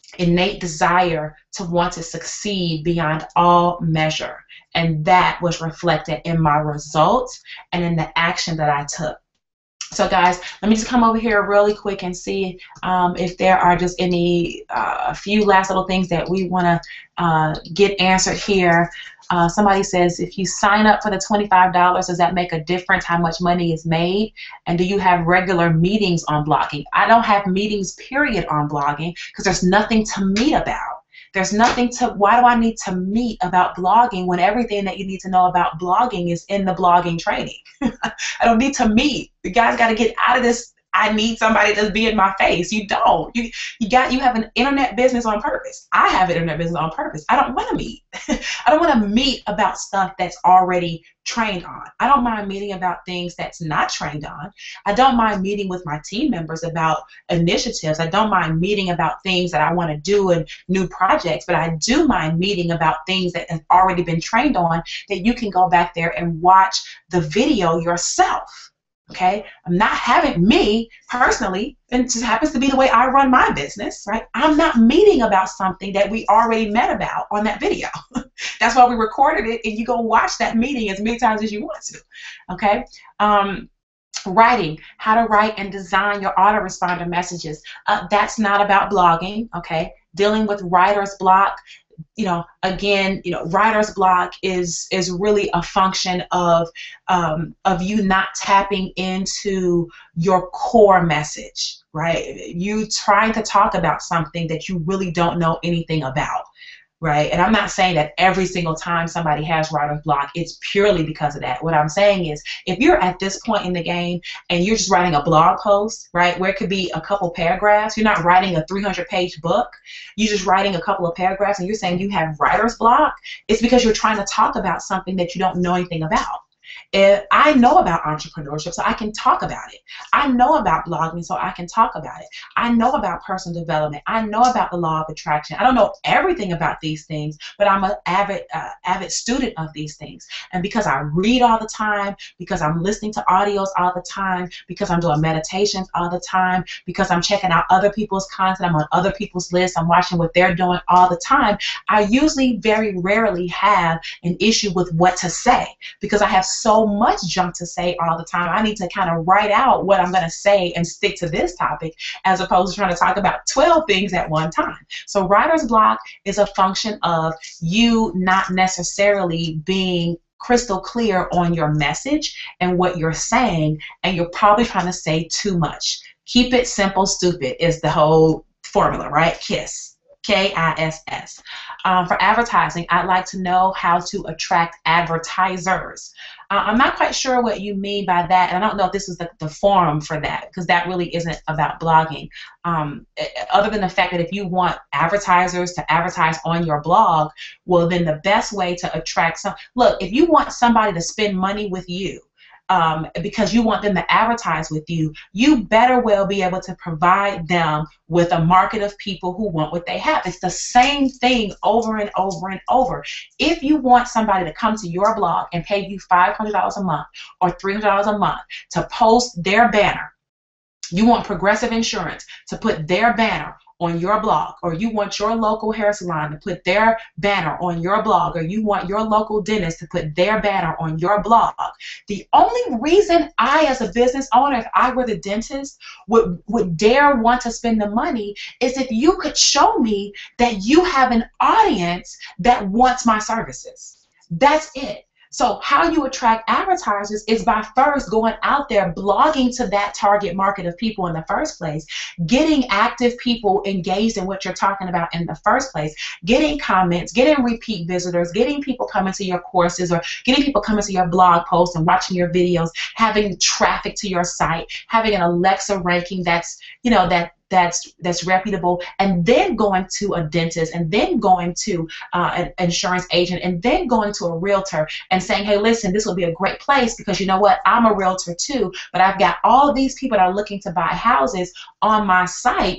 innate desire to want to succeed beyond all measure. And that was reflected in my results and in the action that I took. So guys, let me just come over here really quick and see um, if there are just any, uh, a few last little things that we want to uh, get answered here. Uh, somebody says, if you sign up for the twenty-five dollars, does that make a difference how much money is made? And do you have regular meetings on blogging? I don't have meetings, period, on blogging because there's nothing to meet about. There's nothing to, why do I need to meet about blogging when everything that you need to know about blogging is in the blogging training? I don't need to meet. You guys got to get out of this, I need somebody to be in my face. You don't. You, you got, you have an internet business on purpose. I have an internet business on purpose. I don't want to meet. I don't want to meet about stuff that's already trained on. I don't mind meeting about things that's not trained on. I don't mind meeting with my team members about initiatives. I don't mind meeting about things that I want to do and new projects, but I do mind meeting about things that have already been trained on that you can go back there and watch the video yourself. Okay, I'm not having me personally, and it just happens to be the way I run my business, right? I'm not meeting about something that we already met about on that video. That's why we recorded it, and you go watch that meeting as many times as you want to. Okay, um, writing, how to write and design your autoresponder messages. Uh, that's not about blogging. Okay, dealing with writer's block. You know, again, you know, writer's block is is really a function of um, of you not tapping into your core message, right? You trying to talk about something that you really don't know anything about, right? And I'm not saying that every single time somebody has writer's block, it's purely because of that. What I'm saying is, if you're at this point in the game and you're just writing a blog post, right, where it could be a couple paragraphs, you're not writing a three hundred page book, you're just writing a couple of paragraphs and you're saying you have writer's block, it's because you're trying to talk about something that you don't know anything about. If I know about entrepreneurship, so I can talk about it. I know about blogging, so I can talk about it. I know about personal development. I know about the law of attraction. I don't know everything about these things, but I'm an avid, uh, avid student of these things. And because I read all the time, because I'm listening to audios all the time, because I'm doing meditations all the time, because I'm checking out other people's content, I'm on other people's lists, I'm watching what they're doing all the time, I usually very rarely have an issue with what to say because I have so much junk to say all the time. I need to kind of write out what I'm going to say and stick to this topic as opposed to trying to talk about twelve things at one time. So writer's block is a function of you not necessarily being crystal clear on your message and what you're saying, and you're probably trying to say too much. Keep it simple, stupid is the whole formula, right? KISS. K I S S. Um, for advertising, I'd like to know how to attract advertisers. Uh, I'm not quite sure what you mean by that, and I don't know if this is the, the forum for that, because that really isn't about blogging. Um, other than the fact that if you want advertisers to advertise on your blog, well, then the best way to attract some, look, if you want somebody to spend money with you, Um, because you want them to advertise with you, you better well be able to provide them with a market of people who want what they have. It's the same thing over and over and over. If you want somebody to come to your blog and pay you five hundred dollars a month or three hundred dollars a month to post their banner, you want Progressive Insurance to put their banner on your blog, or you want your local hair salon to put their banner on your blog, or you want your local dentist to put their banner on your blog. The only reason I, as a business owner, if I were the dentist, would, would dare want to spend the money is if you could show me that you have an audience that wants my services. That's it. So how you attract advertisers is by first going out there, blogging to that target market of people in the first place, getting active people engaged in what you're talking about in the first place, getting comments, getting repeat visitors, getting people coming to your courses, or getting people coming to your blog posts and watching your videos, having traffic to your site, having an Alexa ranking that's, you know, that that's that's reputable, and then going to a dentist, and then going to uh, an insurance agent, and then going to a realtor and saying, hey, listen, this will be a great place because you know what, I'm a realtor too, but I've got all of these people that are looking to buy houses on my site.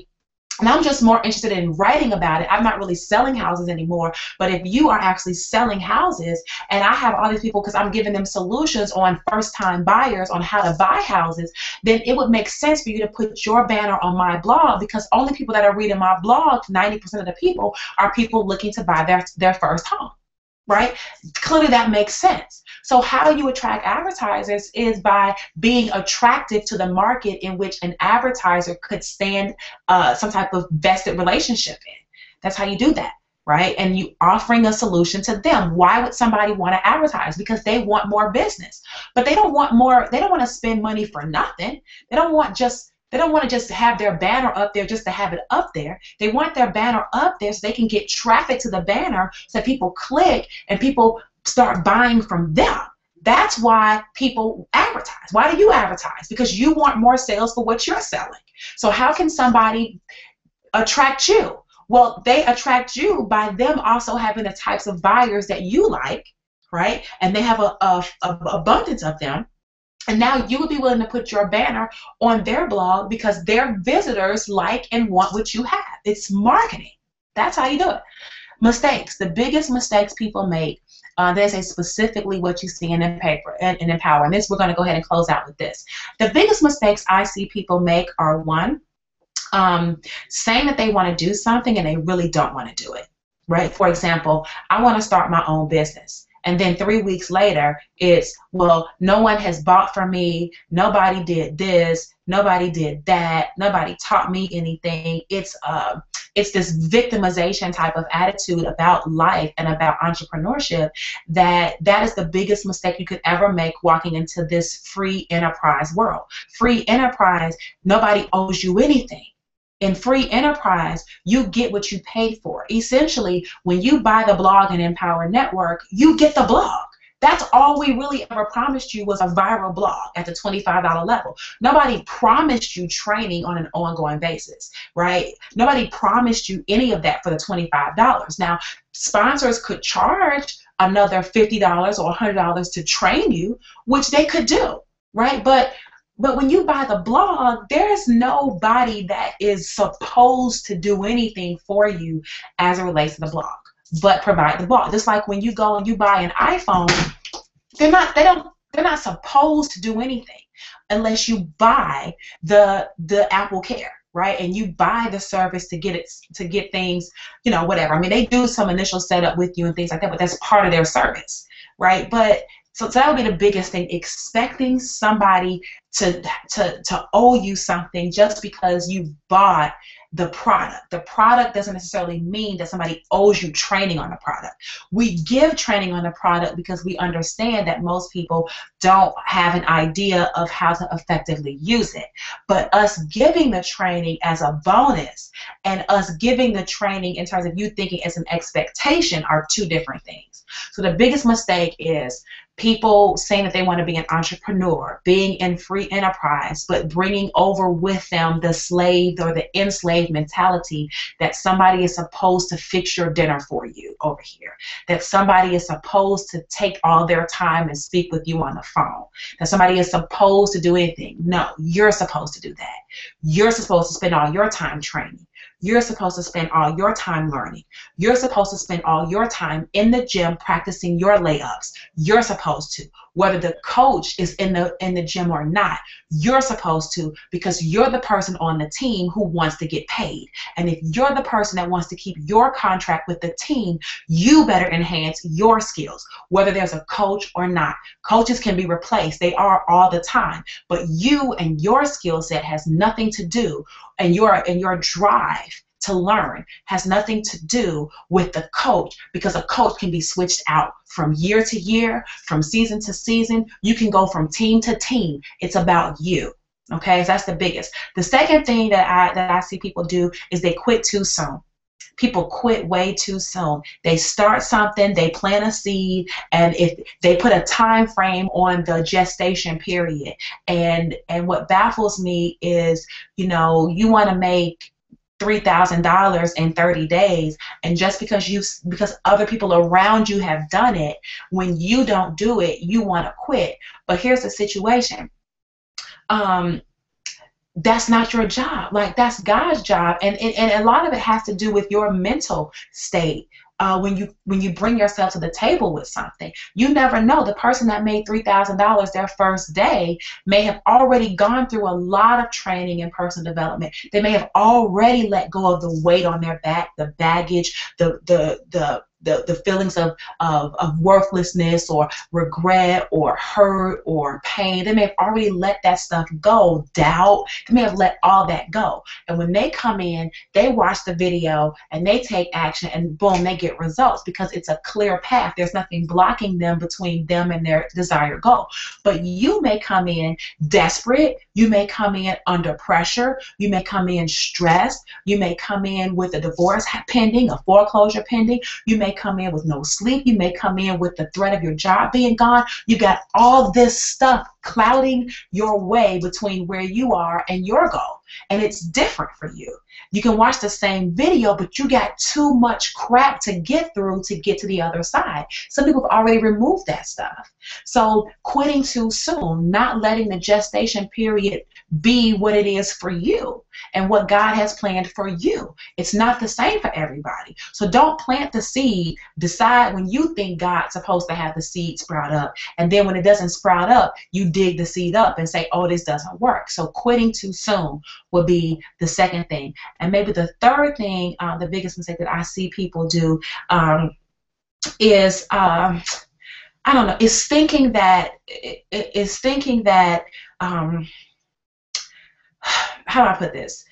And I'm just more interested in writing about it. I'm not really selling houses anymore. But if you are actually selling houses, and I have all these people, because I'm giving them solutions on first-time buyers on how to buy houses, then it would make sense for you to put your banner on my blog, because only people that are reading my blog, ninety percent of the people, are people looking to buy their, their first home. Right? Clearly that makes sense. So how you attract advertisers is by being attractive to the market in which an advertiser could stand uh, some type of vested relationship in. That's how you do that, right? And you offering a solution to them. Why would somebody want to advertise? Because they want more business. But they don't want more, they don't want to spend money for nothing. They don't want just They don't want to just have their banner up there just to have it up there. They want their banner up there so they can get traffic to the banner so that people click and people start buying from them. That's why people advertise. Why do you advertise? Because you want more sales for what you're selling. So how can somebody attract you? Well, they attract you by them also having the types of buyers that you like, right? And they have a, a, a abundance of them. And now you would be willing to put your banner on their blog because their visitors like and want what you have. It's marketing. That's how you do it. Mistakes. The biggest mistakes people make, uh, they say specifically what you see in the paper and in Empower. And this, we're going to go ahead and close out with this. The biggest mistakes I see people make are, one, um, saying that they want to do something and they really don't want to do it. Right? For example, I want to start my own business. And then three weeks later, it's, well, no one has bought from me. Nobody did this. Nobody did that. Nobody taught me anything. It's uh, it's this victimization type of attitude about life and about entrepreneurship that that is the biggest mistake you could ever make walking into this free enterprise world. Free enterprise, nobody owes you anything. In free enterprise, you get what you paid for. Essentially, when you buy the blog and Empower Network, you get the blog. That's all we really ever promised you, was a viral blog at the twenty-five dollar level. Nobody promised you training on an ongoing basis, right? Nobody promised you any of that for the twenty-five dollars. Now, sponsors could charge another fifty dollars or one hundred dollars to train you, which they could do, right? But But when you buy the blog, there's nobody that is supposed to do anything for you as it relates to the blog, but provide the blog. Just like when you go and you buy an iPhone, they're not they don't they're not supposed to do anything unless you buy the the Apple Care, right? And you buy the service to get it to get things, you know, whatever. I mean, they do some initial setup with you and things like that, but that's part of their service, right? But So, so that would be the biggest thing, expecting somebody to, to, to owe you something just because you bought the product. The product doesn't necessarily mean that somebody owes you training on the product. We give training on the product because we understand that most people don't have an idea of how to effectively use it. But us giving the training as a bonus and us giving the training in terms of you thinking as an expectation are two different things. So the biggest mistake is people saying that they want to be an entrepreneur, being in free enterprise, but bringing over with them the slave or the enslaved mentality that somebody is supposed to fix your dinner for you over here, that somebody is supposed to take all their time and speak with you on the phone, that somebody is supposed to do anything. No, you're supposed to do that. You're supposed to spend all your time training. You're supposed to spend all your time learning. You're supposed to spend all your time in the gym practicing your layups. You're supposed to. Whether the coach is in the in the gym or not, you're supposed to, because you're the person on the team who wants to get paid. And if you're the person that wants to keep your contract with the team, you better enhance your skills, whether there's a coach or not. Coaches can be replaced. They are all the time. But you and your skill set has nothing to do, and your and your drive to learn has nothing to do with the coach, because a coach can be switched out from year to year, from season to season. You can go from team to team. It's about you. Okay, so that's the biggest. The second thing that I that I see people do is they quit too soon. People quit way too soon. They start something, they plant a seed, and if they put a time frame on the gestation period. And and what baffles me is, you know, you want to make three thousand dollars in thirty days, and just because you because other people around you have done it, when you don't do it, you want to quit. But here's the situation. Um, that's not your job. Like, that's God's job. And, and, and a lot of it has to do with your mental state. Uh, when you when you bring yourself to the table with something, you never know. The person that made three thousand dollars their first day may have already gone through a lot of training and personal development. They may have already let go of the weight on their back, the baggage, the the the the, the feelings of, of, of worthlessness or regret or hurt or pain. They may have already let that stuff go, doubt. They may have let all that go. And when they come in, they watch the video and they take action, and boom, they get results because it's a clear path. There's nothing blocking them between them and their desired goal. But you may come in desperate. You may come in under pressure. You may come in stressed. You may come in with a divorce pending, a foreclosure pending. You may come in with no sleep. You may come in with the threat of your job being gone. You got all this stuff clouding your way between where you are and your goal. And it's different for you. You can watch the same video, but you got too much crap to get through to get to the other side. Some people have already removed that stuff. So quitting too soon, not letting the gestation period be what it is for you and what God has planned for you. It's not the same for everybody. So don't plant the seed, decide when you think God's supposed to have the seed sprout up, and then when it doesn't sprout up, you dig the seed up and say, oh, this doesn't work. So quitting too soon will be the second thing. And maybe the third thing, uh, the biggest mistake that I see people do um, is, um, I don't know, is thinking that, is thinking that, um, how do I put this?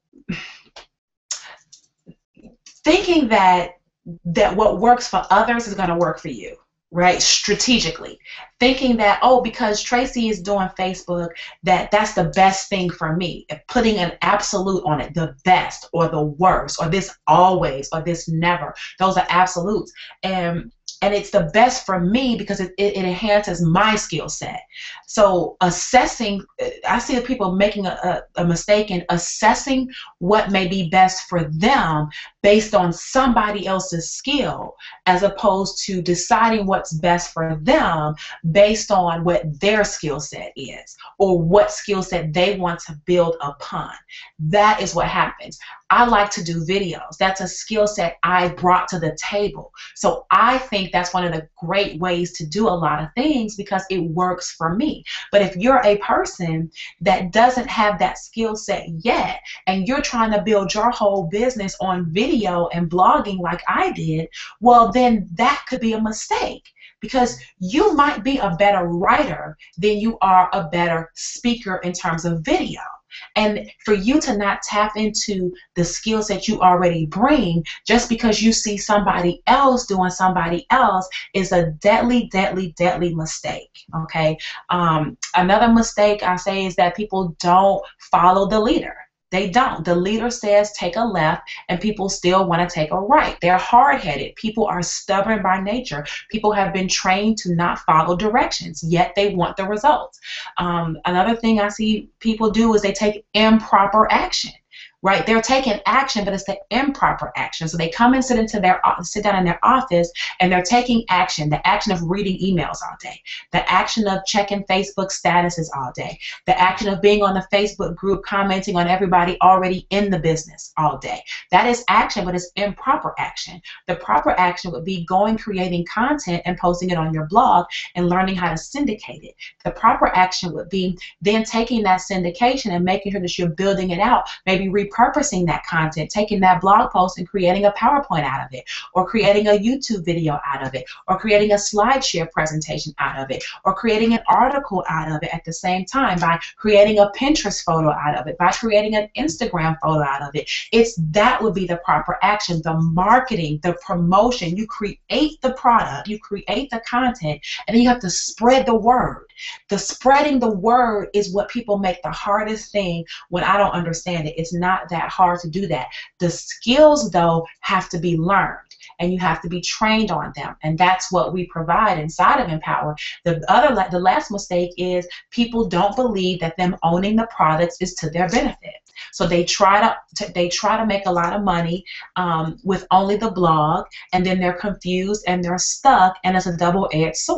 Thinking that that what works for others is going to work for you, right? Strategically. Thinking that, oh, because Tracey is doing Facebook, that that's the best thing for me. Putting an absolute on it, the best or the worst, or this always, or this never. Those are absolutes. And And it's the best for me because it, it, it enhances my skill set. So assessing, I see people making a, a, a mistake in assessing what may be best for them based on somebody else's skill, as opposed to deciding what's best for them based on what their skill set is or what skill set they want to build upon. That is what happens. I like to do videos. That's a skill set I brought to the table. So I think that's one of the great ways to do a lot of things because it works for me. But if you're a person that doesn't have that skill set yet and you're trying to build your whole business on video and blogging like I did, well, then that could be a mistake. Because you might be a better writer than you are a better speaker in terms of video. And for you to not tap into the skills that you already bring just because you see somebody else doing somebody else is a deadly, deadly, deadly mistake. Okay. Um, another mistake I say is that people don't follow the leader. They don't. The leader says take a left and people still want to take a right. They're hard-headed. People are stubborn by nature. People have been trained to not follow directions, yet they want the results. Um, another thing I see people do is they take improper action. Right? They're taking action, but it's the improper action. So they come and sit into their sit down in their office and they're taking action, the action of reading emails all day, the action of checking Facebook statuses all day, the action of being on the Facebook group commenting on everybody already in the business all day. That is action, but it's improper action. The proper action would be going, creating content and posting it on your blog and learning how to syndicate it. The proper action would be then taking that syndication and making sure that you're building it out, maybe repurposing that content, taking that blog post and creating a PowerPoint out of it, or creating a YouTube video out of it, or creating a SlideShare presentation out of it, or creating an article out of it at the same time by creating a Pinterest photo out of it, by creating an Instagram photo out of it. It's that would be the proper action, the marketing, the promotion. You create the product, you create the content, and then you have to spread the word. The spreading the word is what people make the hardest thing when I don't understand it. It's not that hard to do that. The skills, though, have to be learned, and you have to be trained on them, and that's what we provide inside of Empower. The other, the last mistake is people don't believe that them owning the products is to their benefit. So they try to they try to make a lot of money um, with only the blog, and then they're confused and they're stuck, and it's a double-edged sword.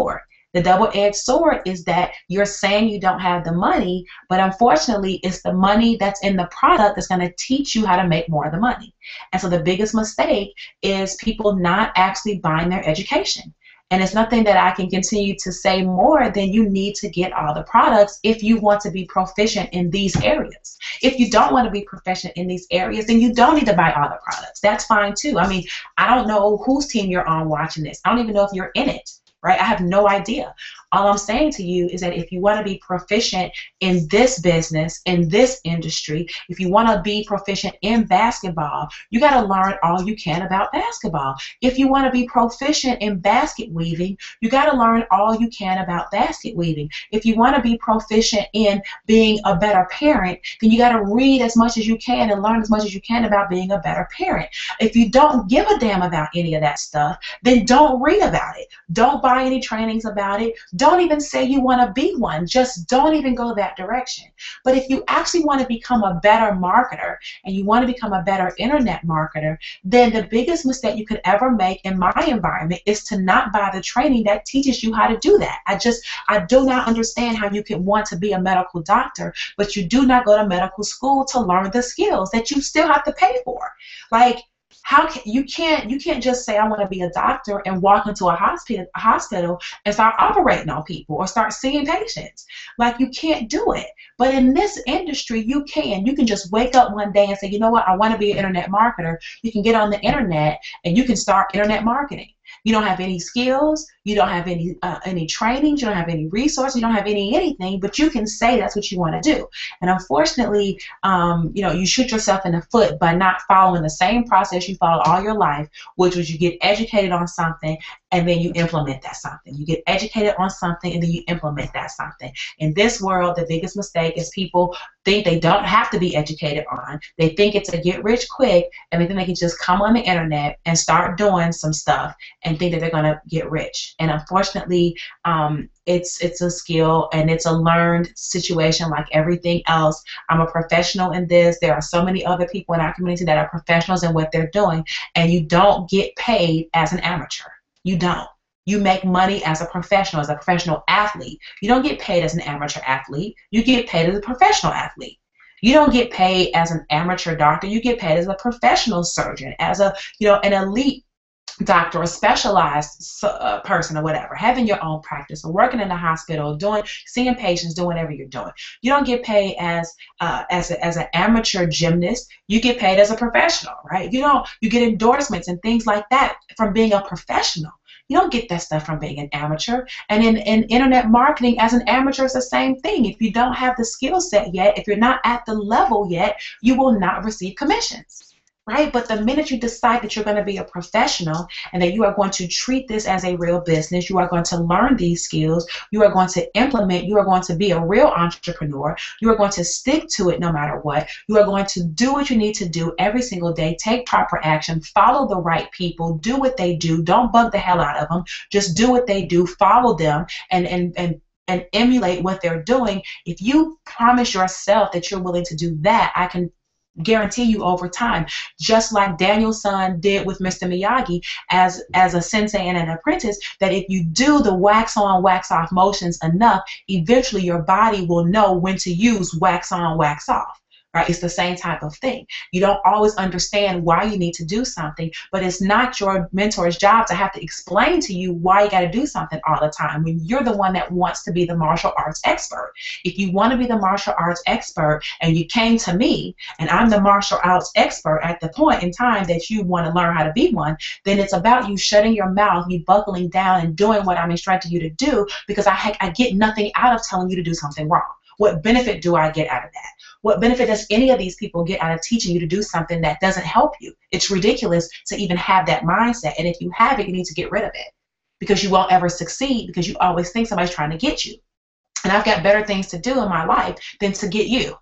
The double-edged sword is that you're saying you don't have the money, but unfortunately, it's the money that's in the product that's going to teach you how to make more of the money. And so the biggest mistake is people not actually buying their education. And it's nothing that I can continue to say more than you need to get all the products if you want to be proficient in these areas. If you don't want to be proficient in these areas, then you don't need to buy all the products. That's fine too. I mean, I don't know whose team you're on watching this. I don't even know if you're in it, right? I have no idea. All I'm saying to you is that if you want to be proficient in this business, in this industry, if you want to be proficient in basketball, you got to learn all you can about basketball. If you want to be proficient in basket weaving, you got to learn all you can about basket weaving. If you want to be proficient in being a better parent, then you got to read as much as you can and learn as much as you can about being a better parent. If you don't give a damn about any of that stuff, then don't read about it. Don't buy any trainings about it. Don't even say you want to be one. Just don't even go that direction. But if you actually want to become a better marketer and you want to become a better internet marketer, then the biggest mistake you could ever make in my environment is to not buy the training that teaches you how to do that. I just, I do not understand how you can want to be a medical doctor, but you do not go to medical school to learn the skills that you still have to pay for. Like, How can, you can't you can't just say I want to be a doctor and walk into a hospital a hospital and start operating on people or start seeing patients. Like, you can't do it. But in this industry, you can. You can just wake up one day and say, you know what, I want to be an internet marketer. You can get on the internet and you can start internet marketing. You don't have any skills, you don't have any uh, any trainings, you don't have any resources, you don't have any anything, but you can say that's what you want to do. And unfortunately, um, you know, you shoot yourself in the foot by not following the same process you followed all your life, which was you get educated on something and then you implement that something. You get educated on something and then you implement that something. In this world, the biggest mistake is people think they don't have to be educated on. They think it's a get rich quick, and they think they can just come on the internet and start doing some stuff and think that they're going to get rich. And unfortunately, um, it's it's a skill and it's a learned situation like everything else. I'm a professional in this. There are so many other people in our community that are professionals in what they're doing, and you don't get paid as an amateur. You don't. You make money as a professional, as a professional athlete. You don't get paid as an amateur athlete. You get paid as a professional athlete. You don't get paid as an amateur doctor. You get paid as a professional surgeon, as a, you know, an elite doctor, a specialized uh, person or whatever, having your own practice or working in the hospital, doing, seeing patients, doing whatever you're doing. You don't get paid as uh, as a, as an amateur gymnast. You get paid as a professional, right? You don't. You get endorsements and things like that from being a professional. You don't get that stuff from being an amateur. And in, in internet marketing, as an amateur, it's the same thing. If you don't have the skill set yet, if you're not at the level yet, you will not receive commissions. Right? But the minute you decide that you're going to be a professional and that you are going to treat this as a real business, you are going to learn these skills, you are going to implement, you are going to be a real entrepreneur, you are going to stick to it no matter what, you are going to do what you need to do every single day, take proper action, follow the right people, do what they do, don't bug the hell out of them, just do what they do, follow them, and, and, and and emulate what they're doing. If you promise yourself that you're willing to do that, I can guarantee you over time, just like Daniel's son did with Mister Miyagi as as a sensei and an apprentice, that if you do the wax on, wax off motions enough, eventually your body will know when to use wax on, wax off. Right? It's the same type of thing. You don't always understand why you need to do something, but it's not your mentor's job to have to explain to you why you got to do something all the time when you're the one that wants to be the martial arts expert. If you want to be the martial arts expert and you came to me and I'm the martial arts expert at the point in time that you want to learn how to be one, then it's about you shutting your mouth, you buckling down and doing what I'm instructing you to do, because I, I get nothing out of telling you to do something wrong. What benefit do I get out of that? What benefit does any of these people get out of teaching you to do something that doesn't help you? It's ridiculous to even have that mindset. And if you have it, you need to get rid of it, because you won't ever succeed, because you always think somebody's trying to get you. And I've got better things to do in my life than to get you.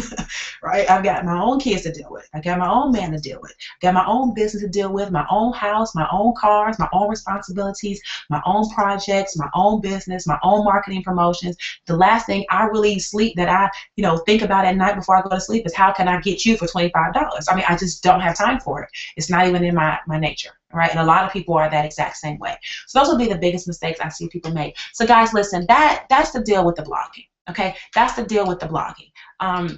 Right? I've got my own kids to deal with. I got my own man to deal with. I got my own business to deal with, my own house, my own cars, my own responsibilities, my own projects, my own business, my own marketing promotions. The last thing I really sleep that I, you know, think about at night before I go to sleep is how can I get you for twenty-five dollars? I mean, I just don't have time for it. It's not even in my, my nature. right? And a lot of people are that exact same way. So those would be the biggest mistakes I see people make. So guys, listen, that that's the deal with the blogging, okay? That's the deal with the blogging. Um,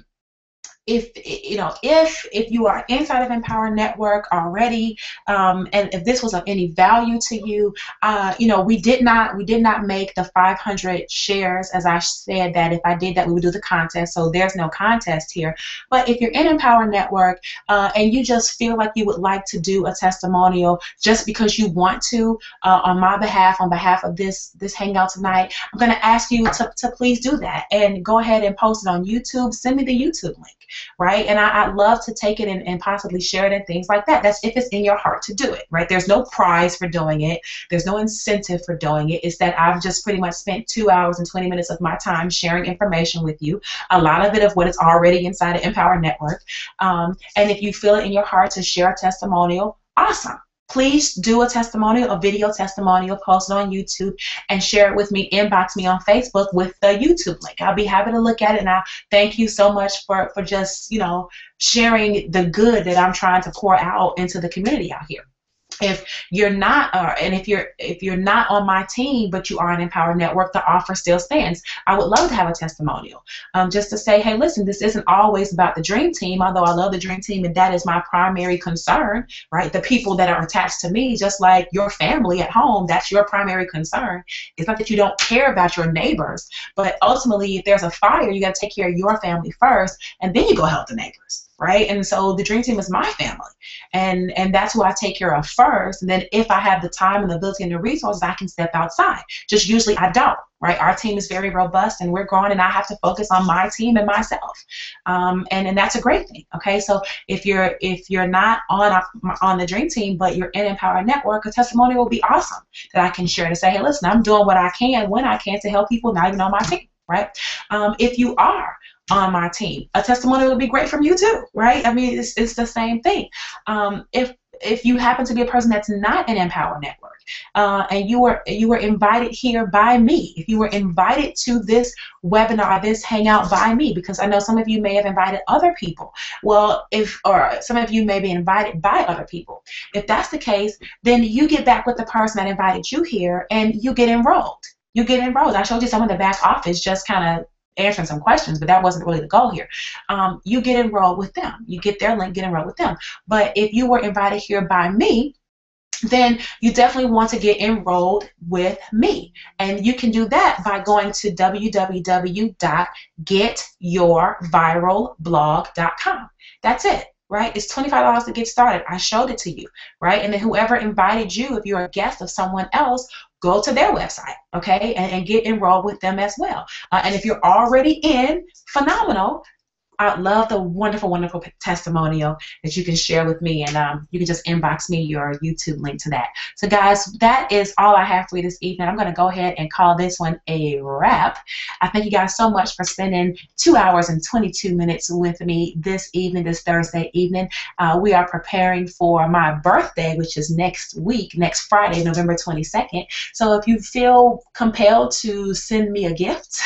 If you know, if if you are inside of Empower Network already, um, and if this was of any value to you, uh, you know, we did not we did not make the five hundred shares, as I said that if I did that we would do the contest. So there's no contest here. But if you're in Empower Network uh, and you just feel like you would like to do a testimonial just because you want to uh, on my behalf, on behalf of this this hangout tonight, I'm going to ask you to to please do that and go ahead and post it on YouTube. Send me the YouTube link. Right? And I, I'd love to take it and, and possibly share it and things like that. That's if it's in your heart to do it, right? There's no prize for doing it. There's no incentive for doing it. It's that I've just pretty much spent two hours and twenty minutes of my time sharing information with you, a lot of it of what is already inside of Empower Network. Um, and if you feel it in your heart to share a testimonial, awesome. Please do a testimonial, a video testimonial, post it on YouTube, and share it with me. Inbox me on Facebook with the YouTube link. I'll be happy to look at it, and I thank you so much for, for just, you know, sharing the good that I'm trying to pour out into the community out here. If you're not, uh, and if you're if you're not on my team, but you are an Empower Network, the offer still stands. I would love to have a testimonial, um, just to say, hey, listen, this isn't always about the Dream Team, although I love the Dream Team, and that is my primary concern, right? The people that are attached to me, just like your family at home, that's your primary concern. It's not that you don't care about your neighbors, but ultimately, if there's a fire, you got to take care of your family first, and then you go help the neighbors. Right? And so the Dream Team is my family, and and that's who I take care of first. And then if I have the time and the ability and the resources, I can step outside. Just usually I don't. Right? Our team is very robust, and we're growing, and I have to focus on my team and myself, um, and and that's a great thing. Okay, so if you're if you're not on on the Dream Team, but you're in Empower Network, a testimonial will be awesome that I can share to say, hey, listen, I'm doing what I can when I can to help people not even on my team. Right? Um, if you are on my team, a testimonial would be great from you too, right? I mean, it's, it's the same thing. Um, if if you happen to be a person that's not in Empower Network, uh, and you were you were invited here by me, if you were invited to this webinar, this hangout by me, because I know some of you may have invited other people. Well, if or some of you may be invited by other people. If that's the case, then you get back with the person that invited you here, and you get enrolled. You get enrolled. I showed you some of the back office, just kind of answering some questions, but that wasn't really the goal here. Um, you get enrolled with them. You get their link, get enrolled with them. But if you were invited here by me, then you definitely want to get enrolled with me. And you can do that by going to w w w dot get your viral blog dot com. That's it. Right? It's twenty-five dollars to get started. I showed it to you, right? And then whoever invited you, if you're a guest of someone else, go to their website, okay, and, and get enrolled with them as well. Uh, and if you're already in, phenomenal. I'd love the wonderful, wonderful testimonial that you can share with me, and um, you can just inbox me your YouTube link to that. So guys, that is all I have for you this evening. I'm going to go ahead and call this one a wrap. I thank you guys so much for spending two hours and twenty-two minutes with me this evening, this Thursday evening. Uh, we are preparing for my birthday, which is next week, next Friday, November twenty-second. So if you feel compelled to send me a gift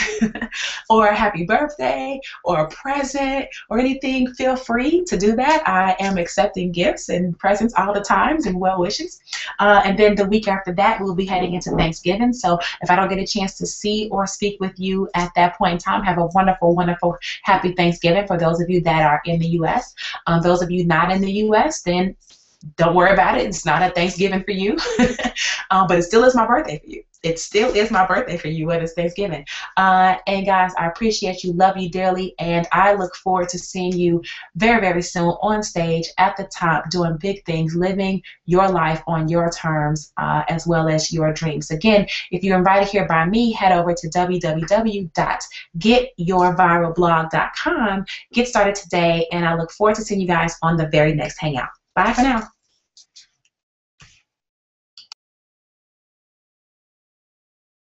or a happy birthday or a present, or anything, feel free to do that. I am accepting gifts and presents all the times and well wishes. Uh, and then the week after that, we'll be heading into Thanksgiving. So if I don't get a chance to see or speak with you at that point in time, have a wonderful, wonderful, happy Thanksgiving for those of you that are in the U S Um, those of you not in the U S, then don't worry about it. It's not a Thanksgiving for you, um, but it still is my birthday for you. It still is my birthday for you, when it's Thanksgiving. Uh, and guys, I appreciate you, love you dearly, and I look forward to seeing you very, very soon on stage at the top, doing big things, living your life on your terms, uh, as well as your dreams. Again, if you're invited here by me, head over to w w w dot get your viral blog dot com. Get started today, and I look forward to seeing you guys on the very next hangout. Bye for now.